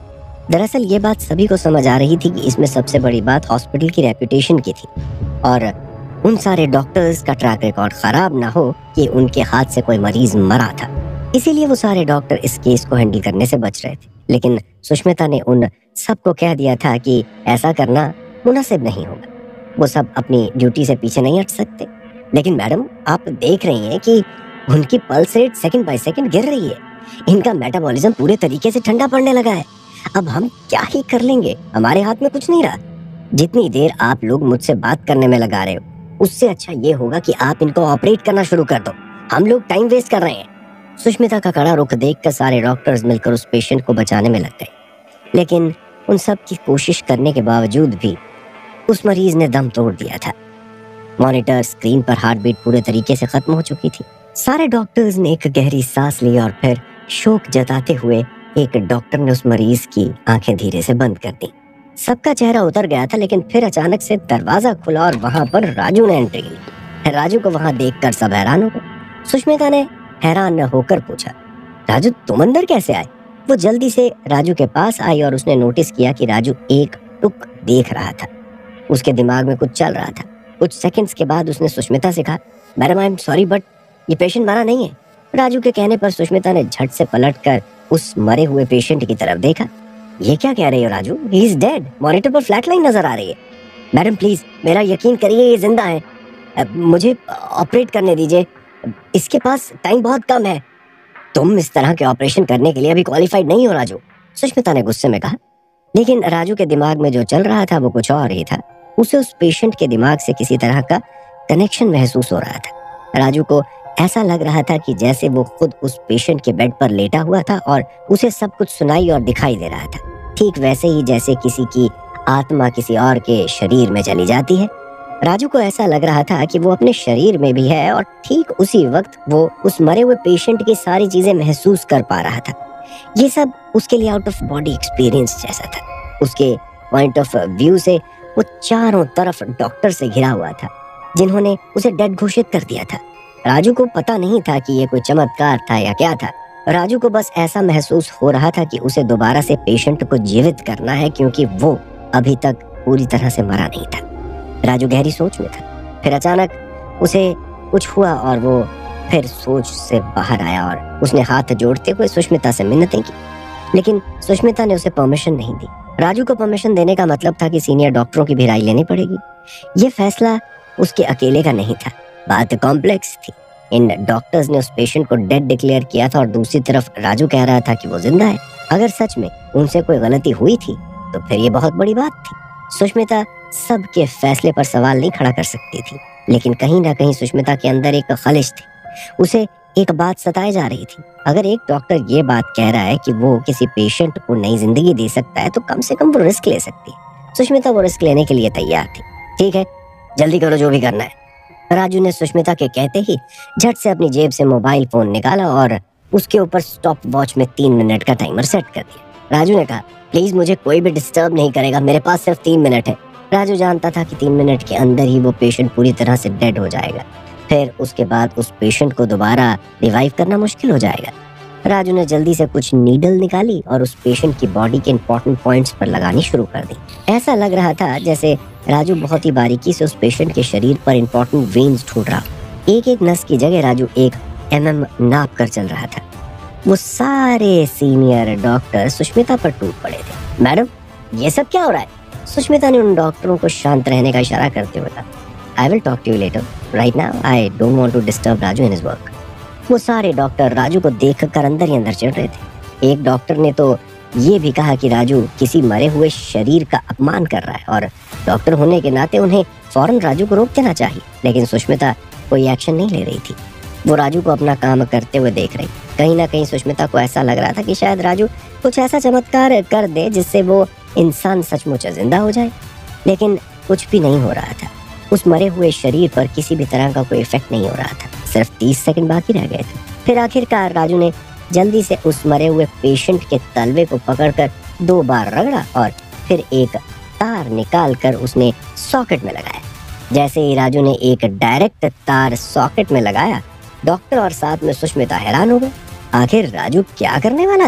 [SPEAKER 1] दरअसल ये बात सभी को समझ आ रही थी कि इसमें सबसे बड़ी बात हॉस्पिटल की रेपुटेशन की थी और उन सारे डॉक्टर्स का ट्रैक रिकॉर्ड खराब ना हो कि उनके हाथ से कोई मरीज मरा था। इसीलिए वो सारे डॉक्टर इस केस को हैंडल करने से बच रहे थे। लेकिन सुष्मिता ने उन सबको कह दिया था कि ऐसा करना मुनासिब नहीं होगा, वो सब अपनी ड्यूटी से पीछे नहीं हट सकते। लेकिन मैडम, आप देख रही हैं कि उनकी pulse rate second by second गिर रही है, इनका मेटाबॉलिज्म पूरे तरीके से ठंडा पड़ने लगा है। अब हम क्या ही कर लेंगे, हमारे हाथ में कुछ नहीं रहा। जितनी देर आप लोग मुझसे बात करने में लगा रहे हो, उससे अच्छा ये होगा कि आप इनको ऑपरेट करना शुरू कर दो, हम लोग टाइम वेस्ट कर रहे हैं। सुष्मिता का कड़ा रुख देखकर सारे डॉक्टर्स मिलकर उस पेशेंट को बचाने में लग गए, लेकिन उन सब की कोशिश करने के बावजूद भी उस मरीज ने दम तोड़ दिया था। मॉनिटर स्क्रीन पर हार्ट बीट पूरे तरीके से खत्म हो चुकी थी। सारे डॉक्टर्स ने एक गहरी सांस ली और फिर शोक जताते हुए एक डॉक्टर ने उस मरीज की आंखें धीरे से बंद कर दी। सबका चेहरा उतर गया था, लेकिन फिर अचानक से दरवाजा खुला और वहां पर राजू ने एंट्री ली। राजू को वहां देखकर सब हैरान हो गए। सुष्मिता ने हैरान होकर पूछा, राजू तुम अंदर कैसे आए? वो जल्दी से राजू के पास आई और उसने नोटिस किया कि राजू एक टुक देख रहा था, उसके दिमाग में कुछ चल रहा था। कुछ सेकंड्स के बाद उसने सुष्मिता से कहा, madam I am sorry but ये पेशेंट मरा नहीं है। राजू के कहने पर सुष्मिता ने झट से पलटकर उस मरे हुए पेशेंट की तरफ देखा। ये क्या कह रही हो Raju? He is dead. Monitor पर फ्लैट लाइन नजर आ रही है। मैडम प्लीज मेरा यकीन करिए, ये जिंदा है, मुझे ऑपरेट करने दीजिए, इसके पास टाइम बहुत कम है। तुम इस तरह के ऑपरेशन करने के लिए अभी क्वालिफाइड नहीं हो राजू, सुष्मिता ने गुस्से में कहा। लेकिन राजू के दिमाग में जो चल रहा था वो कुछ और ही था। उसे उस पेशेंट के दिमाग से किसी तरह का कनेक्शन महसूस हो रहा था। राजू को ऐसा लग रहा था कि जैसे वो खुद उस पेशेंट के बेड पर लेटा हुआ था और उसे सब कुछ सुनाई और दिखाई दे रहा था, ठीक वैसे ही जैसे किसी की आत्मा किसी और के शरीर में चली जाती है। राजू को ऐसा लग रहा था कि वो अपने शरीर में भी है और ठीक उसी वक्त वो उस मरे हुए पेशेंट की सारी चीजें महसूस कर पा रहा था। ये सब उसके लिए आउट ऑफ बॉडी एक्सपीरियंस जैसा था। उसके पॉइंट ऑफ व्यू से वो चारों तरफ डॉक्टर से घिरा हुआ था, जिन्होंने उसे डेड घोषित कर दिया था। राजू को पता नहीं था कि ये कोई चमत्कार था या क्या था। राजू को बस ऐसा महसूस हो रहा था कि उसे दोबारा से पेशेंट को जीवित करना है, क्योंकि वो अभी तक पूरी तरह से मरा नहीं था। राजू गहरी सोच में था। फिर अचानक उसे कुछ हुआ और वो फिर सोच से बाहर आया और उसने हाथ जोड़ते हुए सुष्मिता से मिन्नतें की, लेकिन सुष्मिता ने उसे परमिशन नहीं दी। राजू को परमिशन देने का मतलब था कि सीनियर डॉक्टरों की भी राय लेनी पड़ेगी। ये फैसला उसके अकेले का नहीं था, बात कॉम्प्लेक्स थी। इन डॉक्टर्स ने उस पेशेंट को डेड डिक्लेयर किया था और दूसरी तरफ राजू कह रहा था कि वो जिंदा है। अगर सच में उनसे कोई गलती हुई थी तो फिर ये बहुत बड़ी बात थी। सुष्मिता सबके फैसले पर सवाल नहीं खड़ा कर सकती थी, लेकिन कहीं ना कहीं सुष्मिता के अंदर एक खलिश थी। उसे एक बात सताए जा रही थी। अगर एक डॉक्टर ये बात कह रहा है कि वो किसी पेशेंट को नई जिंदगी दे सकता है, तो कम से कम वो रिस्क ले सकती है। सुष्मिता वो रिस्क लेने के लिए तैयार थी। ठीक है, जल्दी करो जो भी करना है। राजू ने सुष्मिता के कहते ही झट से अपनी जेब से मोबाइल फोन निकाला और उसके ऊपर स्टॉप वॉच में 3 मिनट का टाइमर सेट कर दिया। राजू ने कहा, प्लीज मुझे कोई भी डिस्टर्ब नहीं करेगा, मेरे पास सिर्फ 3 मिनट है। राजू जानता था कि 3 मिनट के अंदर ही वो पेशेंट पूरी तरह से डेड हो जाएगा। फिर उसके बाद उस पेशेंट को दोबारा रिवाइव करना मुश्किल हो जाएगा। राजू ने जल्दी से कुछ नीडल निकाली और उस पेशेंट की बॉडी के इंपॉर्टेंट पॉइंट्स पर लगानी शुरू कर दी। ऐसा लग रहा था जैसे राजू बहुत ही बारीकी से उस पेशेंट के शरीर पर इंपॉर्टेंट वेन्स ढूंढ रहा। एक एक नस की जगह राजू 1 mm नाप कर चल रहा था। वो सारे सीनियर डॉक्टर सुष्मिता पर टूट पड़े थे। मैडम, ये सब क्या हो रहा है? सुष्मिता ने उन डॉक्टरों को शांत रहने का इशारा करते हुए कहा, I will talk to you later. Right now, I don't want to disturb Raju in his work. वो सारे डॉक्टर राजू को देखकर अंदर ही अंदर चिढ़ रहे थे। एक डॉक्टर ने तो ये भी कहा कि राजू किसी मरे हुए शरीर का अपमान कर रहा है और डॉक्टर होने के नाते उन्हें फौरन राजू को रोक देना चाहिए। लेकिन सुष्मिता कोई एक्शन नहीं ले रही थी। वो राजू को अपना काम करते हुए देख रही। कहीं ना कहीं सुष्मिता को ऐसा लग रहा था कि शायद राजू कुछ ऐसा चमत्कार कर दे जिससे वो इंसान सचमुच जिंदा हो जाए, लेकिन कुछ भी नहीं हो रहा था। उस मरे हुए शरीर पर किसी भी तरह का कोई इफेक्ट नहीं हो रहा था। सिर्फ 30 सेकंड बाकी रह गए थे। फिर आखिरकार राजू ने जल्दी से उस मरे हुए पेशेंट के तलवे को पकड़कर 2 बार रगड़ा और फिर एक तार निकालकर उसने सॉकेट में लगाया। जैसे ही राजू ने एक डायरेक्ट तार सॉकेट में लगाया, डॉक्टर और साथ में सुष्मिता हैरान हो गए। आखिर राजू क्या करने वाला था?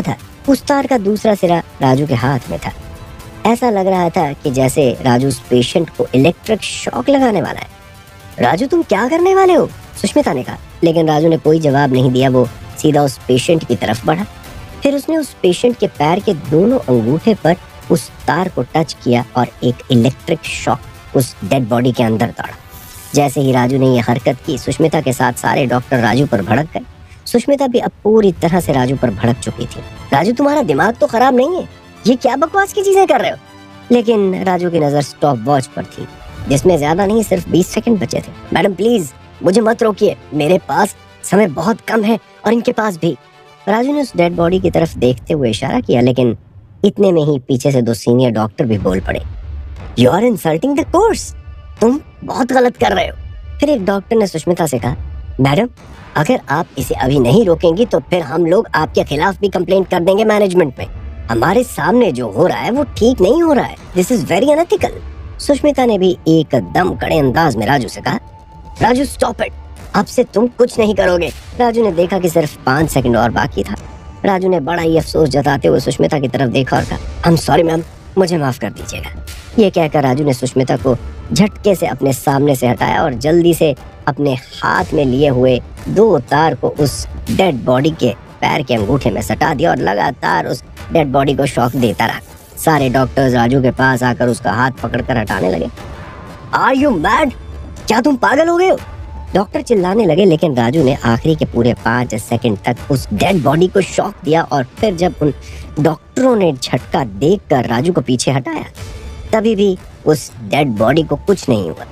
[SPEAKER 1] उस तार का दूसरा सिरा राजू के हाथ में था। ऐसा लग रहा था कि जैसे राजू उस पेशेंट को इलेक्ट्रिक शॉक लगाने वाला है। राजू तुम क्या करने वाले हो? सुष्मिता ने कहा, लेकिन राजू ने कोई जवाब नहीं दिया। वो सीधा उस पेशेंट की तरफ बढ़ा। फिर उसने उस पेशेंट के पैर के दोनों अंगूठे पर उस तार को टच किया और एक इलेक्ट्रिक शॉक उस डेड बॉडी के अंदर दौड़ा। जैसे ही राजू ने यह हरकत की, सुष्मिता के साथ सारे डॉक्टर राजू पर भड़क गए। सुष्मिता भी अब पूरी तरह से राजू पर भड़क चुकी थी। राजू तुम्हारा दिमाग तो खराब नहीं है? ये क्या बकवास की चीजें कर रहे हो? लेकिन राजू की नजर स्टॉप वॉच पर थी, जिसमें ज्यादा नहीं सिर्फ 20 सेकंड बचे थे। मैडम प्लीज मुझे मत रोकिए, मेरे पास समय बहुत कम है और इनके पास भी। राजू ने उस डेड बॉडी की तरफ देखते हुए इशारा किया, लेकिन इतने में ही पीछे से 2 सीनियर डॉक्टर भी बोल पड़े, you are insulting the course, तुम बहुत गलत कर रहे हो। फिर एक डॉक्टर ने सुष्मिता से कहा, मैडम अगर आप इसे अभी नहीं रोकेंगी तो फिर हम लोग आपके खिलाफ भी कंप्लेंट कर देंगे मैनेजमेंट में। हमारे सामने जो हो रहा है वो ठीक नहीं हो रहा है, this is very unethical. Sushmita ने भी एकदम कड़े अंदाज में राजू से कहा, राजू स्टॉप इट, अब से तुम कुछ नहीं करोगे। राजू ने देखा कि सिर्फ 5 सेकंड और बाकी था। राजू ने बड़ा ही अफसोस जताते हुए सुष्मिता की तरफ देखा और कहा, आई एम सॉरी मैम, मुझे माफ कर दीजिएगा। ये कहकर राजू ने सुष्मिता को झटके से अपने सामने से हटाया और जल्दी से अपने हाथ में लिए हुए 2 तार को उस डेड बॉडी के पैर के अंगूठे में सटा दिया और लगातार उस डेड बॉडी को शॉक देता रहा। सारे डॉक्टर्स राजू के पास आकर उसका हाथ पकड़कर हटाने लगे। Are you mad? क्या तुम पागल हो गए हो? डॉक्टर चिल्लाने लगे, लेकिन राजू ने आखिरी के पूरे 5 सेकंड तक उस डेड बॉडी को शॉक दिया और फिर जब उन डॉक्टरों ने झटका देखकर राजू को पीछे हटाया, तभी भी उस डेड बॉडी को कुछ नहीं हुआ।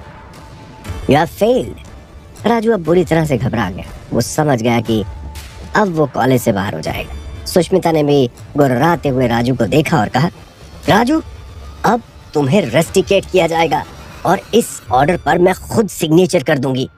[SPEAKER 1] You have failed. राजू अब बुरी तरह से घबरा गया। वो समझ गया कि अब वो कॉलेज से बाहर हो जाएगा। सुष्मिता ने भी गुर्राते हुए राजू को देखा और कहा, राजू अब तुम्हें रेस्टिकेट किया जाएगा और इस ऑर्डर पर मैं खुद सिग्नेचर कर दूंगी।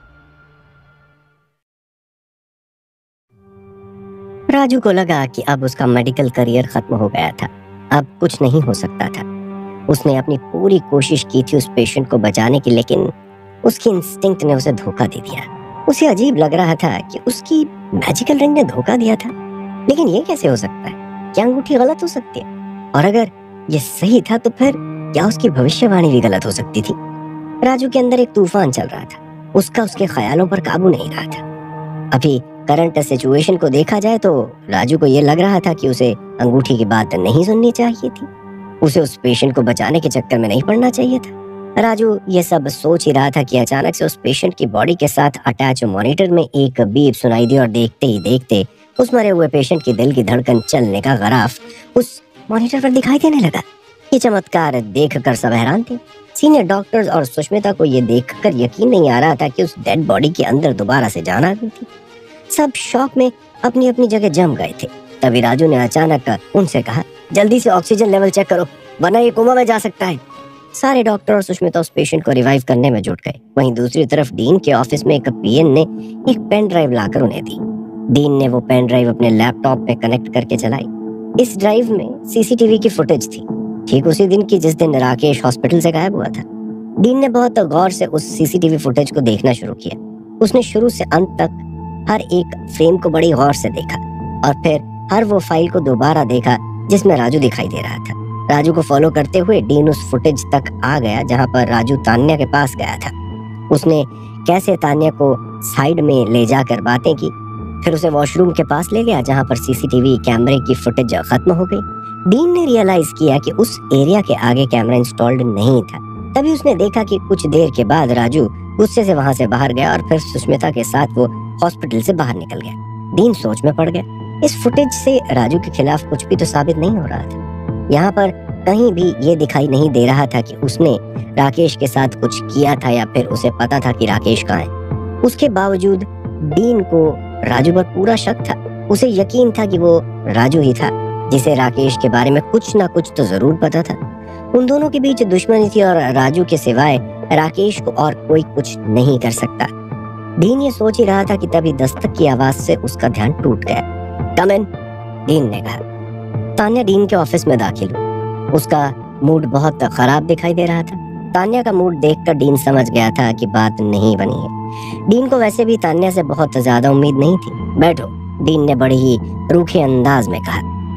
[SPEAKER 1] राजू को लगा कि अब उसका मेडिकल करियर खत्म हो गया था, अब कुछ नहीं हो सकता था। उसने अपनी पूरी कोशिश की थी उस पेशेंट को बचाने की, लेकिन उसकी इंस्टिंक्ट ने उसे धोखा दे दिया। उसे अजीब लग रहा था कि उसकी मैजिकल रिंग ने धोखा दिया था, लेकिन ये कैसे हो सकता है? क्या अंगूठी गलत हो सकती है? और अगर ये सही था तो फिर क्या उसकी भविष्यवाणी भी गलत हो सकती थी? राजू के अंदर एक तूफान चल रहा था। उसका उसके ख्यालों पर काबू नहीं रहा था। अभी करंट सिचुएशन को देखा जाए तो राजू को ये लग रहा था कि उसे अंगूठी की बात नहीं सुननी चाहिए थी। उसे उस पेशेंट को बचाने के चक्कर में नहीं पड़ना चाहिए था। राजू ये सब सोच ही रहा था कि अचानक से उस पेशेंट की बॉडी के साथ अटैच मॉनिटर में एक बीप सुनाई दी और देखते ही देखते उस मरे हुए पेशेंट की दिल की धड़कन चलने का ग्राफ उस मॉनिटर पर दिखाई देने लगा। ये चमत्कार देखकर सब हैरान थे। सीनियर डॉक्टर्स और सुष्मिता को ये देखकर यकीन नहीं आ रहा था कि उस डेड बॉडी के अंदर दोबारा से जान आ गई थी। सब शॉक में अपनी अपनी जगह जम गए थे। तभी राजू ने अचानक उनसे कहा, जल्दी से ऑक्सीजन लेवल चेक करो, वरना ये कोमा में जा सकता है। सारे डॉक्टर और सुष्मिता उस पेशेंट को रिवाइव करने में जुट गए। वहीं दूसरी तरफ डीन के ऑफिस में एक पीएन ने एक पेन ड्राइव लाकर उन्हें दी। डीन ने वो पेन ड्राइव अपने लैपटॉप पे कनेक्ट करके चलाई। इस ड्राइव में सीसीटीवी की फुटेज थी, ठीक उसी दिन की जिस दिन राकेश हॉस्पिटल से गायब हुआ था। डीन ने बहुत गौर से उस सीसीटीवी फुटेज को देखना शुरू किया। उसने शुरू से अंत तक हर एक फ्रेम को बड़ी गौर से देखा और फिर हर वो फाइल को दोबारा देखा जिसमें राजू दिखाई दे रहा था। राजू को फॉलो करते हुए डीन उस फुटेज तक आ गया जहां पर राजू तान्या के पास गया था। उसने कैसे तान्या को साइड में ले जाकर बातें की, फिर उसे वॉशरूम के पास ले गया जहां पर सीसीटीवी कैमरे की फुटेज खत्म हो गई। डीन ने रियलाइज किया कि उस एरिया के आगे कैमरा इंस्टॉल्ड नहीं था। तभी उसने देखा कि कुछ देर के बाद राजू गुस्से से वहां से बाहर गया और फिर सुष्मिता के साथ वो हॉस्पिटल से बाहर निकल गया। डीन सोच में पड़ गया। इस फुटेज से राजू के खिलाफ कुछ भी तो साबित नहीं हो रहा था। यहाँ पर कहीं भी ये दिखाई नहीं दे रहा था कि उसने राकेश के साथ कुछ किया था या फिर उसे पता था कि राकेश कहाँ है। उसके बावजूद डीन को राजू पर पूरा शक था। उसे यकीन था कि वो राजू ही था जिसे राकेश के बारे में कुछ ना कुछ तो जरूर पता था। उन दोनों के बीच दुश्मनी थी और राजू के सिवाय राकेश को और कोई कुछ नहीं कर सकता। डीन ये सोच ही रहा था कि तभी दस्तक की आवाज से उसका ध्यान टूट गया। कम इन, डीन ने कहा। तान्या डीन के ऑफिस में दाखिल हुई। उसका मूड बहुत खराब दिखाई दे रहा था। तान्या का मूड देखकर डीन समझ गया था कि बात नहीं बनी है। डीन को वैसे भी तान्या से बहुत ज्यादा उम्मीद नहीं थी। बैठो, डीन ने बड़े ही रूखे अंदाज में कहा। तान्या डीन के ऑफिस में दाखिल हुई। उसका मूड बहुत खराब दिखाई दे रहा था। तान्या का मूड देखकर डीन समझ गया था कि बात नहीं बनी है। डीन को वैसे भी तान्या से बहुत ज्यादा उम्मीद नहीं थी। बैठो,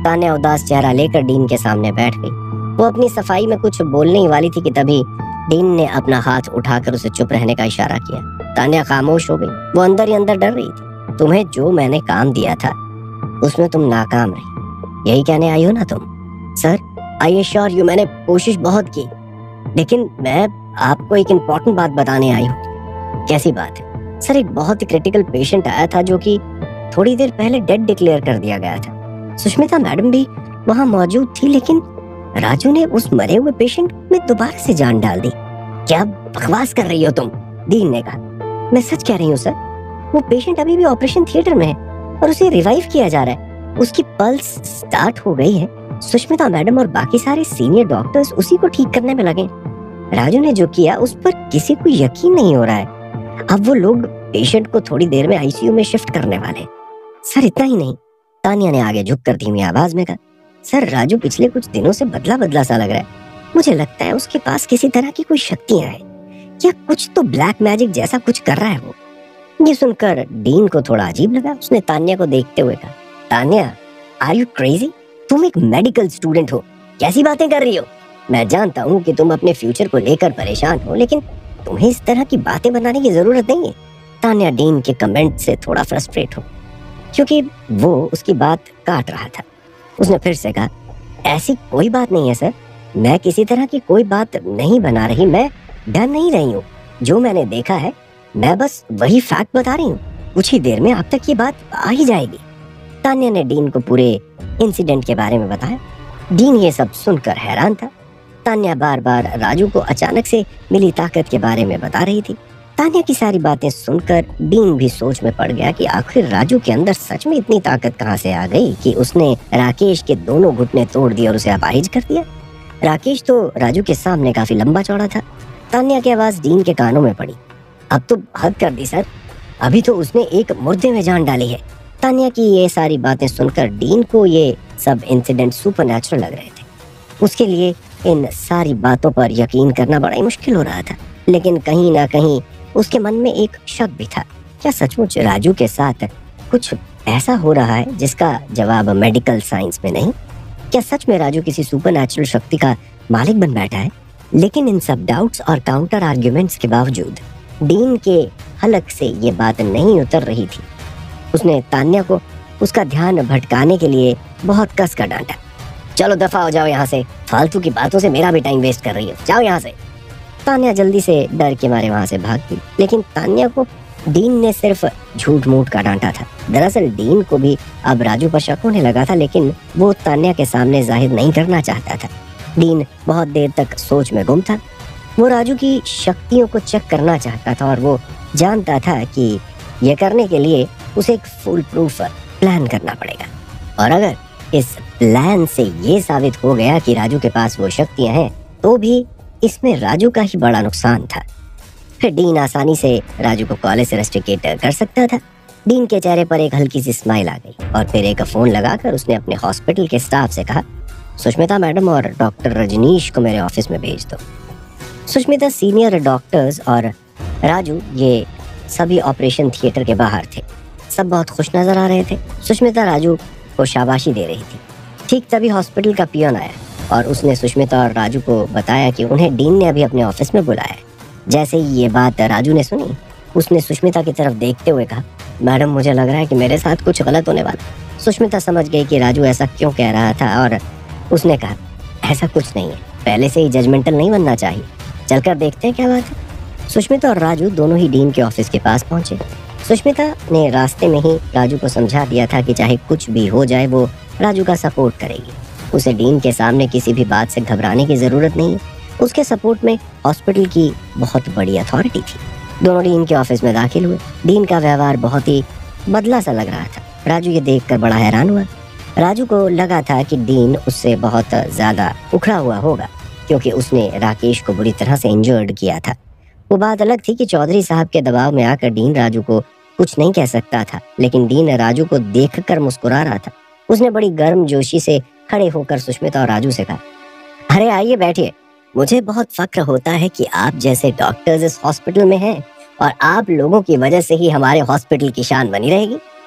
[SPEAKER 1] तान्या उदास चेहरा लेकर डीन के सामने बैठ गई। वो अपनी सफाई में कुछ बोलने ही वाली थी कि तभी डीन ने अपना हाथ उठाकर उसे चुप रहने का इशारा किया। तान्या खामोश हो गई। वो अंदर ही अंदर डर रही थी। तुम्हें जो मैंने काम दिया था उसमें तुम नाकाम रही, यही कहने आई हो ना तुम? सर, आई एश्योर यू, मैंने कोशिश बहुत की, लेकिन मैं आपको एक इम्पोर्टेंट बात बताने आई हूँ। कैसी बात है? सर, एक बहुत ही क्रिटिकल पेशेंट आया था जो कि थोड़ी देर पहले डेड डिक्लेयर कर दिया गया था। सुष्मिता मैडम भी वहाँ मौजूद थी, लेकिन राजू ने उस मरे हुए पेशेंट में दोबारा से जान डाल दी। क्या बकवास कर रही हो तुम? डीन ने कहा। मैं सच कह रही हूँ सर, वो पेशेंट अभी भी ऑपरेशन थिएटर में है और उसे रिवाइव किया जा रहा है। उसकी पल्स स्टार्ट हो गई है। सुष्मिता मैडम और बाकी सारे सीनियर डॉक्टर्स उसी को ठीक करने में लगे। राजू ने जो किया उस पर किसी को यकीन नहीं हो रहा है। अब वो लोग पेशेंट को थोड़ी देर में आईसीयू में शिफ्ट करने वाले। सर, इतना ही नहीं, तान्या ने आगे झुककर धीमी आवाज में कहा, सर, राजू पिछले कुछ दिनों से बदला बदला सा लग रहा है। मुझे लगता है उसके पास किसी तरह की कोई शक्तियां हैं या कुछ तो ब्लैक मैजिक जैसा कुछ कर रहा है वो। ये सुनकर डीन को थोड़ा अजीब लगा। उसने तान्या को देखते हुए कहा, तान्या, आर यू क्रेजी? तुम एक मेडिकल स्टूडेंट हो, कैसी बातें कर रही हो? मैं जानता हूँ कि तुम अपने फ्यूचर को लेकर परेशान हो, लेकिन तुम्हें इस तरह की बातें बनाने की जरूरत नहीं है। तान्या डीन के कमेंट से थोड़ा फ्रस्ट्रेट हो क्योंकि वो उसकी बात काट रहा था। उसने फिर से कहा, ऐसी कोई बात नहीं है सर, मैं किसी तरह की कोई बात नहीं बना रही, मैं डर नहीं रही हूँ। जो मैंने देखा है मैं बस वही फैक्ट बता रही हूँ। कुछ ही देर में आप तक ये बात आ ही जाएगी। तान्या ने डीन को पूरे इंसिडेंट के बारे में बताया। डीन ये सब सुनकर हैरान था। तान्या बार बार राजू को अचानक से मिली ताकत के बारे में बता रही थी। तान्या की सारी बातें सुनकर डीन भी सोच में पड़ गया कि आखिर राजू के अंदर सच में इतनी ताकत कहाँ से आ गई कि उसने राकेश के दोनों घुटने तोड़ दिए और उसे अपाहिज कर दिया। राकेश तो राजू के सामने काफी लंबा चौड़ा था। तान्या की आवाज डीन के कानों में पड़ी। अब तो हद कर दी सर, अभी तो उसने एक मुर्दे में जान डाली है। तान्या की ये सारी बातें सुनकर डीन को ये सब इंसिडेंट सुपरनैचुरल लग रहे थे। उसके लिए इन सारी बातों पर यकीन करना बड़ा ही मुश्किल हो रहा था, लेकिन कहीं ना कहीं उसके मन में एक शक भी था। क्या सचमुच राजू के साथ कुछ ऐसा हो रहा है जिसका जवाब मेडिकल साइंस में नहीं? क्या सच में राजू किसी सुपरनैचुरल शक्ति का मालिक बन बैठा है? लेकिन इन सब डाउट्स और काउंटर आर्ग्यूमेंट्स के बावजूद डीन के हलक से ये बात नहीं उतर रही थी। उसने तान्या को उसका ध्यान भटकाने के लिए बहुत कस कर डांटा। चलो दफा हो जाओ यहाँ से, फालतू की बातों से मेरा भी टाइम वेस्ट कर रही हो, जाओ यहाँ से। तान्या जल्दी से डर के मारे वहां से भाग गई, लेकिन तान्या को डीन ने सिर्फ झूठ मूठ का डांटा था। दरअसल डीन को भी अब राजू पर शक होने लगा था, लेकिन वो तान्या के सामने जाहिर नहीं करना चाहता था। डीन बहुत देर तक सोच में गुम था। वो राजू की शक्तियों को चेक करना चाहता था और वो जानता था कि ये करने के लिए उसे एक फुल प्रूफ प्लान करना पड़ेगा। और अगर इस प्लान से ये साबित हो गया कि राजू के पास वो शक्तियां हैं, तो भी इसमें राजू का ही बड़ा नुकसान था। फिर डीन आसानी से राजू को कॉलेज से रस्टिकेट कर सकता था। डीन के चेहरे पर एक हल्की सी स्माइल आ गई और फिर एक फोन लगाकर उसने अपने हॉस्पिटल के स्टाफ से कहा, सुष्मिता मैडम और डॉक्टर रजनीश को मेरे ऑफिस में भेज दो। सुष्मिता, सीनियर डॉक्टर्स और राजू ये सभी ऑपरेशन थिएटर के बाहर थे। सब बहुत खुश नजर आ रहे थे। सुष्मिता राजू को शाबाशी दे रही थी। ठीक तभी हॉस्पिटल का पियन आया और उसने सुष्मिता और राजू को बताया कि उन्हें डीन ने अभी अपने ऑफिस में बुलाया है। जैसे ही ये बात राजू ने सुनी, उसने सुष्मिता की तरफ देखते हुए कहा, मैडम, मुझे लग रहा है कि मेरे साथ कुछ गलत होने वाला। सुष्मिता समझ गई कि राजू ऐसा क्यों कह रहा था और उसने कहा, ऐसा कुछ नहीं है, पहले से ही जजमेंटल नहीं बनना चाहिए, चलकर देखते हैं क्या बात है। सुष्मिता और राजू दोनों ही डीन के ऑफिस के पास पहुंचे। सुष्मिता ने रास्ते में ही राजू को समझा दिया था कि चाहे कुछ भी हो जाए वो राजू का सपोर्ट करेगी। उसे डीन के सामने किसी भी बात से घबराने की जरूरत नहीं है। उसके सपोर्ट में हॉस्पिटल की बहुत बड़ी अथॉरिटी थी। दोनों डीन के ऑफिस में दाखिल हुए। डीन का व्यवहार बहुत ही बदला सा लग रहा था। राजू ये देखकर बड़ा हैरान हुआ। राजू को लगा था कि डीन उससे बहुत ज्यादा उखड़ा हुआ होगा, क्योंकि उसने राकेश को बुरी तरह से इंजर्ड किया था। वो बात अलग थी कि चौधरी साहब के दबाव में आकर डीन राजू को कुछ नहीं कह सकता था, लेकिन डीन राजू को देखकर मुस्कुरा रहा था। उसने बड़ी गर्मजोशी से खड़े होकर सुष्मिता और राजू से कहा, अरे आइए बैठिए, मुझे बहुत फक्र होता है कि आप जैसे डॉक्टर्स इस हॉस्पिटल में हैं और आप लोगों की वजह से ही हमारे हॉस्पिटल की शान बनी रहेगी।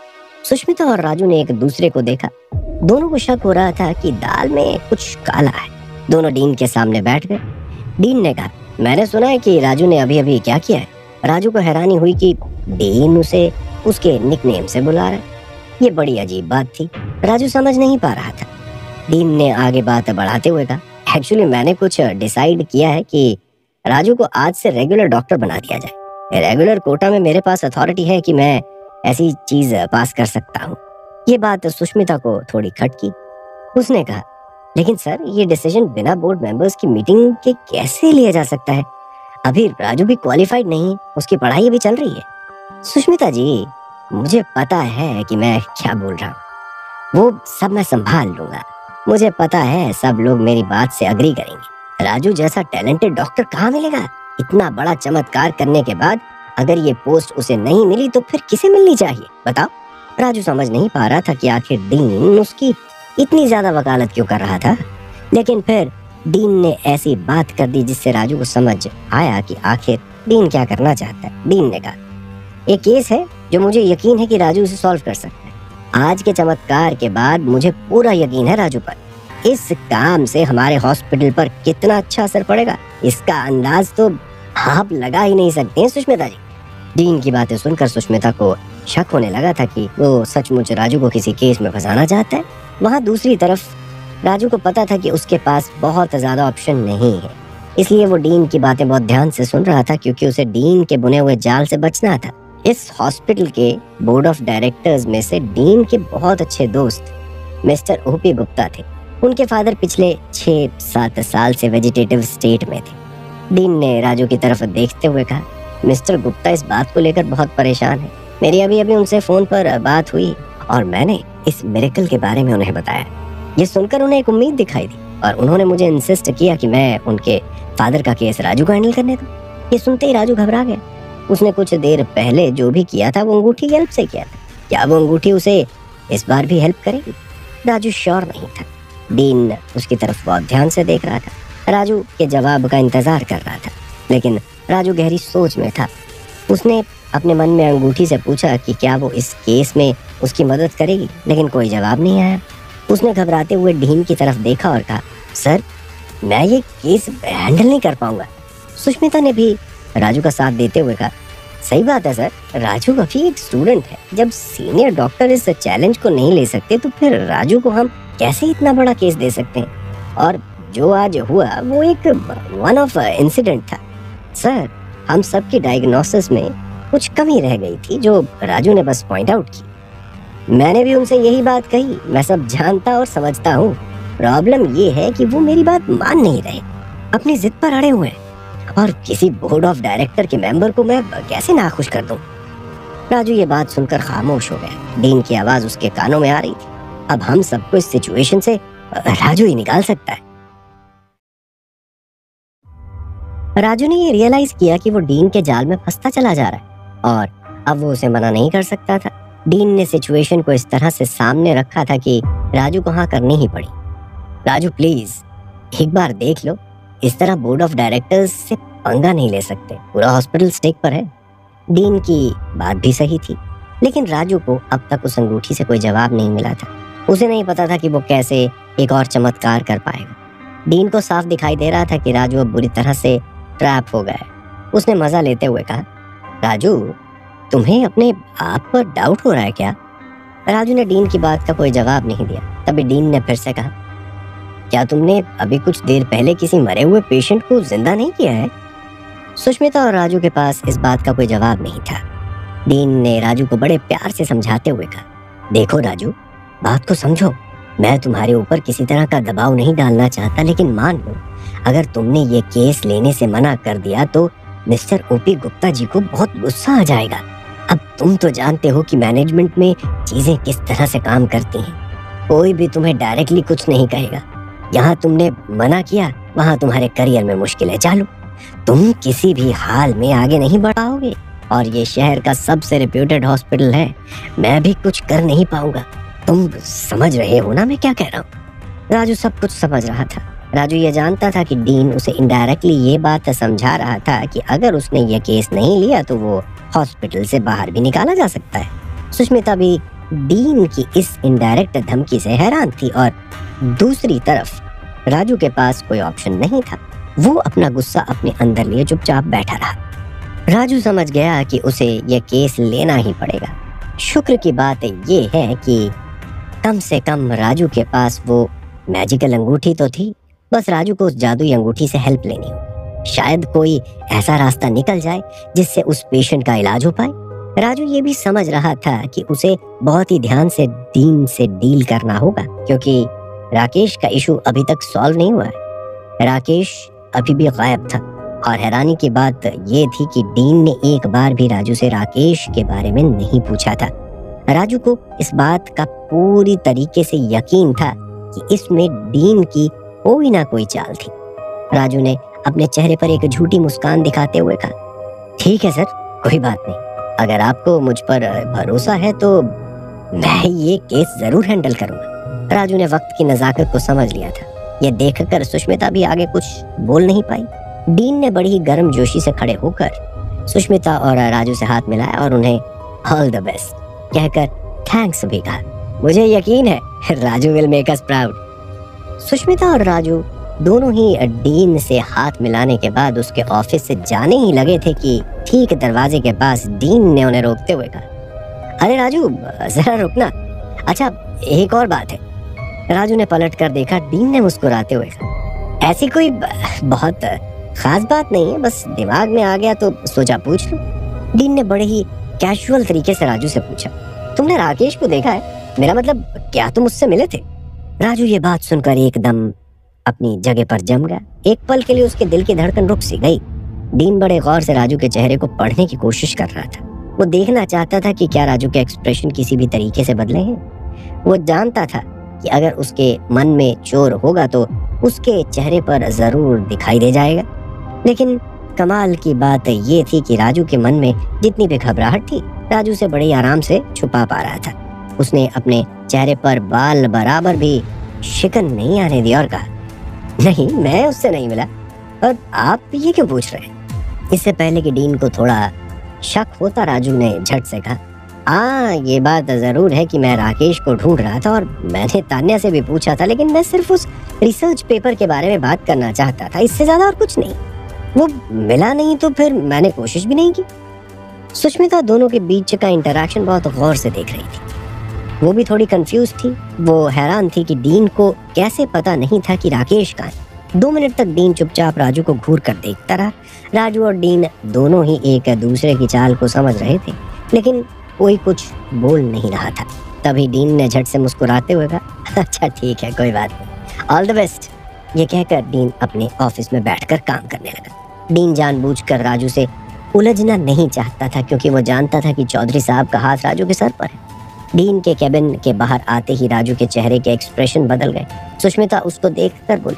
[SPEAKER 1] सुष्मिता और राजू ने एक दूसरे को देखा। दोनों को शक हो रहा था कि दाल में कुछ काला है। दोनों डीन के सामने बैठ गए। डीन ने कहा, मैंने सुना है कि राजू ने अभी अभी क्या किया है। राजू को हैरानी हुई कि डीन उसे उसके निकनेम से बुला रहा है। ये बड़ी अजीब बात थी। राजू समझ नहीं पा रहा था। डीन ने आगे बात बढ़ाते हुए कहा, एक्चुअली मैंने कुछ डिसाइड किया है कि राजू को आज से रेगुलर डॉक्टर बना दिया जाए। रेगुलर कोटा में मेरे पास अथॉरिटी है कि मैं ऐसी चीज पास कर सकता हूँ। ये बात सुष्मिता को थोड़ी खटकी। उसने कहा, लेकिन सर ये डिसीजन बिना बोर्ड मेंबर्स की मीटिंग के कैसे लिया जा सकता है? अभी राजू भी क्वालिफाइड नहीं है, उसकी पढ़ाई अभी चल रही है। सुष्मिता जी, मुझे पता है कि मैं क्या बोल रहा हूँ, वो सब मैं संभाल लूंगा। मुझे पता है सब लोग मेरी बात से अग्री करेंगे। राजू जैसा टैलेंटेड डॉक्टर कहाँ मिलेगा? इतना बड़ा चमत्कार करने के बाद अगर ये पोस्ट उसे नहीं मिली तो फिर किसे मिलनी चाहिए बताओ? राजू समझ नहीं पा रहा था कि आखिर डीन उसकी इतनी ज्यादा वकालत क्यों कर रहा था। लेकिन फिर डीन ने ऐसी बात कर दी जिससे राजू को समझ आया कि आखिर डीन क्या करना चाहता है। डीन ने कहा, एक केस है जो मुझे यकीन है कि राजू उसे सॉल्व कर सकता है। आज के चमत्कार के बाद मुझे पूरा यकीन है राजू पर। इस काम से हमारे हॉस्पिटल पर कितना अच्छा असर पड़ेगा इसका अंदाज तो आप लगा ही नहीं सकते हैं सुष्मिता जी। डीन की बातें सुनकर सुष्मिता को शक होने लगा था कि वो सचमुच राजू को किसी केस में फंसाना चाहता है। वहाँ दूसरी तरफ राजू को पता था कि उसके पास बहुत ज्यादा ऑप्शन नहीं है, इसलिए वो डीन की बातें बहुत ध्यान से सुन रहा था क्योंकि उसे डीन के बुने हुए जाल से बचना था। इस हॉस्पिटल के बोर्ड ऑफ डायरेक्टर्स में से डीन के बहुत अच्छे दोस्त मिस्टर ओपी गुप्ता थे। उनके फादर पिछले 6-7 साल से वेजिटेटिव स्टेट में थे। डीन ने राजू की तरफ देखते हुए कहा, मिस्टर गुप्ता इस बात को लेकर बहुत परेशान है। मेरी अभी अभी उनसे फोन पर बात हुई और मैंने इस मिरेकल के बारे में उन्हें बताया। ये सुनकर उन्हें एक उम्मीद दिखाई दी और उन्होंने मुझे इंसिस्ट किया कि मैं उनके फादर का केस राजू को हैंडल करने दूं। ये सुनते ही राजू घबरा गया। उसने कुछ देर पहले जो भी किया था वो अंगूठी की हेल्प से किया था। क्या वो अंगूठी उसे इस बार भी हेल्प करेगी? राजू श्योर नहीं था। डीन उसकी तरफ बहुत ध्यान से देख रहा था। राजू के जवाब का इंतजार कर रहा था, लेकिन राजू गहरी सोच में था। उसने अपने मन में अंगूठी से पूछा कि क्या वो इस केस में उसकी मदद करेगी, लेकिन कोई जवाब नहीं आया। उसने घबराते हुए डीन की तरफ देखा और कहा, सर मैं ये केस हैंडल नहीं कर पाऊंगा। सुष्मिता ने भी राजू का साथ देते हुए कहा, सही बात है सर, राजू अभी एक स्टूडेंट है। जब सीनियर डॉक्टर इस चैलेंज को नहीं ले सकते तो फिर राजू को हम कैसे इतना बड़ा केस दे सकते हैं? और जो आज हुआ वो एक वन ऑफ इंसिडेंट था सर। हम सबकी डायग्नोसिस में कुछ कमी रह गई थी जो राजू ने बस पॉइंट आउट की। मैंने भी उनसे यही बात कही। मैं सब जानता और समझता हूँ। प्रॉब्लम ये है कि वो मेरी बात मान नहीं रहे, अपनी जिद पर अड़े हुए हैं और किसी बोर्ड ऑफ डायरेक्टर के मेंबर को मैं कैसे नाखुश कर दूं? राजू ये बात सुनकर खामोश हो गया। डीन की आवाज उसके कानों में आ रही थी, अब हम सबको इस सिचुएशन से राजू ही निकाल सकता है। राजू ने ये रियलाइज किया कि वो डीन के जाल में फंसता चला जा रहा है और अब वो उसे मना नहीं कर सकता था। डीन ने सिचुएशन को इस तरह से सामने रखा था कि राजू को हाँ करनी ही पड़ी। राजू प्लीज एक बार देख लो, इस तरह बोर्ड ऑफ डायरेक्टर्स से पंगा नहीं ले सकते, पूरा हॉस्पिटल स्टेक पर है। डीन की बात भी सही थी, लेकिन राजू को अब तक उस अंगूठी से कोई जवाब नहीं मिला था। उसे नहीं पता था कि वो कैसे एक और चमत्कार कर पाएगा। डीन को साफ दिखाई दे रहा था कि राजू अब बुरी तरह से ट्रैप हो गया है। उसने मजा लेते हुए कहा, राजू तुम्हें अपने आप पर डाउट हो रहा है क्या? राजू ने डीन की बात का कोई जवाब नहीं दिया। तभी डीन ने फिर से कहा, क्या तुमने अभी कुछ देर पहले किसी मरे हुए पेशेंट को जिंदा नहीं किया है? सुष्मिता और राजू के पास इस बात का कोई जवाब नहीं था। डीन ने राजू को बड़े प्यार से समझाते हुए कहा, देखो राजू, बात को समझो। मैं तुम्हारे ऊपर किसी तरह का दबाव नहीं डालना चाहता, लेकिन मान लो अगर तुमने ये केस लेने से मना कर दिया तो मिस्टर ओपी गुप्ता जी को बहुत गुस्सा आ जाएगा। अब तुम तो जानते हो कि मैनेजमेंट में चीजें किस तरह से काम करती हैं। कोई भी तुम्हें डायरेक्टली कुछ नहीं कहेगा। यहाँ तुमने मना किया, वहाँ तुम्हारे करियर में मुश्किलें चालू। तुम किसी भी हाल में आगे नहीं बढ़ पाओगे और ये शहर का सबसे रेप्यूटेड हॉस्पिटल है। मैं भी कुछ कर नहीं पाऊंगा। तुम समझ रहे हो ना मैं क्या कह रहा हूँ? राजू सब कुछ समझ रहा था। राजू ये जानता था कि डीन उसे इनडायरेक्टली ये बात समझा रहा था कि अगर उसने ये केस नहीं लिया तो वो हॉस्पिटल से बाहर भी निकाला जा सकता है। सुष्मिता भी डीन की इस इनडायरेक्ट धमकी से हैरान थी और दूसरी तरफ राजू के पास कोई ऑप्शन नहीं था। वो अपना गुस्सा अपने अंदर लिए चुपचाप बैठा रहा। राजू समझ गया कि उसे यह केस लेना ही पड़ेगा। शुक्र की बात ये है कि कम से कम राजू के पास वो मैजिकल अंगूठी तो थी। बस राजू को उस जादुई अंगूठी से हेल्प लेनी होगी। शायद कोई ऐसा रास्ता निकल जाए जिससे उस पेशेंट का इलाज हो पाए। राजू ये भी समझ रहा था कि उसे बहुत ही ध्यान से डीन से डील करना होगा, क्योंकि राकेश का इशू अभी तक सॉल्व नहीं हुआ है। राकेश अभी भी गायब था और हैरानी की बात ये थी कि डीन ने एक बार भी राजू से राकेश के बारे में नहीं पूछा था। राजू को इस बात का पूरी तरीके से यकीन था कि इसमें डीन की कोई ना कोई चाल थी। राजू ने अपने चेहरे पर एक झूठी मुस्कान दिखाते हुए कहा, ठीक है सर, कोई बात नहीं। अगर आपको मुझ पर भरोसा है तो मैं ये केस जरूर हैंडल करूंगा। राजू ने वक्त की नजाकत को समझ लिया था। यह देखकर सुष्मिता भी आगे कुछ बोल नहीं पाई। डीन ने बड़ी ही गर्म जोशी से खड़े होकर सुष्मिता और राजू से हाथ मिलाया और उन्हें ऑल द बेस्ट कहकर थैंक्स भी कहा। मुझे यकीन है Raju will make us proud. Sushmita और राजू दोनों ही डीन से हाथ मिलाने के बाद उसके ऑफिस से जाने ही लगे थे कि ठीक दरवाजे के पास डीन ने उन्हें रोकते हुए कहा, अरे राजू जरा रुकना। अच्छा एक और बात है। राजू ने पलट कर देखा। डीन ने मुस्कुराते हुए कहा, ऐसी कोई बहुत खास बात नहीं है, बस दिमाग में आ गया तो सोचा पूछ लूं। डीन ने बड़े ही कैजुअल तरीके से राजू से पूछा, तुमने राकेश को देखा है? मेरा मतलब क्या तुम उससे मिले थे? राजू ये बात सुनकर एकदम अपनी जगह पर जम गया। एक पल के लिए उसके दिल की धड़कन रुक सी गई। डीन बड़े गौर से राजू के चेहरे को पढ़ने की कोशिश कर रहा था। वो देखना चाहता था कि क्या राजू के एक्सप्रेशन किसी भी तरीके से बदले हैं। वो जानता था कि अगर उसके मन में चोर होगा तो उसके चेहरे पर जरूर दिखाई दे जाएगा। लेकिन कमाल की बात ये थी कि राजू के मन में जितनी भी घबराहट थी, राजू से बड़े आराम से छुपा पा रहा था। उसने अपने चेहरे पर बाल बराबर भी शिकन नहीं आने दी और कहा, नहीं मैं उससे नहीं मिला। और आप ये क्यों पूछ रहे हैं? इससे पहले कि डीन को थोड़ा शक होता, राजू ने झट से कहा, हाँ ये बात जरूर है कि मैं राकेश को ढूंढ रहा था और मैंने तान्या से भी पूछा था, लेकिन मैं सिर्फ उस रिसर्च पेपर के बारे में बात करना चाहता था, इससे ज्यादा और कुछ नहीं। वो मिला नहीं तो फिर मैंने कोशिश भी नहीं की। सुष्मिता दोनों के बीच का इंटरेक्शन बहुत गौर से देख रही थी। वो भी थोड़ी कंफ्यूज थी। वो हैरान थी कि डीन को कैसे पता नहीं था कि राकेश कहाँ है। 2 मिनट तक डीन चुपचाप राजू को घूर कर देखता रहा। राजू और डीन दोनों ही एक दूसरे की चाल को समझ रहे थे, लेकिन कोई कुछ बोल नहीं रहा था। तभी डीन ने झट से मुस्कुराते हुए कहा, अच्छा ठीक है कोई बात नहीं, ऑल द बेस्ट। ये कहकर डीन अपने ऑफिस में बैठकर काम करने लगा। डीन जानबूझकर राजू से उलझना नहीं चाहता था, क्योंकि वो जानता था कि चौधरी साहब का हाथ राजू के सर पर है। डीन के कैबिन के बाहर आते ही राजू के चेहरे के एक्सप्रेशन बदल गए। सुष्मिता उसको देखकर बोली,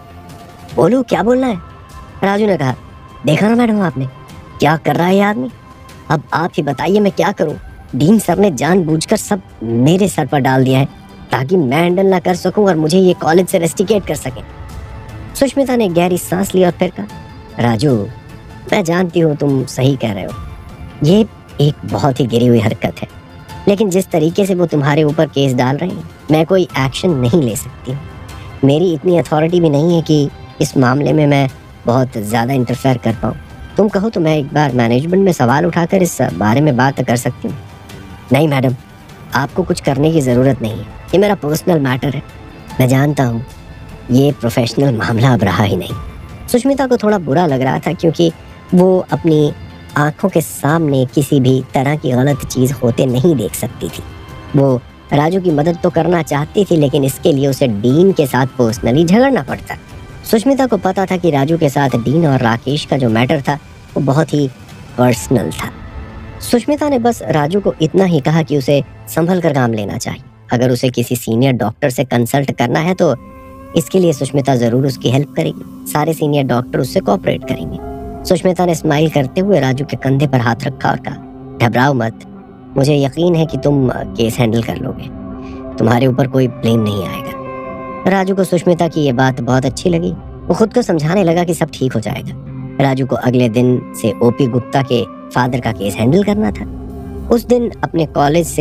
[SPEAKER 1] बोलो क्या बोलना है? राजू ने कहा, देखा ना मैडम आपने क्या कर रहा है ये आदमी। अब आप ही बताइए मैं क्या करूं? डीन सर ने जानबूझकर सब मेरे सर पर डाल दिया है ताकि मैं हैंडल ना कर सकूं और मुझे ये कॉलेज से रेस्टिकेट कर सके। सुष्मिता ने गहरी सांस ली और फिर कहा, राजू मैं जानती हूँ तुम सही कह रहे हो, ये एक बहुत ही गिरी हुई हरकत है, लेकिन जिस तरीके से वो तुम्हारे ऊपर केस डाल रहे हैं मैं कोई एक्शन नहीं ले सकती। मेरी इतनी अथॉरिटी भी नहीं है कि इस मामले में मैं बहुत ज़्यादा इंटरफेयर कर पाऊँ। तुम कहो तो मैं एक बार मैनेजमेंट में सवाल उठाकर इस बारे में बात कर सकती हूँ। नहीं मैडम, आपको कुछ करने की ज़रूरत नहीं है, ये मेरा पर्सनल मैटर है। मैं जानता हूँ ये प्रोफेशनल मामला अब रहा ही नहीं। सुष्मिता को थोड़ा बुरा लग रहा था, क्योंकि वो अपनी आंखों के सामने किसी भी तरह की गलत चीज़ होते नहीं देख सकती थी। वो राजू की मदद तो करना चाहती थी, लेकिन इसके लिए उसे डीन के साथ पर्सनली झगड़ना पड़ता। सुष्मिता को पता था कि राजू के साथ डीन और राकेश का जो मैटर था वो बहुत ही पर्सनल था। सुष्मिता ने बस राजू को इतना ही कहा कि उसे संभल कर काम लेना चाहिए। अगर उसे किसी सीनियर डॉक्टर से कंसल्ट करना है तो इसके लिए सुष्मिता ज़रूर उसकी हेल्प करेगी। सारे सीनियर डॉक्टर उससे कोऑपरेट करेंगे। सुष्मिता ने स्माइल करते हुए राजू के कंधे पर हाथ रखा और कहा, घबराओ मत, मुझे यकीन है कि तुम केस हैंडल कर लोगे, तुम्हारे ऊपर कोई ब्लेम नहीं आएगा। राजू को सुष्मिता की ये बात बहुत अच्छी लगी। वो खुद को समझाने लगा कि सब ठीक हो जाएगा। राजू को अगले दिन से ओपी गुप्ता के फादर का केस हैंडल करना था। उस दिन अपने कॉलेज से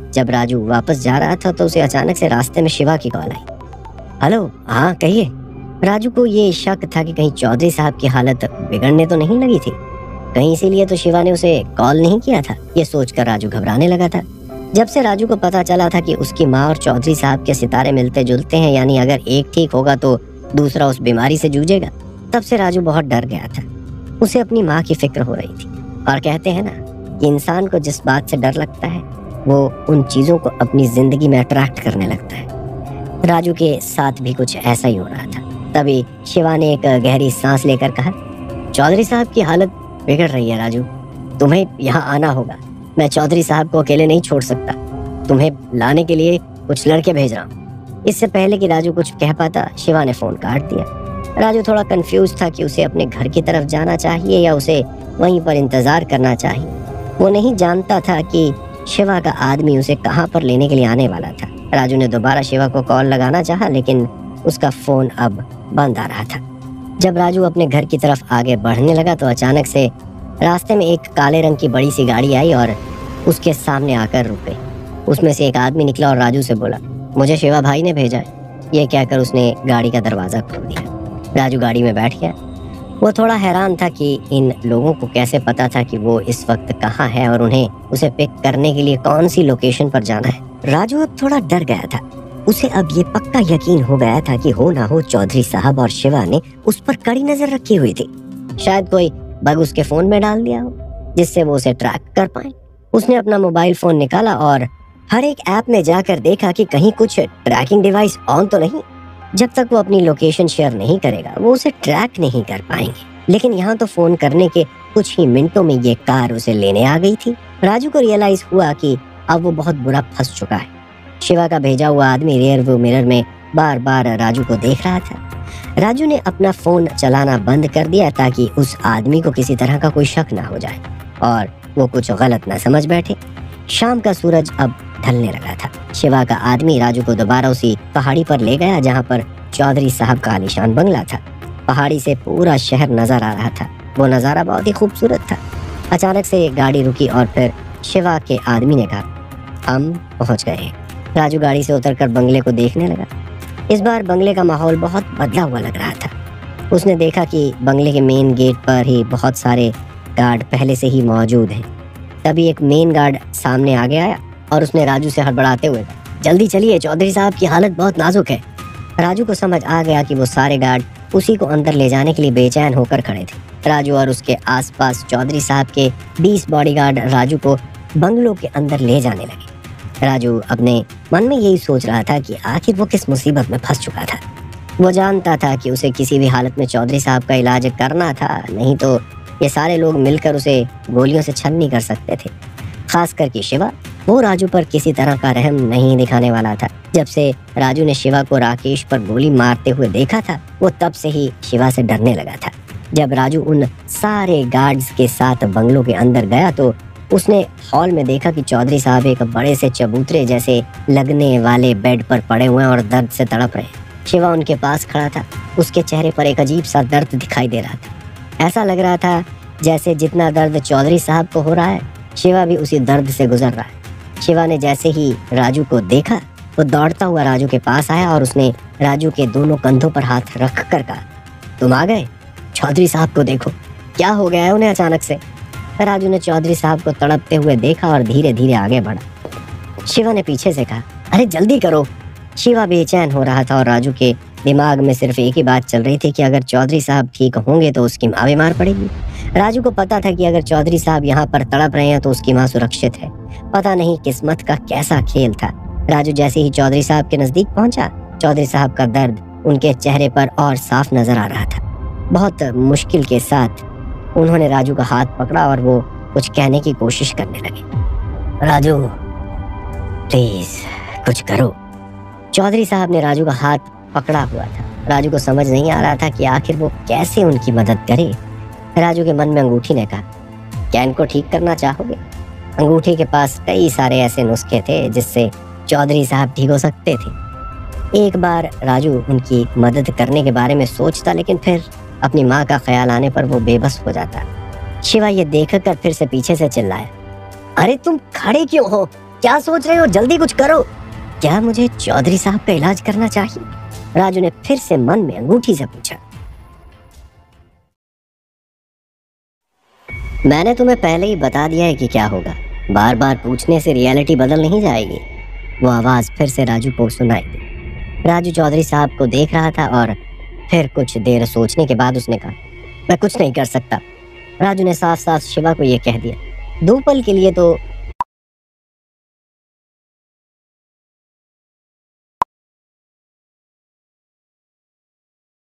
[SPEAKER 1] जब राजू वापस जा रहा था तो उसे अचानक से रास्ते में शिवा की कॉल आई। हेलो, हाँ कहिए। राजू को ये शक था कि कहीं चौधरी साहब की हालत बिगड़ने तो नहीं लगी थी, कहीं इसीलिए तो शिवा ने उसे कॉल नहीं किया था। ये सोचकर राजू घबराने लगा था। जब से राजू को पता चला था कि उसकी माँ और चौधरी साहब के सितारे मिलते जुलते हैं, यानी अगर एक ठीक होगा तो दूसरा उस बीमारी से जूझेगा, तब से राजू बहुत डर गया था। उसे अपनी माँ की फिक्र हो रही थी। और कहते हैं ना कि इंसान को जिस बात से डर लगता है वो उन चीजों को अपनी जिंदगी में अट्रैक्ट करने लगता है। राजू के साथ भी कुछ ऐसा ही हो रहा था। तभी शिवा ने एक गहरी सांस लेकर कहा, चौधरी साहब की हालत बिगड़ रही है राजू, तुम्हें यहाँ आना होगा। मैं चौधरी साहब को अकेले नहीं छोड़ सकता, तुम्हें लाने के लिए कुछ लड़के भेज रहा हूँ। इससे पहले कि राजू कुछ कह पाता, शिवा ने फोन काट दिया। राजू थोड़ा कंफ्यूज था कि उसे अपने घर की तरफ जाना चाहिए या उसे वहीं पर इंतजार करना चाहिए। वो नहीं जानता था कि शिवा का आदमी उसे कहाँ पर लेने के लिए आने वाला था। राजू ने दोबारा शिवा को कॉल लगाना चाहा, लेकिन उसका फोन अब बंद आ रहा था। जब राजू अपने घर की तरफ आगे बढ़ने लगा तो अचानक से रास्ते में एक काले रंग की बड़ी सी गाड़ी आई और उसके सामने आकर रुक गई। उसमें से एक आदमी निकला और राजू से बोला, मुझे शिवा भाई ने भेजा है। ये कहकर उसने गाड़ी का दरवाजा खोल दिया। राजू गाड़ी में बैठ गया। वो थोड़ा हैरान था कि इन लोगों को कैसे पता था कि वो इस वक्त कहाँ है और उन्हें उसे पिक करने के लिए कौन सी लोकेशन पर जाना है। राजू अब थोड़ा डर गया था। उसे अब ये पक्का यकीन हो गया था कि हो ना हो चौधरी साहब और शिवा ने उस पर कड़ी नजर रखी हुई थी। शायद कोई बग उसके फोन में डाल दिया हो जिससे वो उसे ट्रैक कर पाए। उसने अपना मोबाइल फोन निकाला और हर एक ऐप में जाकर देखा कि कहीं कुछ ट्रैकिंग डिवाइस ऑन तो नहीं। जब तक वो अपनी लोकेशन शेयर नहीं करेगा वो उसे ट्रैक नहीं कर पाएंगे। लेकिन यहाँ तो फोन करने के कुछ ही मिनटों में ये कार उसे लेने आ गई थी। राजू को रियलाइज हुआ कि अब वो बहुत बुरा फंस चुका है। शिवा का भेजा हुआ आदमी रियर व्यू मिरर में बार बार राजू को देख रहा था। राजू ने अपना फोन चलाना बंद कर दिया ताकि उस आदमी को किसी तरह का कोई शक ना हो जाए और वो कुछ गलत ना समझ बैठे। शाम का सूरज अब ढलने लगा था। शिवा का आदमी राजू को दोबारा उसी पहाड़ी पर ले गया जहाँ पर चौधरी साहब का आलीशान बंगला था। पहाड़ी से पूरा शहर नजर आ रहा था। वो नजारा बहुत ही खूबसूरत था। अचानक से गाड़ी रुकी और फिर शिवा के आदमी ने कहा, हम पहुंच गए। राजू गाड़ी से उतरकर बंगले को देखने लगा। इस बार बंगले का माहौल बहुत बदला हुआ लग रहा था। उसने देखा कि बंगले के मेन गेट पर ही बहुत सारे गार्ड पहले से ही मौजूद हैं। तभी एक मेन गार्ड सामने आगे आया और उसने राजू से हड़बड़ाते हुए कहा, जल्दी चलिए, चौधरी साहब की हालत बहुत नाजुक है। राजू को समझ आ गया कि वो सारे गार्ड उसी को अंदर ले जाने के लिए बेचैन होकर खड़े थे। राजू और उसके आसपास चौधरी साहब के 20 बॉडीगार्ड राजू को बंगलों के अंदर ले जाने लगे। राजू अपने मन में यही सोच रहा था कि आखिर वो किस मुसीबत में फंस चुका था। वो जानता था कि उसे किसी भी हालत में चौधरी साहब का इलाज करना था, नहीं तो ये सारे लोग मिलकर उसे गोलियों से छलनी कर सकते थे। खास करके शिवा, वो राजू पर किसी तरह का रहम नहीं दिखाने वाला था। जब से राजू ने शिवा को राकेश पर गोली मारते हुए देखा था वो तब से ही शिवा से डरने लगा था। जब राजू उन सारे गार्ड्स के साथ बंगलों के अंदर गया तो उसने हॉल में देखा कि चौधरी साहब एक बड़े से चबूतरे जैसे लगने वाले बेड पर पड़े हुए हैं और दर्द से तड़प रहे हैं। शिवा उनके पास खड़ा था। उसके चेहरे पर एक अजीब सा दर्द दिखाई दे रहा था। ऐसा लग रहा था जैसे जितना दर्द चौधरी साहब को हो रहा है शिवा भी उसी दर्द से गुजर रहा है। शिवा ने जैसे ही राजू को देखा वो दौड़ता हुआ राजू के पास आया और उसने राजू के दोनों कंधों पर हाथ रख कर कहा, तुम आ गए? चौधरी साहब को देखो, क्या हो गया है उन्हें अचानक से। राजू ने चौधरी साहब को तड़पते हुए देखा और धीरे धीरे आगे बढ़ा। शिवा ने पीछे से कहा, अरे जल्दी करो। शिवा बेचैन हो रहा था और राजू के दिमाग में सिर्फ एक ही बात चल रही थी कि अगर चौधरी साहब ठीक होंगे तो उसकी माँ बीमार पड़ेगी। राजू को पता था कि अगर चौधरी साहब यहाँ पर तड़प रहे हैं तो उसकी माँ सुरक्षित है। पता नहीं किस्मत का कैसा खेल था। राजू जैसे ही चौधरी साहब के नजदीक पहुंचा, चौधरी साहब का दर्द उनके चेहरे पर और साफ नजर आ रहा था। बहुत मुश्किल के साथ उन्होंने राजू का हाथ पकड़ा और वो कुछ कहने की कोशिश करने लगे। राजू प्लीज कुछ करो। चौधरी साहब ने राजू का हाथ पकड़ा हुआ था। राजू को समझ नहीं आ रहा था कि आखिर वो कैसे उनकी मदद करे। राजू के मन में अंगूठी ने कहा, क्या इनको ठीक करना चाहोगे? अंगूठी के पास कई सारे ऐसे नुस्खे थे जिससे चौधरी साहब ठीक हो सकते थे। एक बार राजू उनकी मदद करने के बारे में सोचता, लेकिन फिर अपनी माँ का ख्याल आने पर वो बेबस हो जाता। शिवा ये देखकर फिर से पीछे से चिल्लाया, अरे तुम खड़े क्यों हो? क्या सोच रहे हो, जल्दी कुछ करो। क्या मुझे चौधरी साहब का इलाज करना चाहिए? राजू ने फिर से मन में अंगूठी से पूछा। मैंने तुम्हें पहले ही बता दिया है कि क्या होगा, बार बार पूछने से रियलिटी बदल नहीं जाएगी। वो आवाज फिर से राजू को सुनाई दी। राजू चौधरी साहब को देख रहा था और फिर कुछ देर सोचने के बाद उसने कहा, मैं कुछ नहीं कर सकता। राजू ने साफ साफ शिवा को यह कह दिया। 2 पल के लिए तो